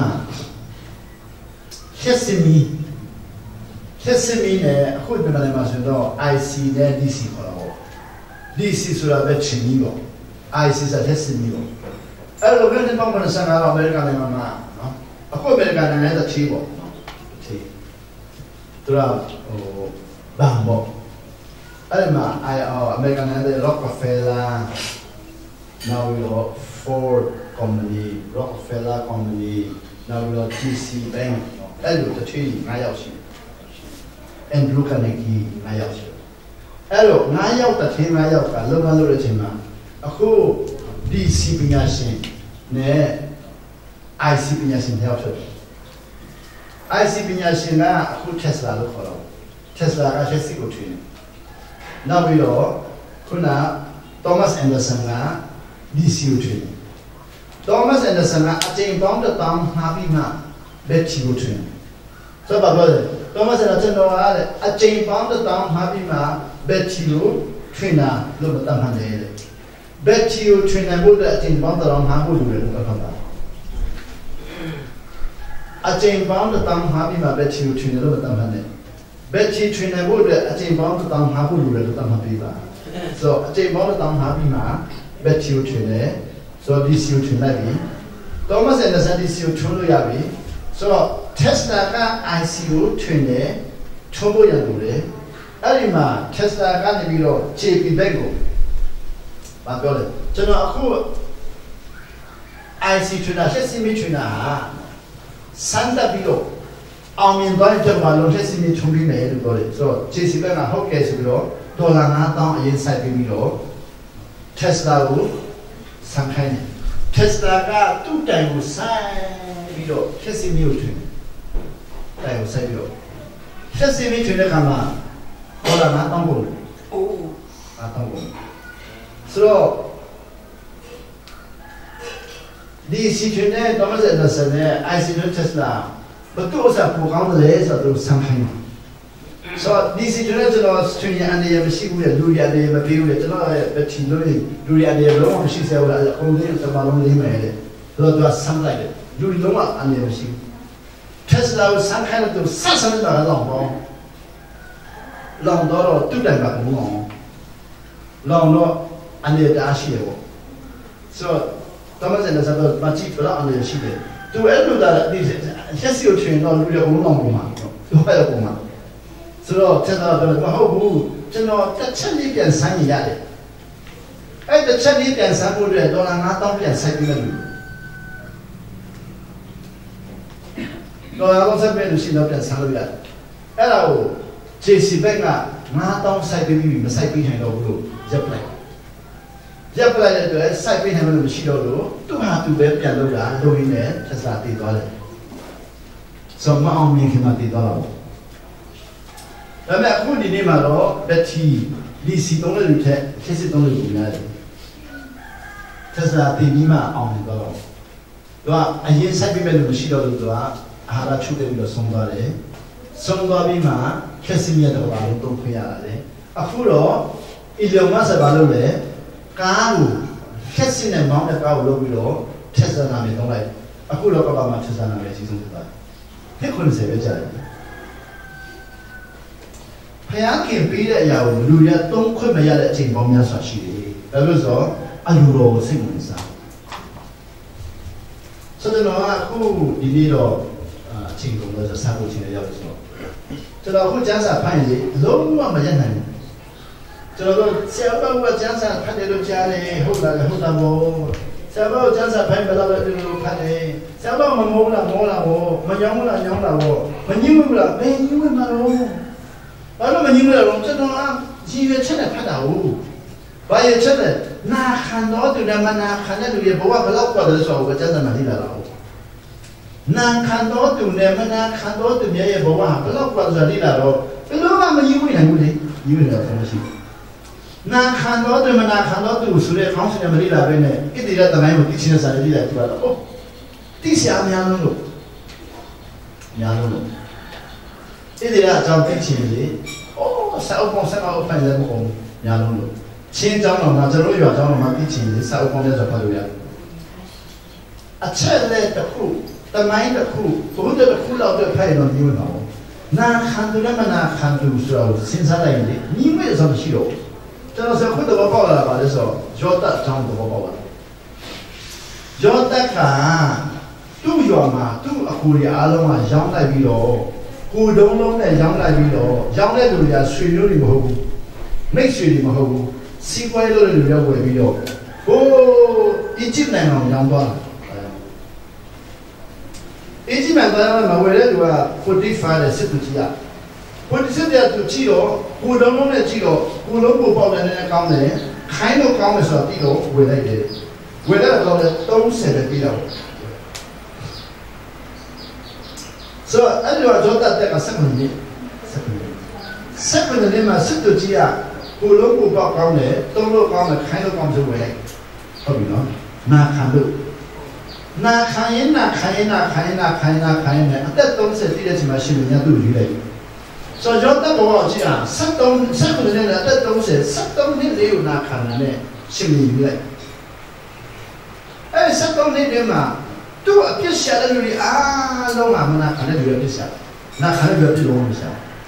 ခက်စမီခက်စမီနဲ့အခုဒီမှာဆိုတော့ I C နဲ့ D C ခေါ်တော့ D C ဆိုတာပဲချင်းကြီးပေါ့ I C ဆိုတာခက်စမီပေါ့အဲ့လိုပဲနှစ်ပေါင်းninetyလောက်အမေရိကန်နိုင်ငံမှာနော်အခုအမေရိကန်နိုင်ငံရဲ့ချီးပေါ့နော်ချီးသူကဟိုဘန်ပေါ့အဲ့မှာ I American and Rockefeller now we got Ford company Rockefeller company now we got G C Bank အဲ့လိုတစ်ချီnineယောက်ရှိတယ် Andrew Carnegie nineယောက်ရှိတယ်အဲ့လိုnineယောက်တစ်ချီnineယောက်ကလုံငန်းလုပ်တဲ့အချိန်မှာအခု D C ပညာရှင်နဲ့ I C ပညာရှင်တယောက်ဖြစ်တယ် I C ပညာရှင်ကအခု Tesla လို့ခေါ်တော့ Tesla ကချက်စစ်ကိုထွင်တယ်နောက်ပြီးတော့ခုန Thomas Anderson က D C ကိုထွင်တယ် Thomas Anderson ကအချိန်ပေါင်းတစ်တောင်းမှာပြီးမှ battery ကိုထွင်တယ်ဆိုတော့ဘာပြောလဲ Thomas Anderson ကအချိန်ပေါင်းတစ်တောင်းမှာပြီးမှ battery ကိုထွင်တာလို့သတ်မှတ်တယ်တဲ့ battery ကိုထွင်နိုင်ဖို့အတွက်အချိန်ပေါင်းတစ်တောင်းမှာဖို့လိုတယ်လို့သတ်မှတ်တာအချိန်ပေါင်းတစ်တောင်းမှာပြီးမှ battery ကိုထွင်တယ်လို့သတ်မှတ်တယ် battery ထွင်နိုင်ဖို့အတွက်အချိန်ပေါင်းတစ်တောင်းမှာဖို့လိုတယ်လို့သတ်မှတ်ပေးပါဆိုတော့အချိန်ပေါင်းတစ်တောင်းမှာပြီးမှ battery ကိုထွင်တယ်ဆိုတော့ D C ကိုထွင်လိုက်ပြီ Thomas Anderson D C ကိုထွင်လို့ရပြီဆိုတော့ Tesla က I C ကိုထွင်တယ်ထွန်းဖို့ရလို့လေအဲ့ဒီမှာ Tesla ကနေပြီးတော့ J P back ကိုမပြောလေကျွန်တော်အခု I C ထွင်တာလက်စီမီထွင်တာဟာစမ်းသပ်ပြီးတော့အောင်မြင်သွားတဲ့ချက်မှာလုံးလက်စီမီထွင်ပြီးမယ်လို့ပြောတယ်ဆိုတော့ J C back ကဟုတ်ကဲ့ဆိုပြီးတော့ဒေါ်လာငါးသောင်းအရင်စိုက်ပြီးတော့ Tesla ကိုဆန်ခိုင်းတယ် Tesla ကသူ့တိုင်ကိုစိုက်ပြီးတော့လက်စီမီကိုထွင်တိုင်ကိုစိုက်ပြီးတော့လက်စီမီထွင်တဲ့ခါမှာဒေါ်လာငါးသောင်းကုန်အိုးငါးသောင်းကုန်ဆိုတော့ဒီစီထွင်တဲ့ Thomas Anderson နဲ့ I C နဲ့ Tesla ဘယ်သူ့အစားပိုကောင်းတယ်လဲဆိုတော့ဆန်ခိုင်းတယ်ဆိုတော့ဒီစီကျွန်တော်ကျွန်တော်စထရီအနေနဲ့မရှိဘူးလေလူရအနေနဲ့မပြေဘူးလေကျွန်တော်ရဲ့ဘက်ထီလို့လူရအနေနဲ့လုံးဝမရှိစေဘူးလားအကုန်လုံးသမားလုံးလေးမယ်လေဆိုတော့သူကဆမ်းလိုက်တယ်လူလုံးဝအနေနဲ့မရှိဘူး Tesla ကိုဆမ်းခိုင်းလို့ဆက်ဆမ်းတာတော့ဘောလောင်တော့တူတိုင်ပါဘူးနော်လောင်တော့အနေနဲ့အားရှိရပေါ့ဆိုတော့Thomas Andersonကမကြည့်တော့အနေနဲ့ရှိတယ်သူအဲ့လိုတာဒီချက်စီကိုထွင်တော့လူရအကုန်လုံးပုံမှာသူအဲ့လိုပုံမှာဆိုတော့ကျွန်တော်ကမဟုတ်ဘူးကျွန်တော်တစ်ချက်လေးပြန်ဆိုင်နေရတယ်အဲ့တစ်ချက်လေးပြန်ဆိုင်ဖို့အတွက်ဒေါ်လာငါးသောင်းပြန်ဆိုင်ပြီးလို့ဒေါ်လာငါးသောင်းဆိုင်ပြီးလို့ရှိတော့ပြန်ဆိုင်လို့ရတယ်အဲ့ဒါကို J C Bank ကငါးသောင်းဆိုင်ပြီးပြီမဆိုင်ပြီးနိုင်တော့ဘူးလို့ရပ်ပလိုက်ရပ်ပလိုက်တဲ့အတွက်ဆိုင်ပြီးနိုင်လို့မရှိတော့လို့သူဟာသူပဲပြန်လုပ်တာလုပ်ရင်းနဲ့သက်သာတည်သွားတယ်ဆိုမအောင်မြင်ခင်မှာတည်သွားတာပေါ့ဒါပေမဲ့အခုဒီနေ့မှာတော့ဘက်ထရီဒီစီသုံးတဲ့လူထက်ဖြစ်စစ်သုံးတဲ့လူများတယ်သက်သာတည်ပြီးမှအောင်မြင်တော့တော့သူကအရင်ဆိုင်ပြီးမဲ့လူမရှိတော့လို့သူကအာဟာရချုပ်တယ်ပြီးတော့ဆုံးသွားတယ်ဆုံးသွားပြီးမှဖြစ်စစ်မြတ်တော့ဘာလို့တုံ့ခွင့်ရတာလဲအခုတော့ Elon Musk ဘာလုပ်လဲကားကိုဖြစ်စစ်နဲ့မောင်းတဲ့ကားကိုလုပ်ပြီးတော့သက်သာနာနဲ့တုံးလိုက်အခုတော့ကဘာမှသက်သာနာနဲ့အစီအစဉ်ဖြစ်သွားတယ်ခုနှစ်ဆယ်ပဲကြာတယ်ဖျားခင်ပေးတဲ့အရာကိုလူရသုံးခွင့်မရတဲ့အချိန်ပေါင်းများစွာရှိတယ်။ဒါလို့ဆိုအလူတော်ကိုစိတ်ဝင်စား။ဆိုတော့အခုဒီနေ့တော့အချိန်ကုန်လို့စားဖို့ချိန်ရောက်ဆိုတော့ကျွန်တော်အခုကျန်းစာဖိုင်လေလုံးဝမရနိုင်ဘူး။ကျွန်တော်တို့ဆရာဘကကျန်းစာဖတ်တယ်လို့ကြားတယ်ဟုတ်လားဟုတ်တာမို့ဆရာဘကကျန်းစာဖိုင်ဘယ်လိုလဲလို့ဖတ်တယ်ဆရာဘမမောလားမောလားဘောမညောင်းလားညောင်းလားဘောမညှိမလားဘယ်ညှိမမှာတော့ဘာလို့မညှိမလဲတော့ကျွန်တော်ကကြီးရွယ်ချက်နဲ့ဖတ်တာဟုတ်ဘာရဲ့ချက်နဲ့နာခံတော့သူလည်းမနာခံတဲ့လူရဲ့ဘဝဘယ်လောက်ပတ်တယ်ဆိုတော့ကျန်းစာမသိတာတော့နာခံတော့သူလည်းမနာခံတော့သူရဲ့ဘဝဘယ်လောက်ပတ်တယ်သိတာတော့ဘယ်လိုမှမညှိနိုင်ဘူးလေညှိနေတာတော့မရှိနာခံတော့သူမနာခံတော့သူဆိုတဲ့ခေါင်းစဉ်နဲ့မသိတာပဲနဲ့ဣတိရတနိုင်ကိုသိချင်းစာရေးလိုက်သူကတော့အိုးသိစရာများလို့လို့များလို့လို့ဣတိရအကြောင်းသိချင်းလေအိုးစာအုပ်ပေါင်းစကားအဖိုင်လည်းမကုန်များလို့လို့ချင်းကြောင်းတော့ငါတို့ရွာကြောင်းတော့မှသိချင်းလေစာအုပ်ပေါင်းလည်းဆိုဖတ်လို့ရတယ်အချက်လက်တစ်ခုတမိုင်းတစ်ခုဘုဒ္ဓတစ်ခုလောက်တော့ဖိုင်တော့ညွှန်တော့နာခံတယ်မနာခံတယ်ဆိုတော့စဉ်းစားလိုက်ရင်ညီမဲ့ဆိုမရှိတော့ကျွန်တော်စခုတော့ပေါ့လာပါလေဆိုရောတတ်ချောင်းတော့ပေါ့ပါရောတတ်ကသူ့ရွာမှာသူ့အကူတွေအားလုံးကရောင်းလိုက်ပြီးတော့ကိုတုံးလုံးနဲ့ရောင်းလိုက်ပြီးတော့ရောင်းတဲ့လူတွေကဆွေမျိုးတွေမဟုတ်ဘူးမိတ်ဆွေတွေမဟုတ်ဘူးစီးပွားရေးလုပ်တဲ့လူတွေဝယ်ပြီးတော့ဟိုအီဂျစ်နိုင်ငံကိုရောင်းသွားတယ်အီဂျစ်နိုင်ငံမှာဝယ်တဲ့လူကforty-fiveတဲ့စစ်သူကြီးကforty-sixတဲ့သူကြီးတော့ကိုတုံးလုံးနဲ့ကြီးတော့ကိုလုံးကိုပေါက်တယ်နဲ့ကောင်းတယ်ခိုင်းတော့ကောင်းတယ်ဆိုတော့ပြီးတော့ဝယ်လိုက်တယ်ဝယ်တဲ့တော့thirtyပဲပြီးတော့ဆိုတော့အဲ့ဒီတော့ဂျောတာတက်ကsevenမိနစ်sevenမိနစ်ဆက်ကွန်တဲ့မှာစစ်တူကြီးကကိုလုံးကိုပေါက်ကောင်းတယ်တုံးလို့ကောင်းတယ်ခိုင်းလို့ကောင်းဆိုဝယ်လိုက်ဟုတ်ပြီနော်နာခံလို့နာခံရင်နာခံရင်နာခံရင်နာခံရင်နာခံရင်အသက်သုံးဆယ်ပြည့်တဲ့အချိန်မှာရှင်မြတ်သူ့ကိုယူလိုက်ဆိုတော့တက်ဘောကြီးอ่ะဆက်တုံးဆက်ကွန်တဲ့အသက်သုံးဆယ်ဆက်တုံးနှစ်လေးကိုနာခံတယ်နဲ့ရှင်မြတ်ယူလိုက်အဲဆက်တုံးနှစ်တည်းမှာသူ့အပြစ်ရှာတဲ့လူတွေအားလုံးကမနာခံတဲ့လူတွေပြစ်ရှာနာခံတဲ့လူတွေပြစ်လို့မရှာ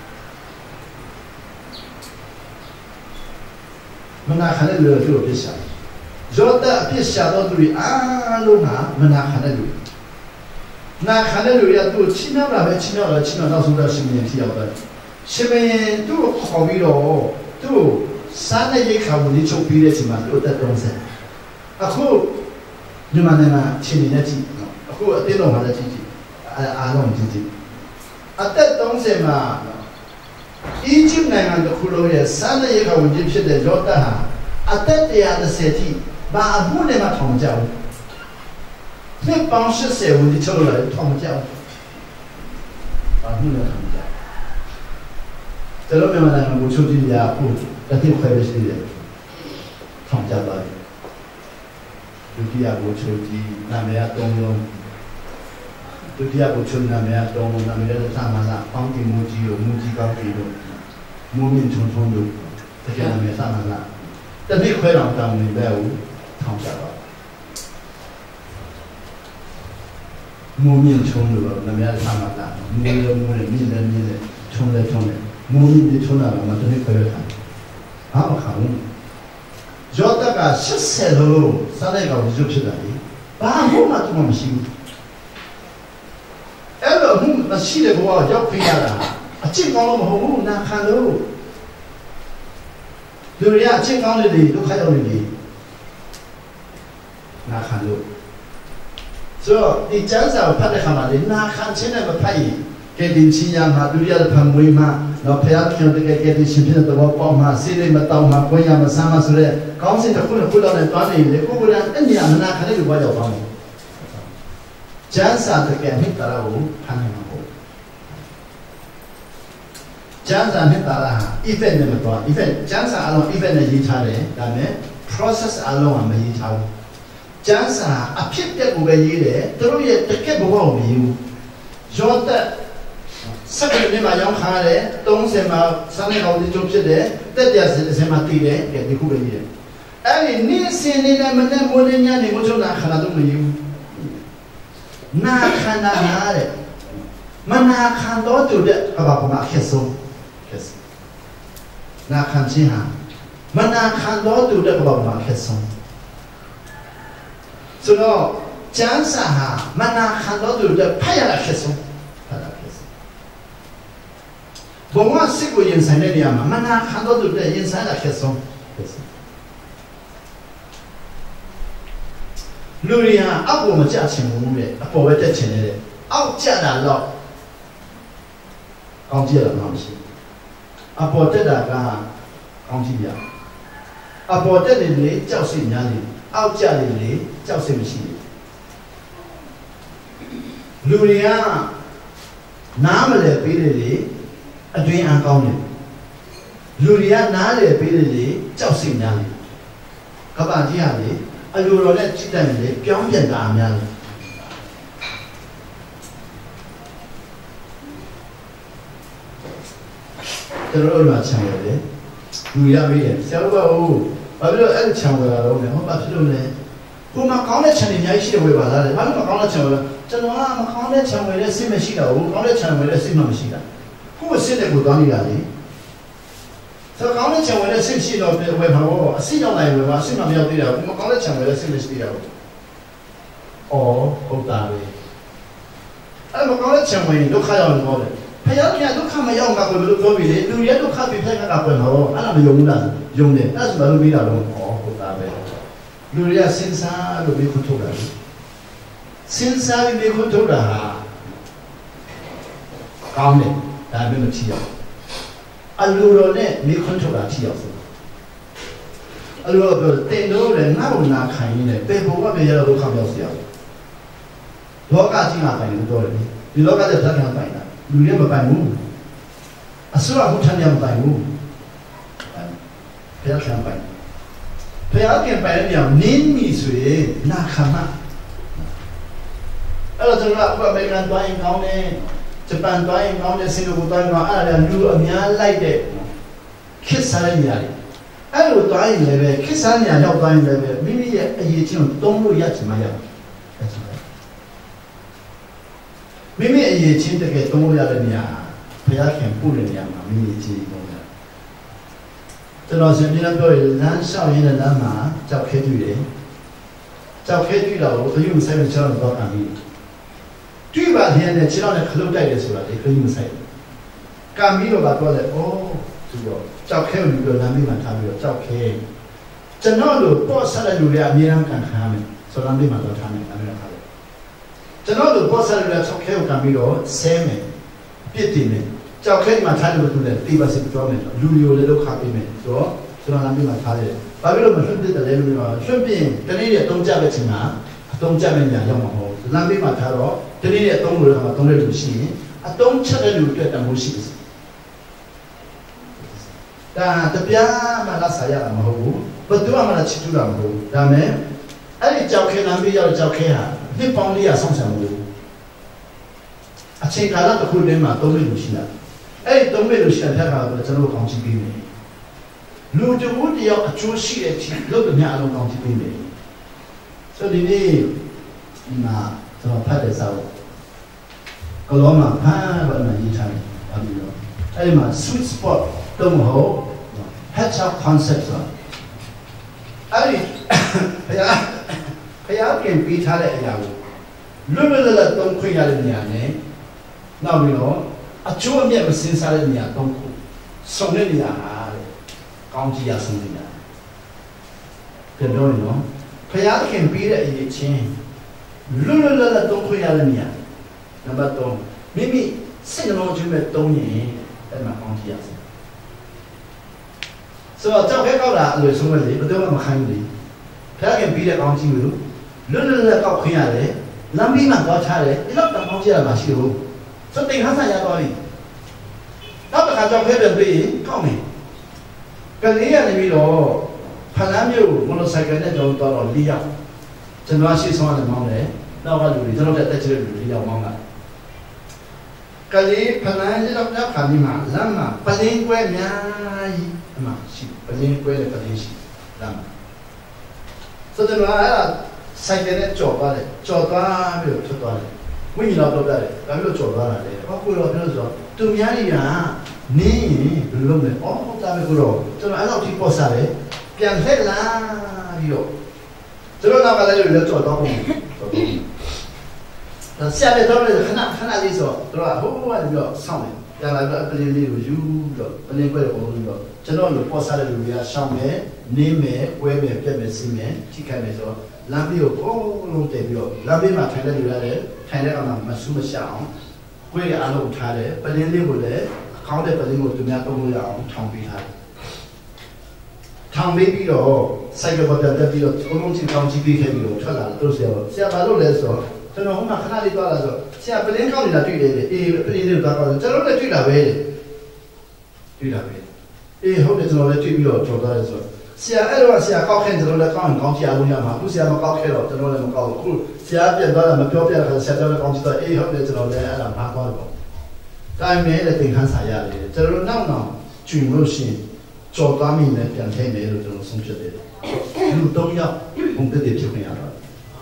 မနာခံတဲ့လူတွေသူ့ကိုပြစ်ရှာရောတအပြစ်ရှာတော့သူတွေအားလုံးကမနာခံတဲ့လူနာခံတဲ့လူတွေကသူ့ချင်းမြောက်တာပဲချင်းမြောက်တာချင်းမြောက်တော့ဆိုတော့ရှင်မင်းထီရောက်တယ်ရှင်မင်းသူ့ကိုခေါ်ပြီးတော့သူ့စားတဲ့ရိတ်ခါဝင်ကြီးချုပ်ပြီးတဲ့အချိန်မှာသူ့တက်တုံးဆက်အခုမြန်မာနိုင်ငံချင်းနေကြည့်အခုအတင်းတော်မှာလည်းကြည့်ကြည့်အားလုံးကြည့်ကြည့်အသက်သုံးဆယ်မှာအီဂျစ်နိုင်ငံတစ်ခုလုံးရဲ့စားတဲ့ရိတ်ခါဝင်ကြီးဖြစ်တဲ့ရောတဟာအသက်တစ်ရာတစ်ဆယ်ထိဘာအမှုနဲ့မှထောင်ကြဘူးနှစ်ပေါင်းရှစ်ဆယ်ဝင်ဒီချုပ်လာတယ်ထောင်ကြဘူးဘာမှုနဲ့ထောင်ကြတယ်လို့မြန်မာနိုင်ငံကိုချုပ်ကြည့်ရဖို့တစ်နှစ်ခွဲပဲရှိတယ်ထောင်ကြပါတယ်ဒုတိယကိုချုပ်ကြည့်နာမည်အသုံးလုံးဒုတိယကိုချုပ်နာမည်အသုံးလုံးနာမည်လည်းသာမလာပေါင်းတင်မှုကြီးကိုမူကြီးကောင်းပြီလို့မူမြင့်ချုံချုံလို့တကယ်နာမည်သာမလာတပိခွဲတော်တောင်းနေပဲဦးထောင်ကြပါမူမြင့်ချုံလို့နာမည်သာမလာမူလည်းမူလည်းမြင့်လည်းမြင့်လည်းချုံလည်းချုံလည်းမူမြင့်ဒီချုံလာမှာတပိခွဲရတာဟာမခါဘူးရောတကရှစ်ဆယ်လုံးစားတဲ့ကောင်ရုပ်ဖြစ်တာလေဘာမှမတူမရှိဘူးအဲ့လိုမှုမရှိတဲ့ဘောကရောက်ပြရတာအကျင့်ကောင်းလို့မဟုတ်ဘူးနာခံလို့လူတွေကအကျင့်ကောင်းတဲ့တွေဒုက္ခရောက်နေတယ်နာခံလို့ဆိုတော့ဒီကျမ်းစာကိုဖတ်တဲ့ခါမှာလေနာခံခြင်းနဲ့မဖတ်ရင်ကဲတင်ချင်းရမှာဒုတိယတစ်ဖန်မွေးမှာတော့ဖျားခင်တကယ်ကဲတင်ရှင်ဖြစ်တဲ့ဘောပေါက်မှာစိတ်လေးမတောင်းမှာကိုယ်ရမဆမ်းမှာဆိုတဲ့ကောင်းစဉ်တစ်ခုနဲ့ခုလောက်နဲ့တွားနေလေကိုယ်ကလည်းအဲ့ဒီအနာခံတဲ့လူဘာရောက်သွားလဲကျမ်းစာတကယ်မိတ္တရာကိုဖတ်နိုင်မှာပေါ့ကျမ်းစာနဲ့တာလာ event နဲ့မတော် event ကျမ်းစာအလုံး event နဲ့ရေးထားတယ်ဒါပေမဲ့ process အလုံးကမရေးထားဘူးကျမ်းစာအဖြစ်တက်ကိုပဲရေးတယ်သူတို့ရဲ့တကယ့်ဘဝကိုမရေးဘူးရောတက်စက္ကန့်နဲ့မှရောင်းခါရတယ်သုံးဆယ်မှာစမ်းနေကောင်ဒီကျုပ်ဖြစ်တယ်တက်ပြဆယ်ဆယ်မှာတည်တယ်ကဲဒီခုပဲရေးတယ်အဲ့ဒီနေ့စဉ်နေ့နဲ့မနေ့မိုးနေ့ညနေမိုးချုံနာခဏတော့မရေးဘူးနာခန္ဓာနာတဲ့မနာခံတော့တူတဲ့အဘကမှအခက်ဆုံးနာခံခြင်းဟာမနာခံတော့တူတဲ့ဘောမှာဖြစ်ဆုံးဆိုတော့ကျမ်းစာဟာမနာခံတော့တူတဲ့ဖတ်ရတာဖြစ်ဆုံးဖတ်တာဖြစ်ဆုံးဘုံကစိတ်ကိုရင်ဆိုင်တဲ့နေရာမှာမနာခံတော့တူတဲ့ရင်ဆိုင်တာဖြစ်ဆုံးဖြစ်ဆုံးလူတွေဟာအောက်ကိုမကြချင်ဘူးတဲ့အပေါ်ပဲတက်ချင်တယ်အောက်ကြတာတော့ကောင်းကြည့်ရမှာမရှိအပေါ်တက်တာကကောင်းကြည့်ရအပေါ်တက်နေလေကြောက်စိတ်များနေအောက်ကျနေလေကြောက်စိတ်မရှိဘူးလူတွေကနားမလဲပေးတယ်လေအတွင်းအကောင်းတယ်လူတွေကနားလဲပေးတယ်လေကြောက်စိတ်များနေကပ္ပကြီးဟာလေအလိုတော်နဲ့ကြည့်တယ်လေပြောင်းပြန်တာအများကြီးကျွန်တော်တို့မှာခြံရတယ်လူရမေးတယ်ဆရာတို့ကဟိုဘာဖြစ်လို့အဲ့ခြံဝယ်လာတော့လဲဟောဘာဖြစ်လို့လဲကိုမကောင်းတဲ့ခြံတွေအများကြီးရှိတယ်ဝယ်ပါလားလေဘာလို့မကောင်းတဲ့ခြံဝယ်လဲကျွန်တော်ကမကောင်းတဲ့ခြံဝယ်တဲ့စိတ်မရှိတာဘူးကောင်းတဲ့ခြံဝယ်တဲ့စိတ်မှမရှိတာကိုယ်စိတ်နဲ့ကိုသွားနေတာလေဆိုတော့ကောင်းတဲ့ခြံဝယ်တဲ့စိတ်ရှိတော့ဝယ်မှာပေါ့အစိရောက်နိုင်ဝယ်ပါအစိမမရောက်သေးတာဘူးမကောင်းတဲ့ခြံဝယ်တဲ့စိတ်မရှိတာဘူးအော်ဟုတ်တာပဲအဲ့မကောင်းတဲ့ခြံဝယ်ဒုက္ခရောက်နေတော့ဖယားကဒုက္ခမရောက်မှာကိုဘယ်လိုပြောပြီးလဲလူရဲ့ဒုက္ခပြဖက်ကကပွဲမှာဟောအဲ့ဒါမယုံဘူးလားယုံတယ်အဲ့ဒါဆိုဘာလို့ပြီးတာလဲဟောဟုတ်တာပဲလူရစင်စားလို့ပြီးခုထုတ်တာစင်စားပြီးခုထုတ်တာဟာကောင်းတယ်ဒါပေမဲ့မချီအောင်အလူတော်နဲ့မိခွန်းထုတ်တာချီအောင်ဆိုအလူတော်ပြောတင်တော့လည်းငါ့ကိုနာခံရင်းနဲ့ပေပေါ်ကပဲရတော့ဒုက္ခရောက်စီအောင်လောကကြီးမှာပိုင်လို့ပြောတယ်ဒီလောကတဲ့ဓာတ်ကပိုင်တာလူတွေမပိုင်ဘူးအစိုးရဘုရားညံပိုင်ဘူးဘုရားခံပိုင်ဘုရားခင်ပိုင်တဲ့ညံနင်းမီဆိုရင်နာခမအဲ့တော့ကျွန်တော်ကဥပမေကန်တွိုင်းကောင်းတယ်ဂျပန်တွိုင်းကောင်းတယ်စင်ကာပူတွိုင်းကောင်းအဲ့ဒါလူအများလိုက်တဲ့ခစ်စားတဲ့နေရာတွေအဲ့လိုတွိုင်းလည်းပဲခစ်စားနေရာရောက်တိုင်းလည်းပဲမိမိရဲ့အရေးချင်းကိုတုံးလို့ရချင်မှရမိမိအရေးချင်းတကယ်တုံးလို့ရတဲ့နေရာဘုရားခင်ပို့တဲ့နေရာမှာမိမိအချင်းတုံးတယ်ကျွန်တော်ရှင်ပြင်းပြောရင်လမ်းလျှောက်ရင်းတဲ့လမ်းမှာကြောက်ခဲတွေ့တယ်ကြောက်ခဲတွေ့တော့ဘုရားမဆိုင်မချောင်းတော့ခံပြီးတွေ့ပါတဲ့နဲ့ခြေထောက်နဲ့ခလုတ်တိုက်တယ်ဆိုတာလေခလုတ်မဆိုင်ဘူးကံပြီးတော့ကတော့လေအိုးသူတော့ကြောက်ခဲကိုပြီးတော့လမ်းပြီးမှထားပြီးတော့ကြောက်ခဲကျွန်တော်တို့ပေါ့ဆက်တဲ့လူတွေအမြဲတမ်းခံခံရမယ်ဆိုတော့လမ်းပြီးမှတော့ထားမယ်အမြဲတမ်းထားတယ်ကျွန်တော်တို့ပေါ့ဆက်တဲ့လူတွေကြောက်ခဲကိုကံပြီးတော့ဆဲမယ်ပြစ်တင်မယ်ကြောက်ခဲမှထားလို့သူလည်းတိပါစစ်ပြောမယ်လူမျိုးလည်းလောက်ခါပေးမယ်ဆိုတော့ကျွန်တော်လမ်းပြီးမှထားတယ်ဘာဖြစ်လို့မလွတ်ပြစ်တယ်လဲလို့ပြောလွတ်ပြင်းတနေ့ရက်သုံးကြပဲချင်တာအသုံးကြမဲ့ညာရောက်မှာမဟုတ်ဘူးလမ်းပြီးမှထားတော့တနေ့ရက်သုံးလို့တော့သုံးတဲ့လူရှိရင်အသုံးချက်တဲ့လူအတွက်တမိုးရှိတယ်ဒါတပြားမှလာစားရမှာမဟုတ်ဘူးဘယ်သူမှမချစ်တူတာမဟုတ်ဘူးဒါမဲ့အဲ့ဒီကြောက်ခဲလမ်းပြီးရောက်ကြောက်ခဲဟာနှစ်ပေါင်းလေးရာဆောင်းဆံမှုအချိန်ကာလတစ်ခုတည်းမှာသုံးတဲ့လူရှိတာအဲ့ဒီသုံးတဲ့လူရှိတဲ့ထက်ကတော့ကျွန်တော်ကောင်းချီးပေးမယ်လူတဝတယောက်အကျိုးရှိတဲ့အချိန်လို့များအလုံးကောင်းချီးပေးမယ်ဆိုဒီနေ့ဒီမှာကျွန်တော်ဖတ်တဲ့စာအုပ်ကလောမှာဖတ်ပါမယ်ရေးထားတယ်ဘာလို့လဲအဲ့ဒီမှာ sweet spot တုံးဟုတ် hatch concept ဆိုအဲ့ဒီဘုရားဘုရားပြန်ပြီးထားတဲ့အရာကိုလွတ်လွတ်လပ်လပ်သုံးခွင့်ရတဲ့နေရာနဲ့နောက်ပြီးတော့အကျိုးအမြတ်မစင်စားတဲ့နေရာသုံးခုစုံတဲ့နေရာဟာကောင်းကြီးရဆုံးနေတာပြန်ပြောရင်နော်ဘုရားခင်ပြီးတဲ့အရေးချင်းလွတ်လွတ်လပ်လပ်သုံးခွင့်ရတဲ့နေရာနံပါတ်သုံးမိမိစိတ်နှလုံးချင်းပဲသုံးရင်အဲ့မှာကောင်းကြီးရဆုံးဆိုတော့ကြောက်ခဲကောက်တာအလွယ်ဆုံးပဲလေဘယ်တော့မှမခိုင်းဘူးလေဘုရားခင်ပြီးတဲ့ကောင်းကြီးကိုလွတ်လွတ်လပ်လပ်ကောက်ခွင့်ရတယ်လမ်းပြီးမှတော့ထားတယ်ဒီလောက်တော့ကောင်းကြီးရမှာရှိဘူးဆိုတင်ခါဆိုင်ရသွားပြီနောက်တစ်ခါကြောက်ခဲပြန်ပြီးကောက်မယ်ကလေးရနေပြီးတော့ဖလန်းမျိုးမော်တော်ဆိုင်ကယ်နဲ့ကျွန်တော်တော့လေးရောက်ကျွန်တော်ရှိဆုံးရတယ်မောင်းတယ်နောက်ကလူတွေကျွန်တော်တက်တက်ချတဲ့လူတွေရောက်မောင်းတာကလေးဖလန်းရောက်ရောက်ခါဒီမှာလမ်းမှာပလင်းကွဲအများကြီးအမှရှိပလင်းကွဲတဲ့ပလင်းရှိလမ်းမှာဆိုတော့အဲ့ဒါဆိုင်ကယ်နဲ့ကြော်သွားတယ်ကြော်သွားပြီးတော့ထွက်သွားတယ်ဝိညာဉ်တော်တော့တယ်ဒါပြီးတော့ကြော်သွားတာလေဟောကိုတော့ပြောဆိုတော့သူများကြီးကနင်းရင်ဘယ်လိုလုပ်လဲအော်ဟုတ်တာပဲကိုတော့ကျွန်တော်အဲ့လောက်ထိပေါ့စားတယ်ပြန်လှည့်လာပြီးတော့ကျွန်တော်နောက်ကလည်းလက်ကြော်တော့ပုံတော့ဒါဆက်လက်တော့ခဏခဏလေးဆိုတော့ဟိုးဟိုးကနေပြီးတော့ဆောင်းတယ်ပြန်လာပြီးတော့အပလင်းလေးကိုယူပြီးတော့ပလင်းခွဲတော့ပုံပြီးတော့ကျွန်တော်လိုပေါ့စားတဲ့လူတွေကရှောင်းမယ်နင်းမယ်ဝဲမယ်ပြက်မယ်စီးမယ်ထိခိုက်မယ်ဆိုတော့လမ်းပြီးတော့ဘုံလုံးတည်ပြီးတော့လမ်းပြီးမှထိုင်တဲ့လူရတယ်ထိုင်တဲ့ကောင်ကမဆူးမရှအောင်ခွေးကအလုံးထားတယ်ပလင်းလေးကိုလည်းခေါင်းတဲ့ပလင်းကိုသူများသုံးလို့ရအောင်ထောင်ပေးထားတယ်ထောင်ပေးပြီးတော့စိုက်ကပေါ်တက်ပြီးတော့အလုံးချင်းကောင်းချီးပေးခဲ့ပြီးတော့ထွက်လာတယ်သူဆရာကဆရာဘာလို့လဲဆိုတော့ကျွန်တော်ဟိုမှာခဏလေးသွားလာဆိုဆရာပလင်းကောင်းနေတာတွေ့တယ်အေးပလင်းလေးသွားကောင်းကျွန်တော်လည်းတွေ့တာပဲတွေ့တာပဲအေးဟုတ်တယ်ကျွန်တော်လည်းတွေ့ပြီးတော့ကြော်သွားတယ်ဆိုဆရာအဲ့တော့ဆရာကောက်ခဲကျွန်တော်လည်းကောင်းရင်ကောင်းချအောင်ရမှာအခုဆရာမကောက်ခဲတော့ကျွန်တော်လည်းမကောက်ဘူးအခုဆရာပြန်သွားတာမပြောပြတဲ့ခါဆရာပြောလည်းကောင်းချတော့အေးဟုတ်တယ်ကျွန်တော်လည်းအဲ့ဒါမှာသွားတော့တိုင်းမဲလည်းသင်ခန်းစာရတယ်ကျွန်တော်နောက်နောက်ကျွင်လို့ရှိရင်ကြော်သွားမိနဲ့ပြန်ထိုင်မယ်လို့ကျွန်တော်ဆုံးဖြတ်တယ်လူတော့ရောက်ဘုံတက်တဲ့ဖြစ်ခွင့်ရတော့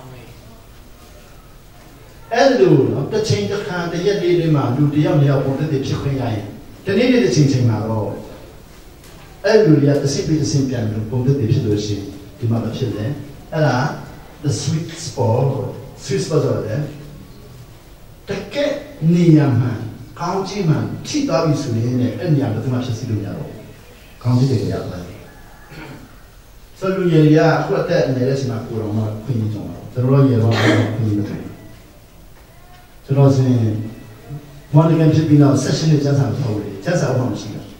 အဲ့လိုနော်တစ်ချိန်တစ်ခါတရက်လေးတွေမှာလူတယောက်နှစ်ယောက်ဘုံတက်တဲ့ဖြစ်ခွင့်ရရင်ဒီနေ့နေ့တစ်ချိန်ချိန်မှာတော့အဲ့လူတွေကတစ်စိပ်ပြီးတစ်စိပ်ပြန်လို့ပုံသက်တွေဖြစ်လို့ရှိရင်ဒီမှာမဖြစ်လဲအဲ့ဒါ the sweet spot sweet spot ဆိုတဲ့တကယ်နေရာမှာကောင်းကြီးမှထိသွားပြီဆိုရင်လည်းအဲ့နေရာဘယ်သူမှဖြစ်စီလို့မရတော့ကောင်းကြီးတွေရပါတယ်ဆိုလူရည်ရအခုအသက်နေတဲ့ချိန်မှာကိုယ်တော်မှခွင့်ရကြအောင်ကျွန်တော်ရေတော့ခွင့်ရမတယ်ကျွန်တော်စင်မော်နီကန်ဖြစ်ပြီးတော့ session နဲ့ကျန်းစာထုတ်တယ်ကျန်းစာအောင်မရှိဘူး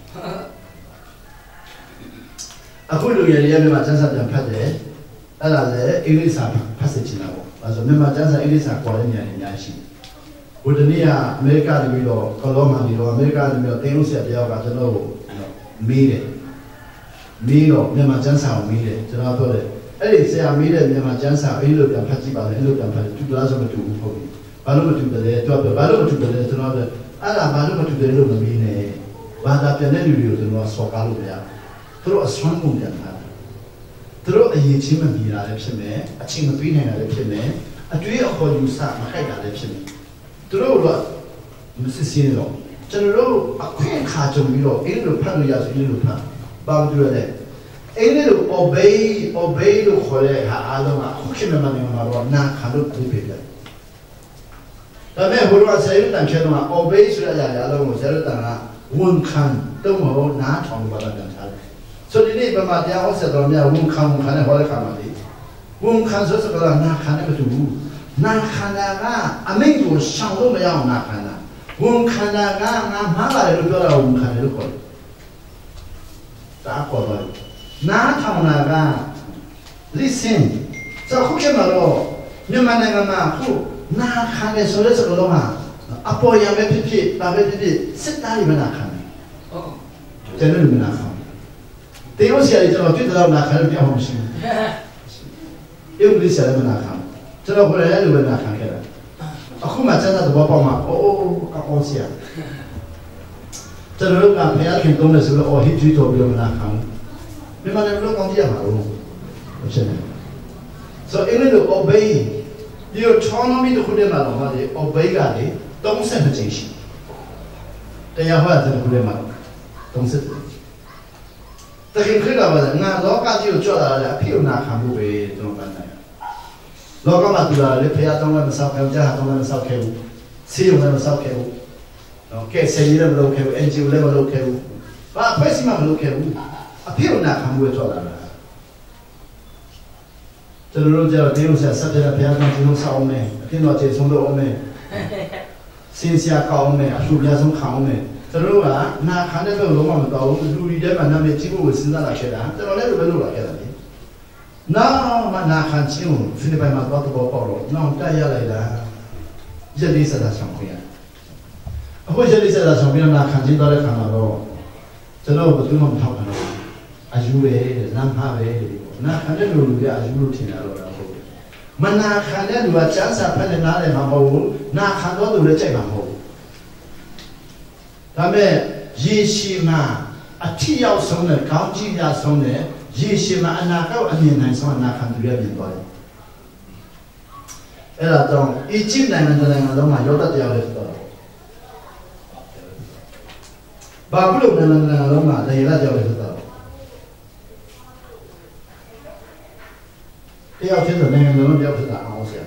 အခုလူရည်ရမြန်မာကျန်းစာပြန်ဖတ်တယ်အဲ့ဒါလည်းအင်္ဂလိပ်စာဖတ်စစ်ချင်တာပေါ့အဲဆိုမြန်မာကျန်းစာအင်္ဂလိပ်စာပေါ်တဲ့နေရာတွေအများကြီးရှိတယ်ဘုဒ္ဓနီးကအမေရိကတပြီးတော့ကလောမန်ဒီတော့အမေရိကတပြီးတော့တင်းလို့ဆက်တရားကကျွန်တော်မေးတယ်မီးတော့မြန်မာကျန်းစာကိုမီးတယ်ကျွန်တော်ပြောတယ်အဲ့ဒီဆရာမီးတဲ့မြန်မာကျန်းစာအဲ့လိုပြန်ဖတ်ကြည့်ပါလေအဲ့လိုပြန်ဖတ်တူလားဆိုမတူဘူးဟုတ်ပြီဘာလို့မတူတယ်လဲတော့ဘာလို့မတူတယ်လဲကျွန်တော်ပြောအဲ့ဒါဘာလို့မတူတယ်လို့မမီးနဲ့ဘာသာပြန်တဲ့လူတွေကိုကျွန်တော်ဆော်ကားလို့မရသူတို့အစွမ်းကုန်ပြန်တာသူတို့အရေးချင်းမမီတာလည်းဖြစ်မယ်အချင်းမပေးနိုင်တာလည်းဖြစ်မယ်အတွေ့အခေါ်ယူဆမခိုက်တာလည်းဖြစ်မယ်သူတို့ကမစစ်စင်းတော့ကျွန်တော်တို့အခွင့်အခါကြုံပြီးတော့အဲ့လိုဖတ်လို့ရဆိုအဲ့လိုဖတ်ဘာလို့လဲအဲ့ဒီလို obey obey လို့ခေါ်တဲ့ဟာအားလုံးကအခုခေတ်မှာနေမှာတော့နာခံလို့ပြပြတယ်ဒါပေမဲ့ဘုရားဆရာတန်ချဲတော့ obey ဆိုတဲ့အရာအားလုံးကိုဆရာတန်ကဝန်ခံတော့မဟုတ်နားထောင်ပါတာပြန်ထားတယ်ဆိုဒီနေ့ဗမာတရားဟောဆက်တော်များဝန်ခံဝန်ခံနဲ့ဟောတဲ့ခါမှာလေဝန်ခံဆိုစကားနာခံနဲ့မတူဘူးနာခံတာကအမိန့်ကိုရှောင်လို့မရအောင်နာခံတာဝန်ခံတာကငါမှားပါတယ်လို့ပြောတာဝန်ခံတယ်လို့ခေါ်တယ်ဒါခေါ်တော့နားထောင်တာက listen ဆိုခုကမှတော့မြန်မာနိုင်ငံမှာခုနားခံတယ်ဆိုတဲ့စကားလုံးဟာအပေါ်ရမယ်ဖြစ်ဖြစ်ဒါပဲဖြစ်ဖြစ်စစ်သားတွေမနာခံဘူးဟုတ်ကျွန်တော်တို့မနာခံတေယောဆရာကြီးကျွန်တော်တွေ့တော့နာခံလို့ပြောမှမရှိဘူးအင်္ဂလိပ်ဆရာလည်းမနာခံကျွန်တော်ကိုယ်လည်းလိုပဲနာခံခဲ့တာအခုမှစမ်းသပ်သဘောပေါက်မှာအိုးအိုးအော်ဆရာကျွန်တော်တို့ကဖျားခင်တုံးတယ်ဆိုတော့အော်ဟစ်ကြည့်တော့ပြောမနာခံမြန်မာနိုင်ငံလုံးကောင်းကြရမှာလို့ဖြစ်နေဆိုအဲ့လို obey ဒီ autonomy တို့ခုတည်းမှာတော့ဟာဒီ obey ကလေ32ကြိမ်ရှိတရားဟောတဲ့ခုတည်းမှာ32တခင်ခရတာပါငါလောကကြီးကိုကြွလာတယ်အဖြစ်နာခံမှုပဲကျွန်တော်ပန်းတယ်လောကမှာတူလာလေဖျားတောင်းလည်းမဆောက်ခဲ့ဘူးကြားတောင်းလည်းမဆောက်ခဲ့ဘူးဆေးရုံလည်းမဆောက်ခဲ့ဘူးနော်ကဲဆေးရည်လည်းမလုပ်ခဲ့ဘူး N G O လည်းမလုပ်ခဲ့ဘူးဘာပဲစီမမလုပ်ခဲ့ဘူးအဖြစ်နာခံမှုပဲထွက်လာတာကျွန်တော်တို့ကြောင့်ဒီလိုဆက်ဆက်တဲ့ဘုရားကကျွန်တော်ဆောက်အောင်မယ်အဖြစ်တော့ကျေဆုံးတော့အောင်မယ်စင်စရာကောင်းမယ်အလှပြဆုံးခေါင်းမယ်ကျွန်တော်တို့ကနာခံတဲ့ဘက်လုံးဝမတော်ဘူးလူတွေထဲမှာနာမည်ကြီးဖို့စဉ်းစားလာခဲ့တာကျွန်တော်လည်းလိုပဲလုပ်လာခဲ့တာလေနောက်မှနာခံချင်းကိုဖိလစ်ပိုင်မှာတော့တော့ပေါ့တော့နောက်တက်ရလိုက်တာရက်လေးစတာဆောင်ခွင့်ရအခုရက်လေးစတာဆောင်ပြီးတော့နာခံချင်းတော့တဲ့ခါမှာတော့ကျွန်တော်ဘယ်သူမှမထောက်ခံတော့အယူပဲလမ်းမှားပဲနာခံတဲ့လူတွေကအယူလို့ထင်တာတော့ဟုတ်တယ်မနာခံတဲ့လူကစမ်းစာဖက်နဲ့နားတယ်မှာမဟုတ်ဘူးနာခံတော့သူလည်းကြိုက်မှာမဟုတ်ဘူးဒါမဲ့ရေရှည်မှာအထီရောက်ဆုံးတဲ့ကောင်းကြီးရဆုံးတဲ့ရေရှည်မှာအနာကောက်အမြင်နိုင်ဆုံးအနာခံသူရပြင်သွားတယ်အဲ့ဒါတော့အီဂျစ်နိုင်ငံနိုင်ငံလုံးမှာရောက်တဲ့တရားလေးဆိုတော့ဘာလို့နိုင်ငံနိုင်ငံလုံးမှာလေလာကြောက်လဲဆိုတော့တရားချင်းတဲ့နိုင်ငံလုံးပြောဖြစ်တာအောင်ဆရာ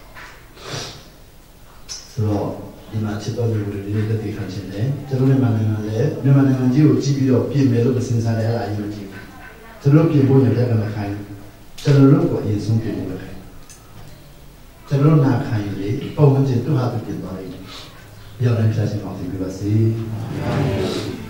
ဆိုတော့ဒီမှာချက်တော်မျိုးတွေလေးတက်တည်ခံခြင်းနဲ့ကျွန်တော်မြန်မာနိုင်ငံလည်းမြန်မာနိုင်ငံကြီးကိုကြည့်ပြီးတော့ပြင်မယ်လို့စဉ်းစားတယ်အဲ့ဒါအရေးမကြီးဘူးကျွန်တော်ပြင်ဖို့ရတဲ့ကမခိုင်းကျွန်တော်တို့ကိုအရင်ဆုံးပြင်ဖို့ခိုင်းကျွန်တော်နာခိုင်းလေပုံမှန်ချင်းသူ့ဟာသူပြင်သွားတယ်ရောက်တိုင်းရှားချင်းအောင်သိပြပါစေ